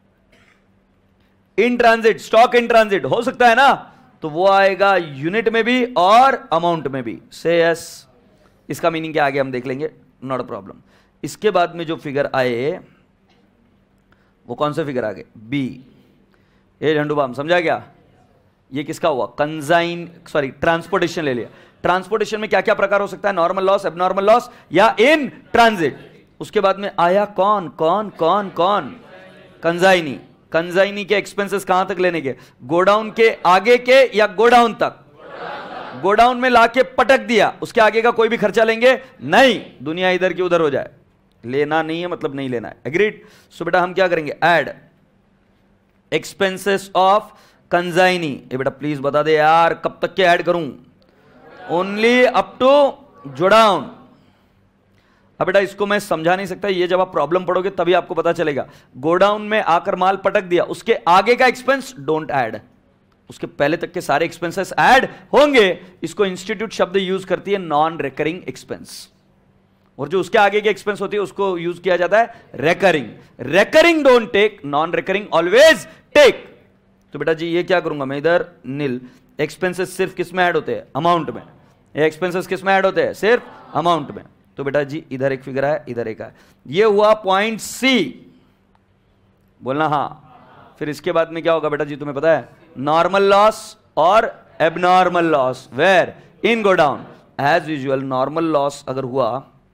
Speaker 1: in transit, stock in transit हो सकता है ना, तो वो आएगा यूनिट में भी और अमाउंट में भी। से यस, इसका मीनिंग क्या आगे हम देख लेंगे, नॉट अ प्रॉब्लम। इसके बाद में जो फिगर आए वो कौन से फिगर आ गए? बी। ए झंडू बाम, समझा क्या? ये किसका हुआ? कंजाइन, सॉरी ट्रांसपोर्टेशन ले लिया। ट्रांसपोर्टेशन में क्या क्या प्रकार हो सकता है? नॉर्मल लॉस, एबनॉर्मल लॉस या इन ट्रांजिट। उसके बाद में आया कौन कौन कौन कौन? कंजाइनी। कंजाइनी के एक्सपेंसेस कहां तक लेने के? गोडाउन के आगे के या गोडाउन तक? गोडाउन में लाके पटक दिया, उसके आगे का कोई भी खर्चा लेंगे नहीं, दुनिया इधर की उधर हो जाए। लेना नहीं है मतलब नहीं लेना है, एग्रीड? सो बेटा हम क्या करेंगे? Add expenses of consignee. ये बेटा प्लीज बता दे यार, कब तक के ऐड करूं? Only up to godown. अब बेटा इसको मैं समझा नहीं सकता, ये जब आप प्रॉब्लम पढ़ोगे तभी आपको पता चलेगा। गोडाउन में आकर माल पटक दिया, उसके आगे का एक्सपेंस डोंट ऐड, उसके पहले तक के सारे एक्सपेंसेस ऐड होंगे। इसको इंस्टीट्यूट शब्द यूज करती है नॉन रिकरिंग एक्सपेंस, और जो उसके आगे की एक्सपेंस होती है उसको यूज किया जाता है recurring. Recurring don't take, non recurring always take. तो बेटा जी ये क्या करूंगा मैं? इधर नील, एक्सपेंसेस सिर्फ किस में ऐड होते हैं? अमाउंट में। ये एक्सपेंसेस किस में ऐड होते हैं? सिर्फ अमाउंट में। तो बेटा जी इधर एक फिगर है, इधर एक है, ये हुआ पॉइंट सी, बोलना हाँ। फिर इसके बाद में क्या होगा बेटा जी तुम्हें पता है? नॉर्मल लॉस और abnormal loss, where? In godown. As usual normal loss अगर हुआ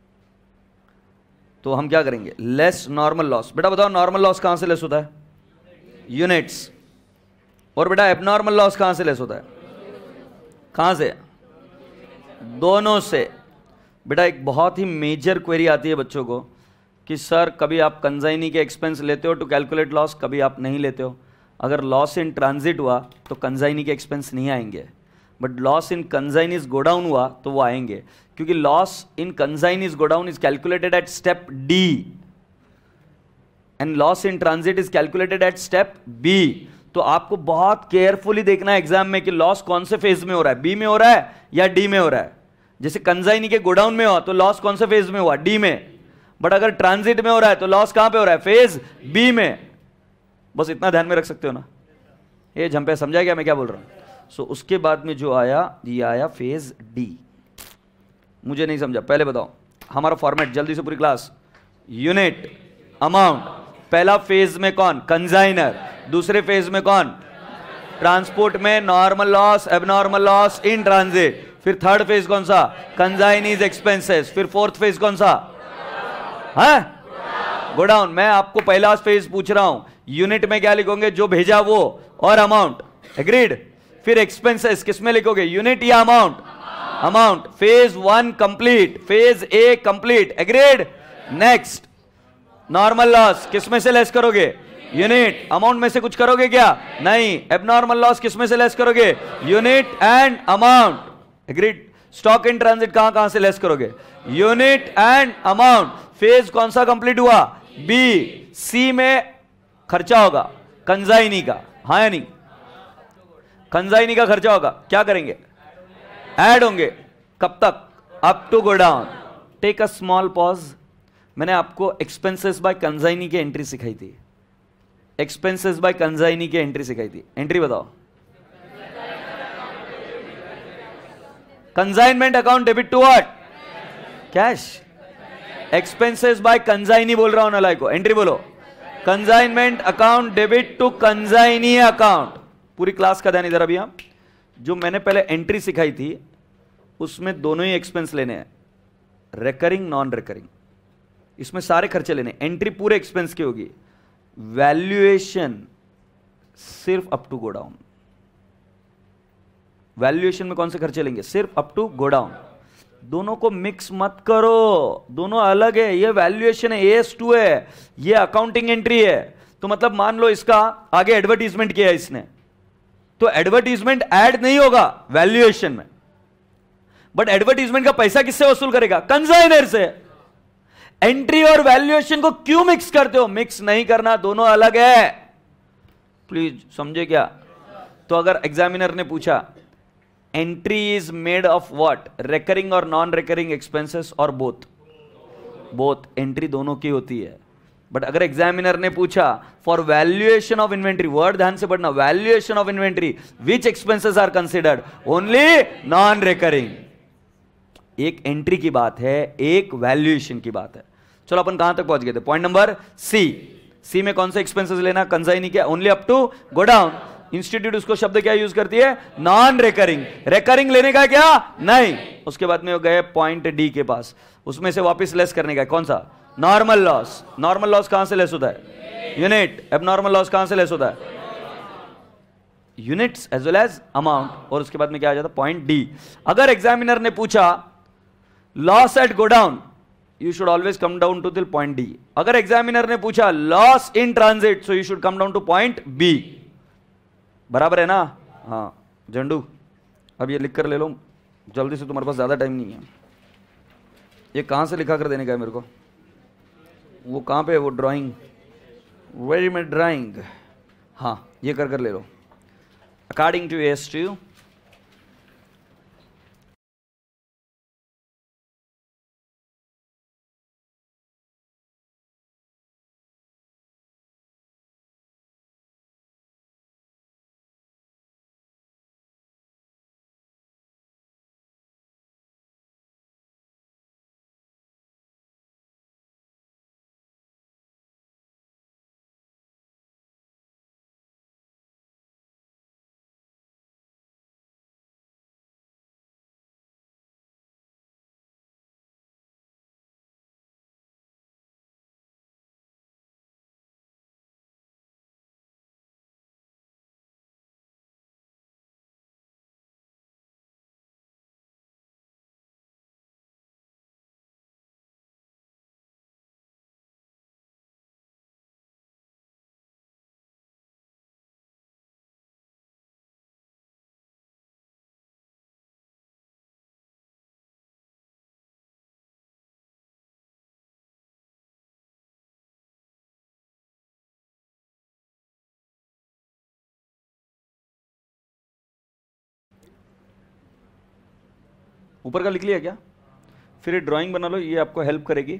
Speaker 1: तो हम क्या करेंगे? Less normal loss. बेटा बताओ नॉर्मल लॉस कहां से लेस होता है? यूनिट्स। और बेटा एबनॉर्मल लॉस कहां से लेस होता है? कहां से? दोनों से। बेटा एक बहुत ही मेजर क्वेरी आती है बच्चों को कि सर कभी आप कंजाइनी के एक्सपेंस लेते हो टू कैलकुलेट लॉस, कभी आप नहीं लेते हो। अगर लॉस इन ट्रांजिट हुआ तो कंजाइनी के एक्सपेंस नहीं आएंगे, but loss in consignee's godown हुआ तो वो आएंगे, क्योंकि loss in consignee's godown is calculated at step D and loss in transit is calculated at step B. तो आपको बहुत केयरफुली देखना है एग्जाम में कि लॉस कौन से फेज में हो रहा है, बी में हो रहा है या डी में हो रहा है। जैसे कंजाइनी के गोडाउन में हुआ तो लॉस कौन से फेज में हुआ? डी में। बट अगर ट्रांजिट में हो रहा है तो लॉस कहां पे हो रहा है? फेज बी में। बस इतना ध्यान में रख सकते हो ना? ये झंपे समझा क्या मैं क्या बोल रहा हूं? सो so, उसके बाद में जो आया ये आया फेज डी। मुझे नहीं समझा, पहले बताओ हमारा फॉर्मेट जल्दी से पूरी क्लास। यूनिट, अमाउंट, पहला फेज में कौन? कंजाइनर। दूसरे फेज में कौन? ट्रांसपोर्ट में normal loss, abnormal loss, in transit. फिर थर्ड फेज कौन सा? Consignee's expenses. फिर फोर्थ फेज कौन सा? है गोडाउन। मैं आपको पहला फेज पूछ रहा हूं, यूनिट में क्या लिखोगे? जो भेजा वो, और अमाउंट, एग्रीड? फिर एक्सपेंसेस किस में लिखोगे? यूनिट या amount? Amount. Phase one complete, phase A complete, agreed? Next normal loss किस में से लेस करोगे? यूनिट। अमाउंट में से कुछ करोगे क्या? नहीं। एबनॉर्मल लॉस किस में से लेस करोगे? Unit and amount, agreed? Stock in transit कहां कहां से लेस करोगे? Unit and amount. फेज कौन सा कंप्लीट हुआ? बी। सी में खर्चा होगा कंजाइनी का, हाँ या नहीं? कंजाइनी का खर्चा होगा, क्या करेंगे? ऐड होंगे। कब तक? Up to godown. Take a small pause. मैंने आपको एक्सपेंसेस बाय कंजाइनी की एंट्री सिखाई थी, एक्सपेंसेस बाय कंजाइनी की एंट्री सिखाई थी। एंट्री बताओ। Consignment account debit to what? Cash. Expenses by consignee बोल रहा हूं ना, को एंट्री बोलो. Consignment account debit to consignee account. पूरी क्लास का ध्यान इधर. अभी हम जो मैंने पहले एंट्री सिखाई थी उसमें दोनों ही एक्सपेंस लेने हैं, रिकरिंग नॉन रिकरिंग. इसमें सारे खर्चे लेने. एंट्री पूरे एक्सपेंस की होगी. वैल्यूएशन सिर्फ up to godown. Valuation में कौन से खर्चे लेंगे? सिर्फ अप टू गो डाउन. दोनों को मिक्स मत करो, दोनों अलग है. ये वैल्यूएशन है, एस टू है, ये अकाउंटिंग एंट्री है. तो मतलब मान लो इसका आगे एडवर्टीजमेंट किया है इसने, तो एडवर्टीजमेंट ऐड नहीं होगा वैल्यूएशन में, बट एडवर्टीजमेंट का पैसा किससे वसूल करेगा? कंसाइनर से. एंट्री और वैल्यूएशन को क्यों मिक्स करते हो? मिक्स नहीं करना, दोनों अलग है. प्लीज समझे क्या? तो अगर एग्जामिनर ने पूछा entry is made of what? Recurring और नॉन रिकरिंग एक्सपेंसेस और बोथ? बोथ. एंट्री दोनों की होती है. बट अगर एग्जामिनर ने पूछा for valuation of inventory, word ध्यान से पढ़ना, valuation of inventory which expenses are considered? Only non recurring. एक एंट्री की बात है, एक वैल्यूएशन की बात है. चलो अपन कहां तक पहुंच गए थे? Point number C. सी में कौन से एक्सपेंसेस लेना? कंसाइनी क्या? Only up to godown. Institute उसको शब्द क्या यूज करती है? Non recurring. रिकरिंग लेने का क्या? नहीं. उसके बाद में वो गए पॉइंट डी के पास, उसमें से वापस लेस करने का. कौन सा? Normal loss. नॉर्मल लॉस कहां से लेस होता है? यूनिट. एबनॉर्मल लॉस कहां से लेस होता है? Units as well as amount. और उसके बाद में क्या आ जाता? Point D. अगर एग्जामिनर ने पूछा loss at godown, you should always come down to till point D. अगर एग्जामिनर ने पूछा loss in transit, so you should come down to point B. बराबर है ना? हाँ झंडू, अब ये लिख कर ले लो जल्दी से, तुम्हारे पास ज्यादा टाइम नहीं है. ये कहां से लिखा कर देने का है मेरे को? वो कहां पे है वो ड्राइंग? Very much drawing. हाँ ये कर कर ले लो. अकॉर्डिंग टू एस टू ऊपर का लिख लिया क्या? फिर ड्राइंग बना लो, ये आपको हेल्प करेगी.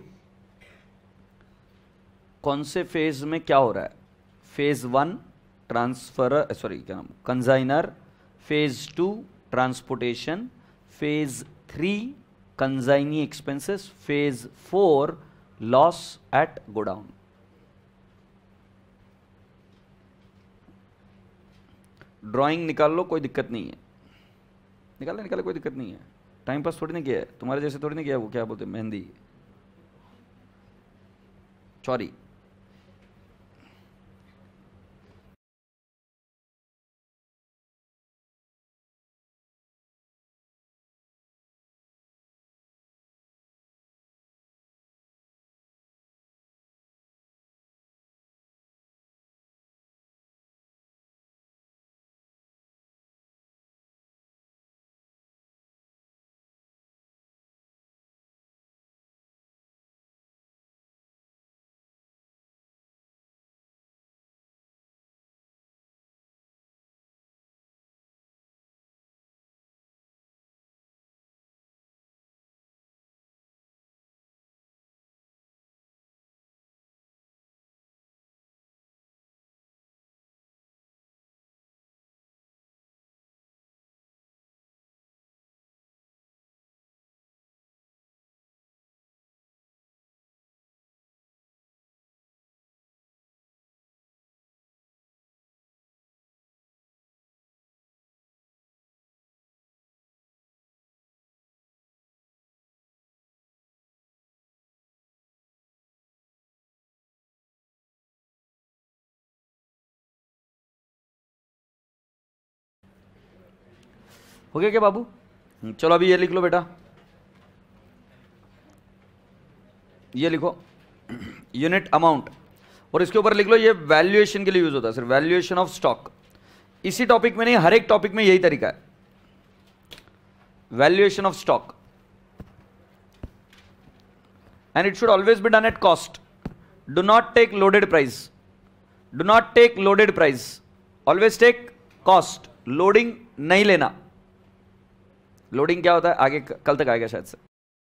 Speaker 1: कौन से फेज में क्या हो रहा है? फेज वन ट्रांसफर, सॉरी क्या नाम, consignor. Phase two transportation. Phase three consignee expenses. Phase four loss at godown. Drawing निकाल लो, कोई दिक्कत नहीं है. निकाले निकाले कोई दिक्कत नहीं है. टाइम पास थोड़ी नहीं किया है, तुम्हारे जैसे थोड़ी नहीं किया. वो क्या बोलते हैं, मेहंदी. सॉरी. हो गया क्या बाबू? चलो अभी ये लिख लो बेटा, ये लिखो यूनिट अमाउंट, और इसके ऊपर लिख लो ये वैल्यूएशन के लिए यूज होता है, सिर्फ वैल्यूएशन ऑफ स्टॉक। इसी टॉपिक में नहीं, हर एक टॉपिक में यही तरीका है, valuation of stock, and it should always be done at cost. Do not take loaded price, do not take loaded price, always take cost. Loading नहीं लेना। लोडिंग क्या होता है आगे कल तक आएगा शायद से।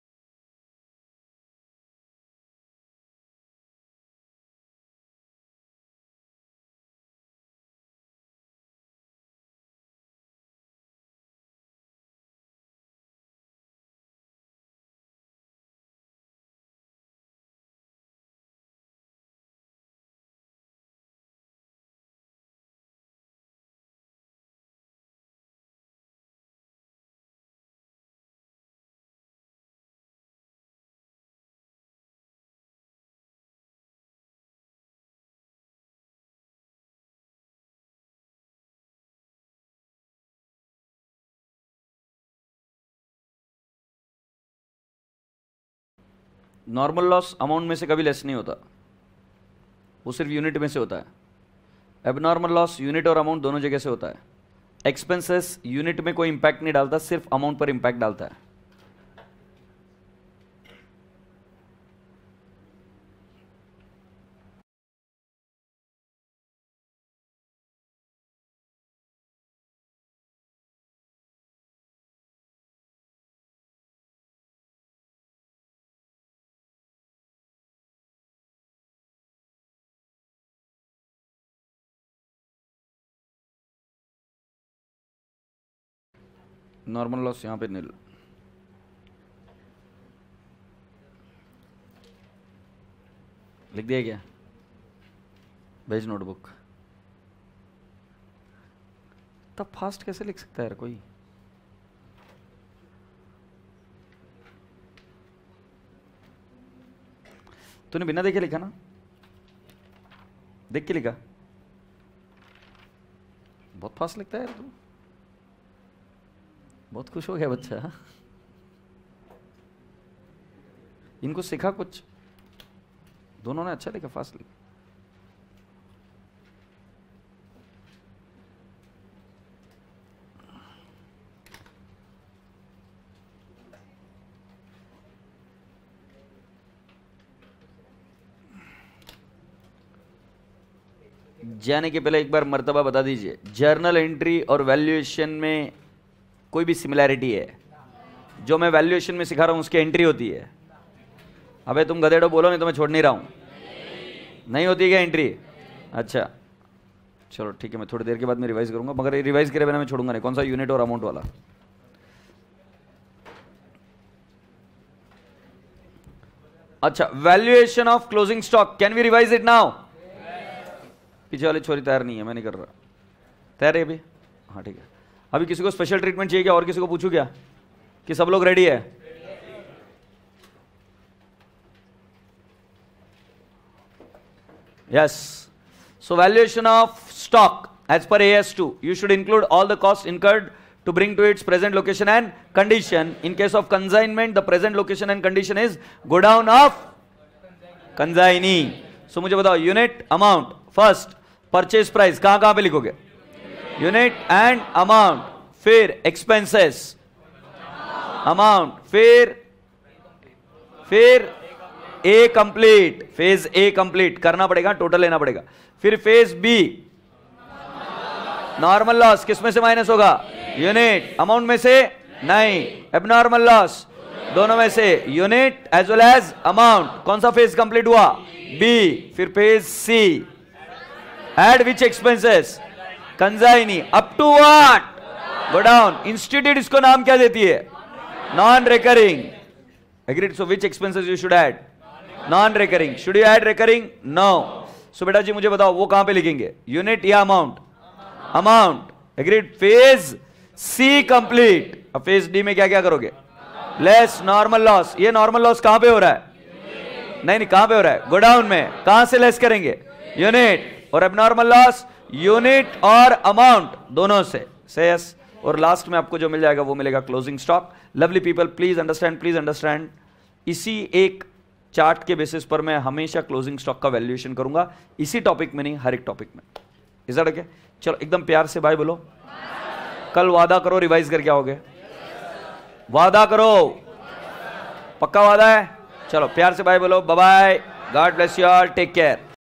Speaker 1: नॉर्मल लॉस अमाउंट में से कभी लेस नहीं होता, वो सिर्फ यूनिट में से होता है। एबनॉर्मल लॉस यूनिट और अमाउंट दोनों जगह से होता है। एक्सपेंसेस यूनिट में कोई इंपैक्ट नहीं डालता, सिर्फ अमाउंट पर इंपैक्ट डालता है। नॉर्मल लॉस यहां पे नील, लिख दिया क्या? भेज नोटबुक। तब फास्ट कैसे लिख सकता है यार कोई? तूने बिना देखे लिखा ना? देख के लिखा? बहुत फास्ट लिखता है यार तू, बहुत खुश हो गया बच्चा। इनको सिखा कुछ, दोनों ने अच्छा लिखा, फास्ट लिखा। जाने के पहले एक बार मर्तबा बता दीजिए, जर्नल एंट्री और वैल्यूएशन में कोई भी सिमिलैरिटी है? जो मैं वैल्यूएशन में सिखा रहा हूं उसकी एंट्री होती है। अबे तुम गधेड़ो बोलो, नहीं तो मैं छोड़ नहीं रहा हूं। नहीं, नहीं होती क्या एंट्री? अच्छा चलो ठीक है, मैं थोड़ी देर के बाद मैं रिवाइज करूंगा, मगर रिवाइज करे बिना मैं छोड़ूंगा नहीं। कौन सा? यूनिट और अमाउंट वाला। अच्छा, valuation of closing stock, can we revise it now? पीछे वाली छोरी तैयार नहीं है, मैं नहीं कर रहा। तैयार है अभी? हाँ ठीक है। अभी किसी को स्पेशल ट्रीटमेंट चाहिए क्या? और किसी को पूछूं क्या कि सब लोग रेडी है? Yes. So valuation of stock as per A S two, you should include all the costs incurred to bring to its present location and condition. In case of consignment, the present location and condition is godown of consignee. So मुझे बताओ, unit, amount, first purchase price कहां कहां पे लिखोगे? यूनिट एंड अमाउंट, फिर एक्सपेंसेस, अमाउंट, फिर फिर A complete, phase A complete करना पड़ेगा, टोटल लेना पड़ेगा। फिर फेज बी, नॉर्मल लॉस किस में से माइनस होगा? यूनिट। अमाउंट में से नहीं, एबनॉर्मल लॉस दोनों में से, unit as well as amount. कौन सा फेज कंप्लीट हुआ? बी। फिर phase C, add which expenses? Consignee. Up to what? Godown. Institute इसको नाम क्या देती है? Non recurring. Agreed? So which expenses you should add? Non recurring. Should you add recurring? No. सो बेटा जी मुझे बताओ वो कहां पे लिखेंगे, यूनिट या amount? Amount. Agreed? Phase C complete. अब फेज डी में क्या क्या करोगे? Less normal loss. ये नॉर्मल लॉस कहां पे हो रहा है? नहीं नहीं, कहां पे हो रहा है? गोडाउन में। कहां से लेस करेंगे? यूनिट। और एबनॉर्मल लॉस यूनिट और अमाउंट दोनों से। से यस। और लास्ट में आपको जो मिल जाएगा वो मिलेगा closing stock. Lovely people, please understand, please understand, इसी एक चार्ट के बेसिस पर मैं हमेशा क्लोजिंग स्टॉक का वैल्यूएशन करूंगा, इसी टॉपिक में नहीं, हर एक टॉपिक में। Is that okay? चलो एकदम प्यार से बाय बोलो। कल वादा करो रिवाइज करके आओगे, वादा करो, पक्का वादा है? चलो प्यार से बाय बोलो, bye bye, God bless you all, take care.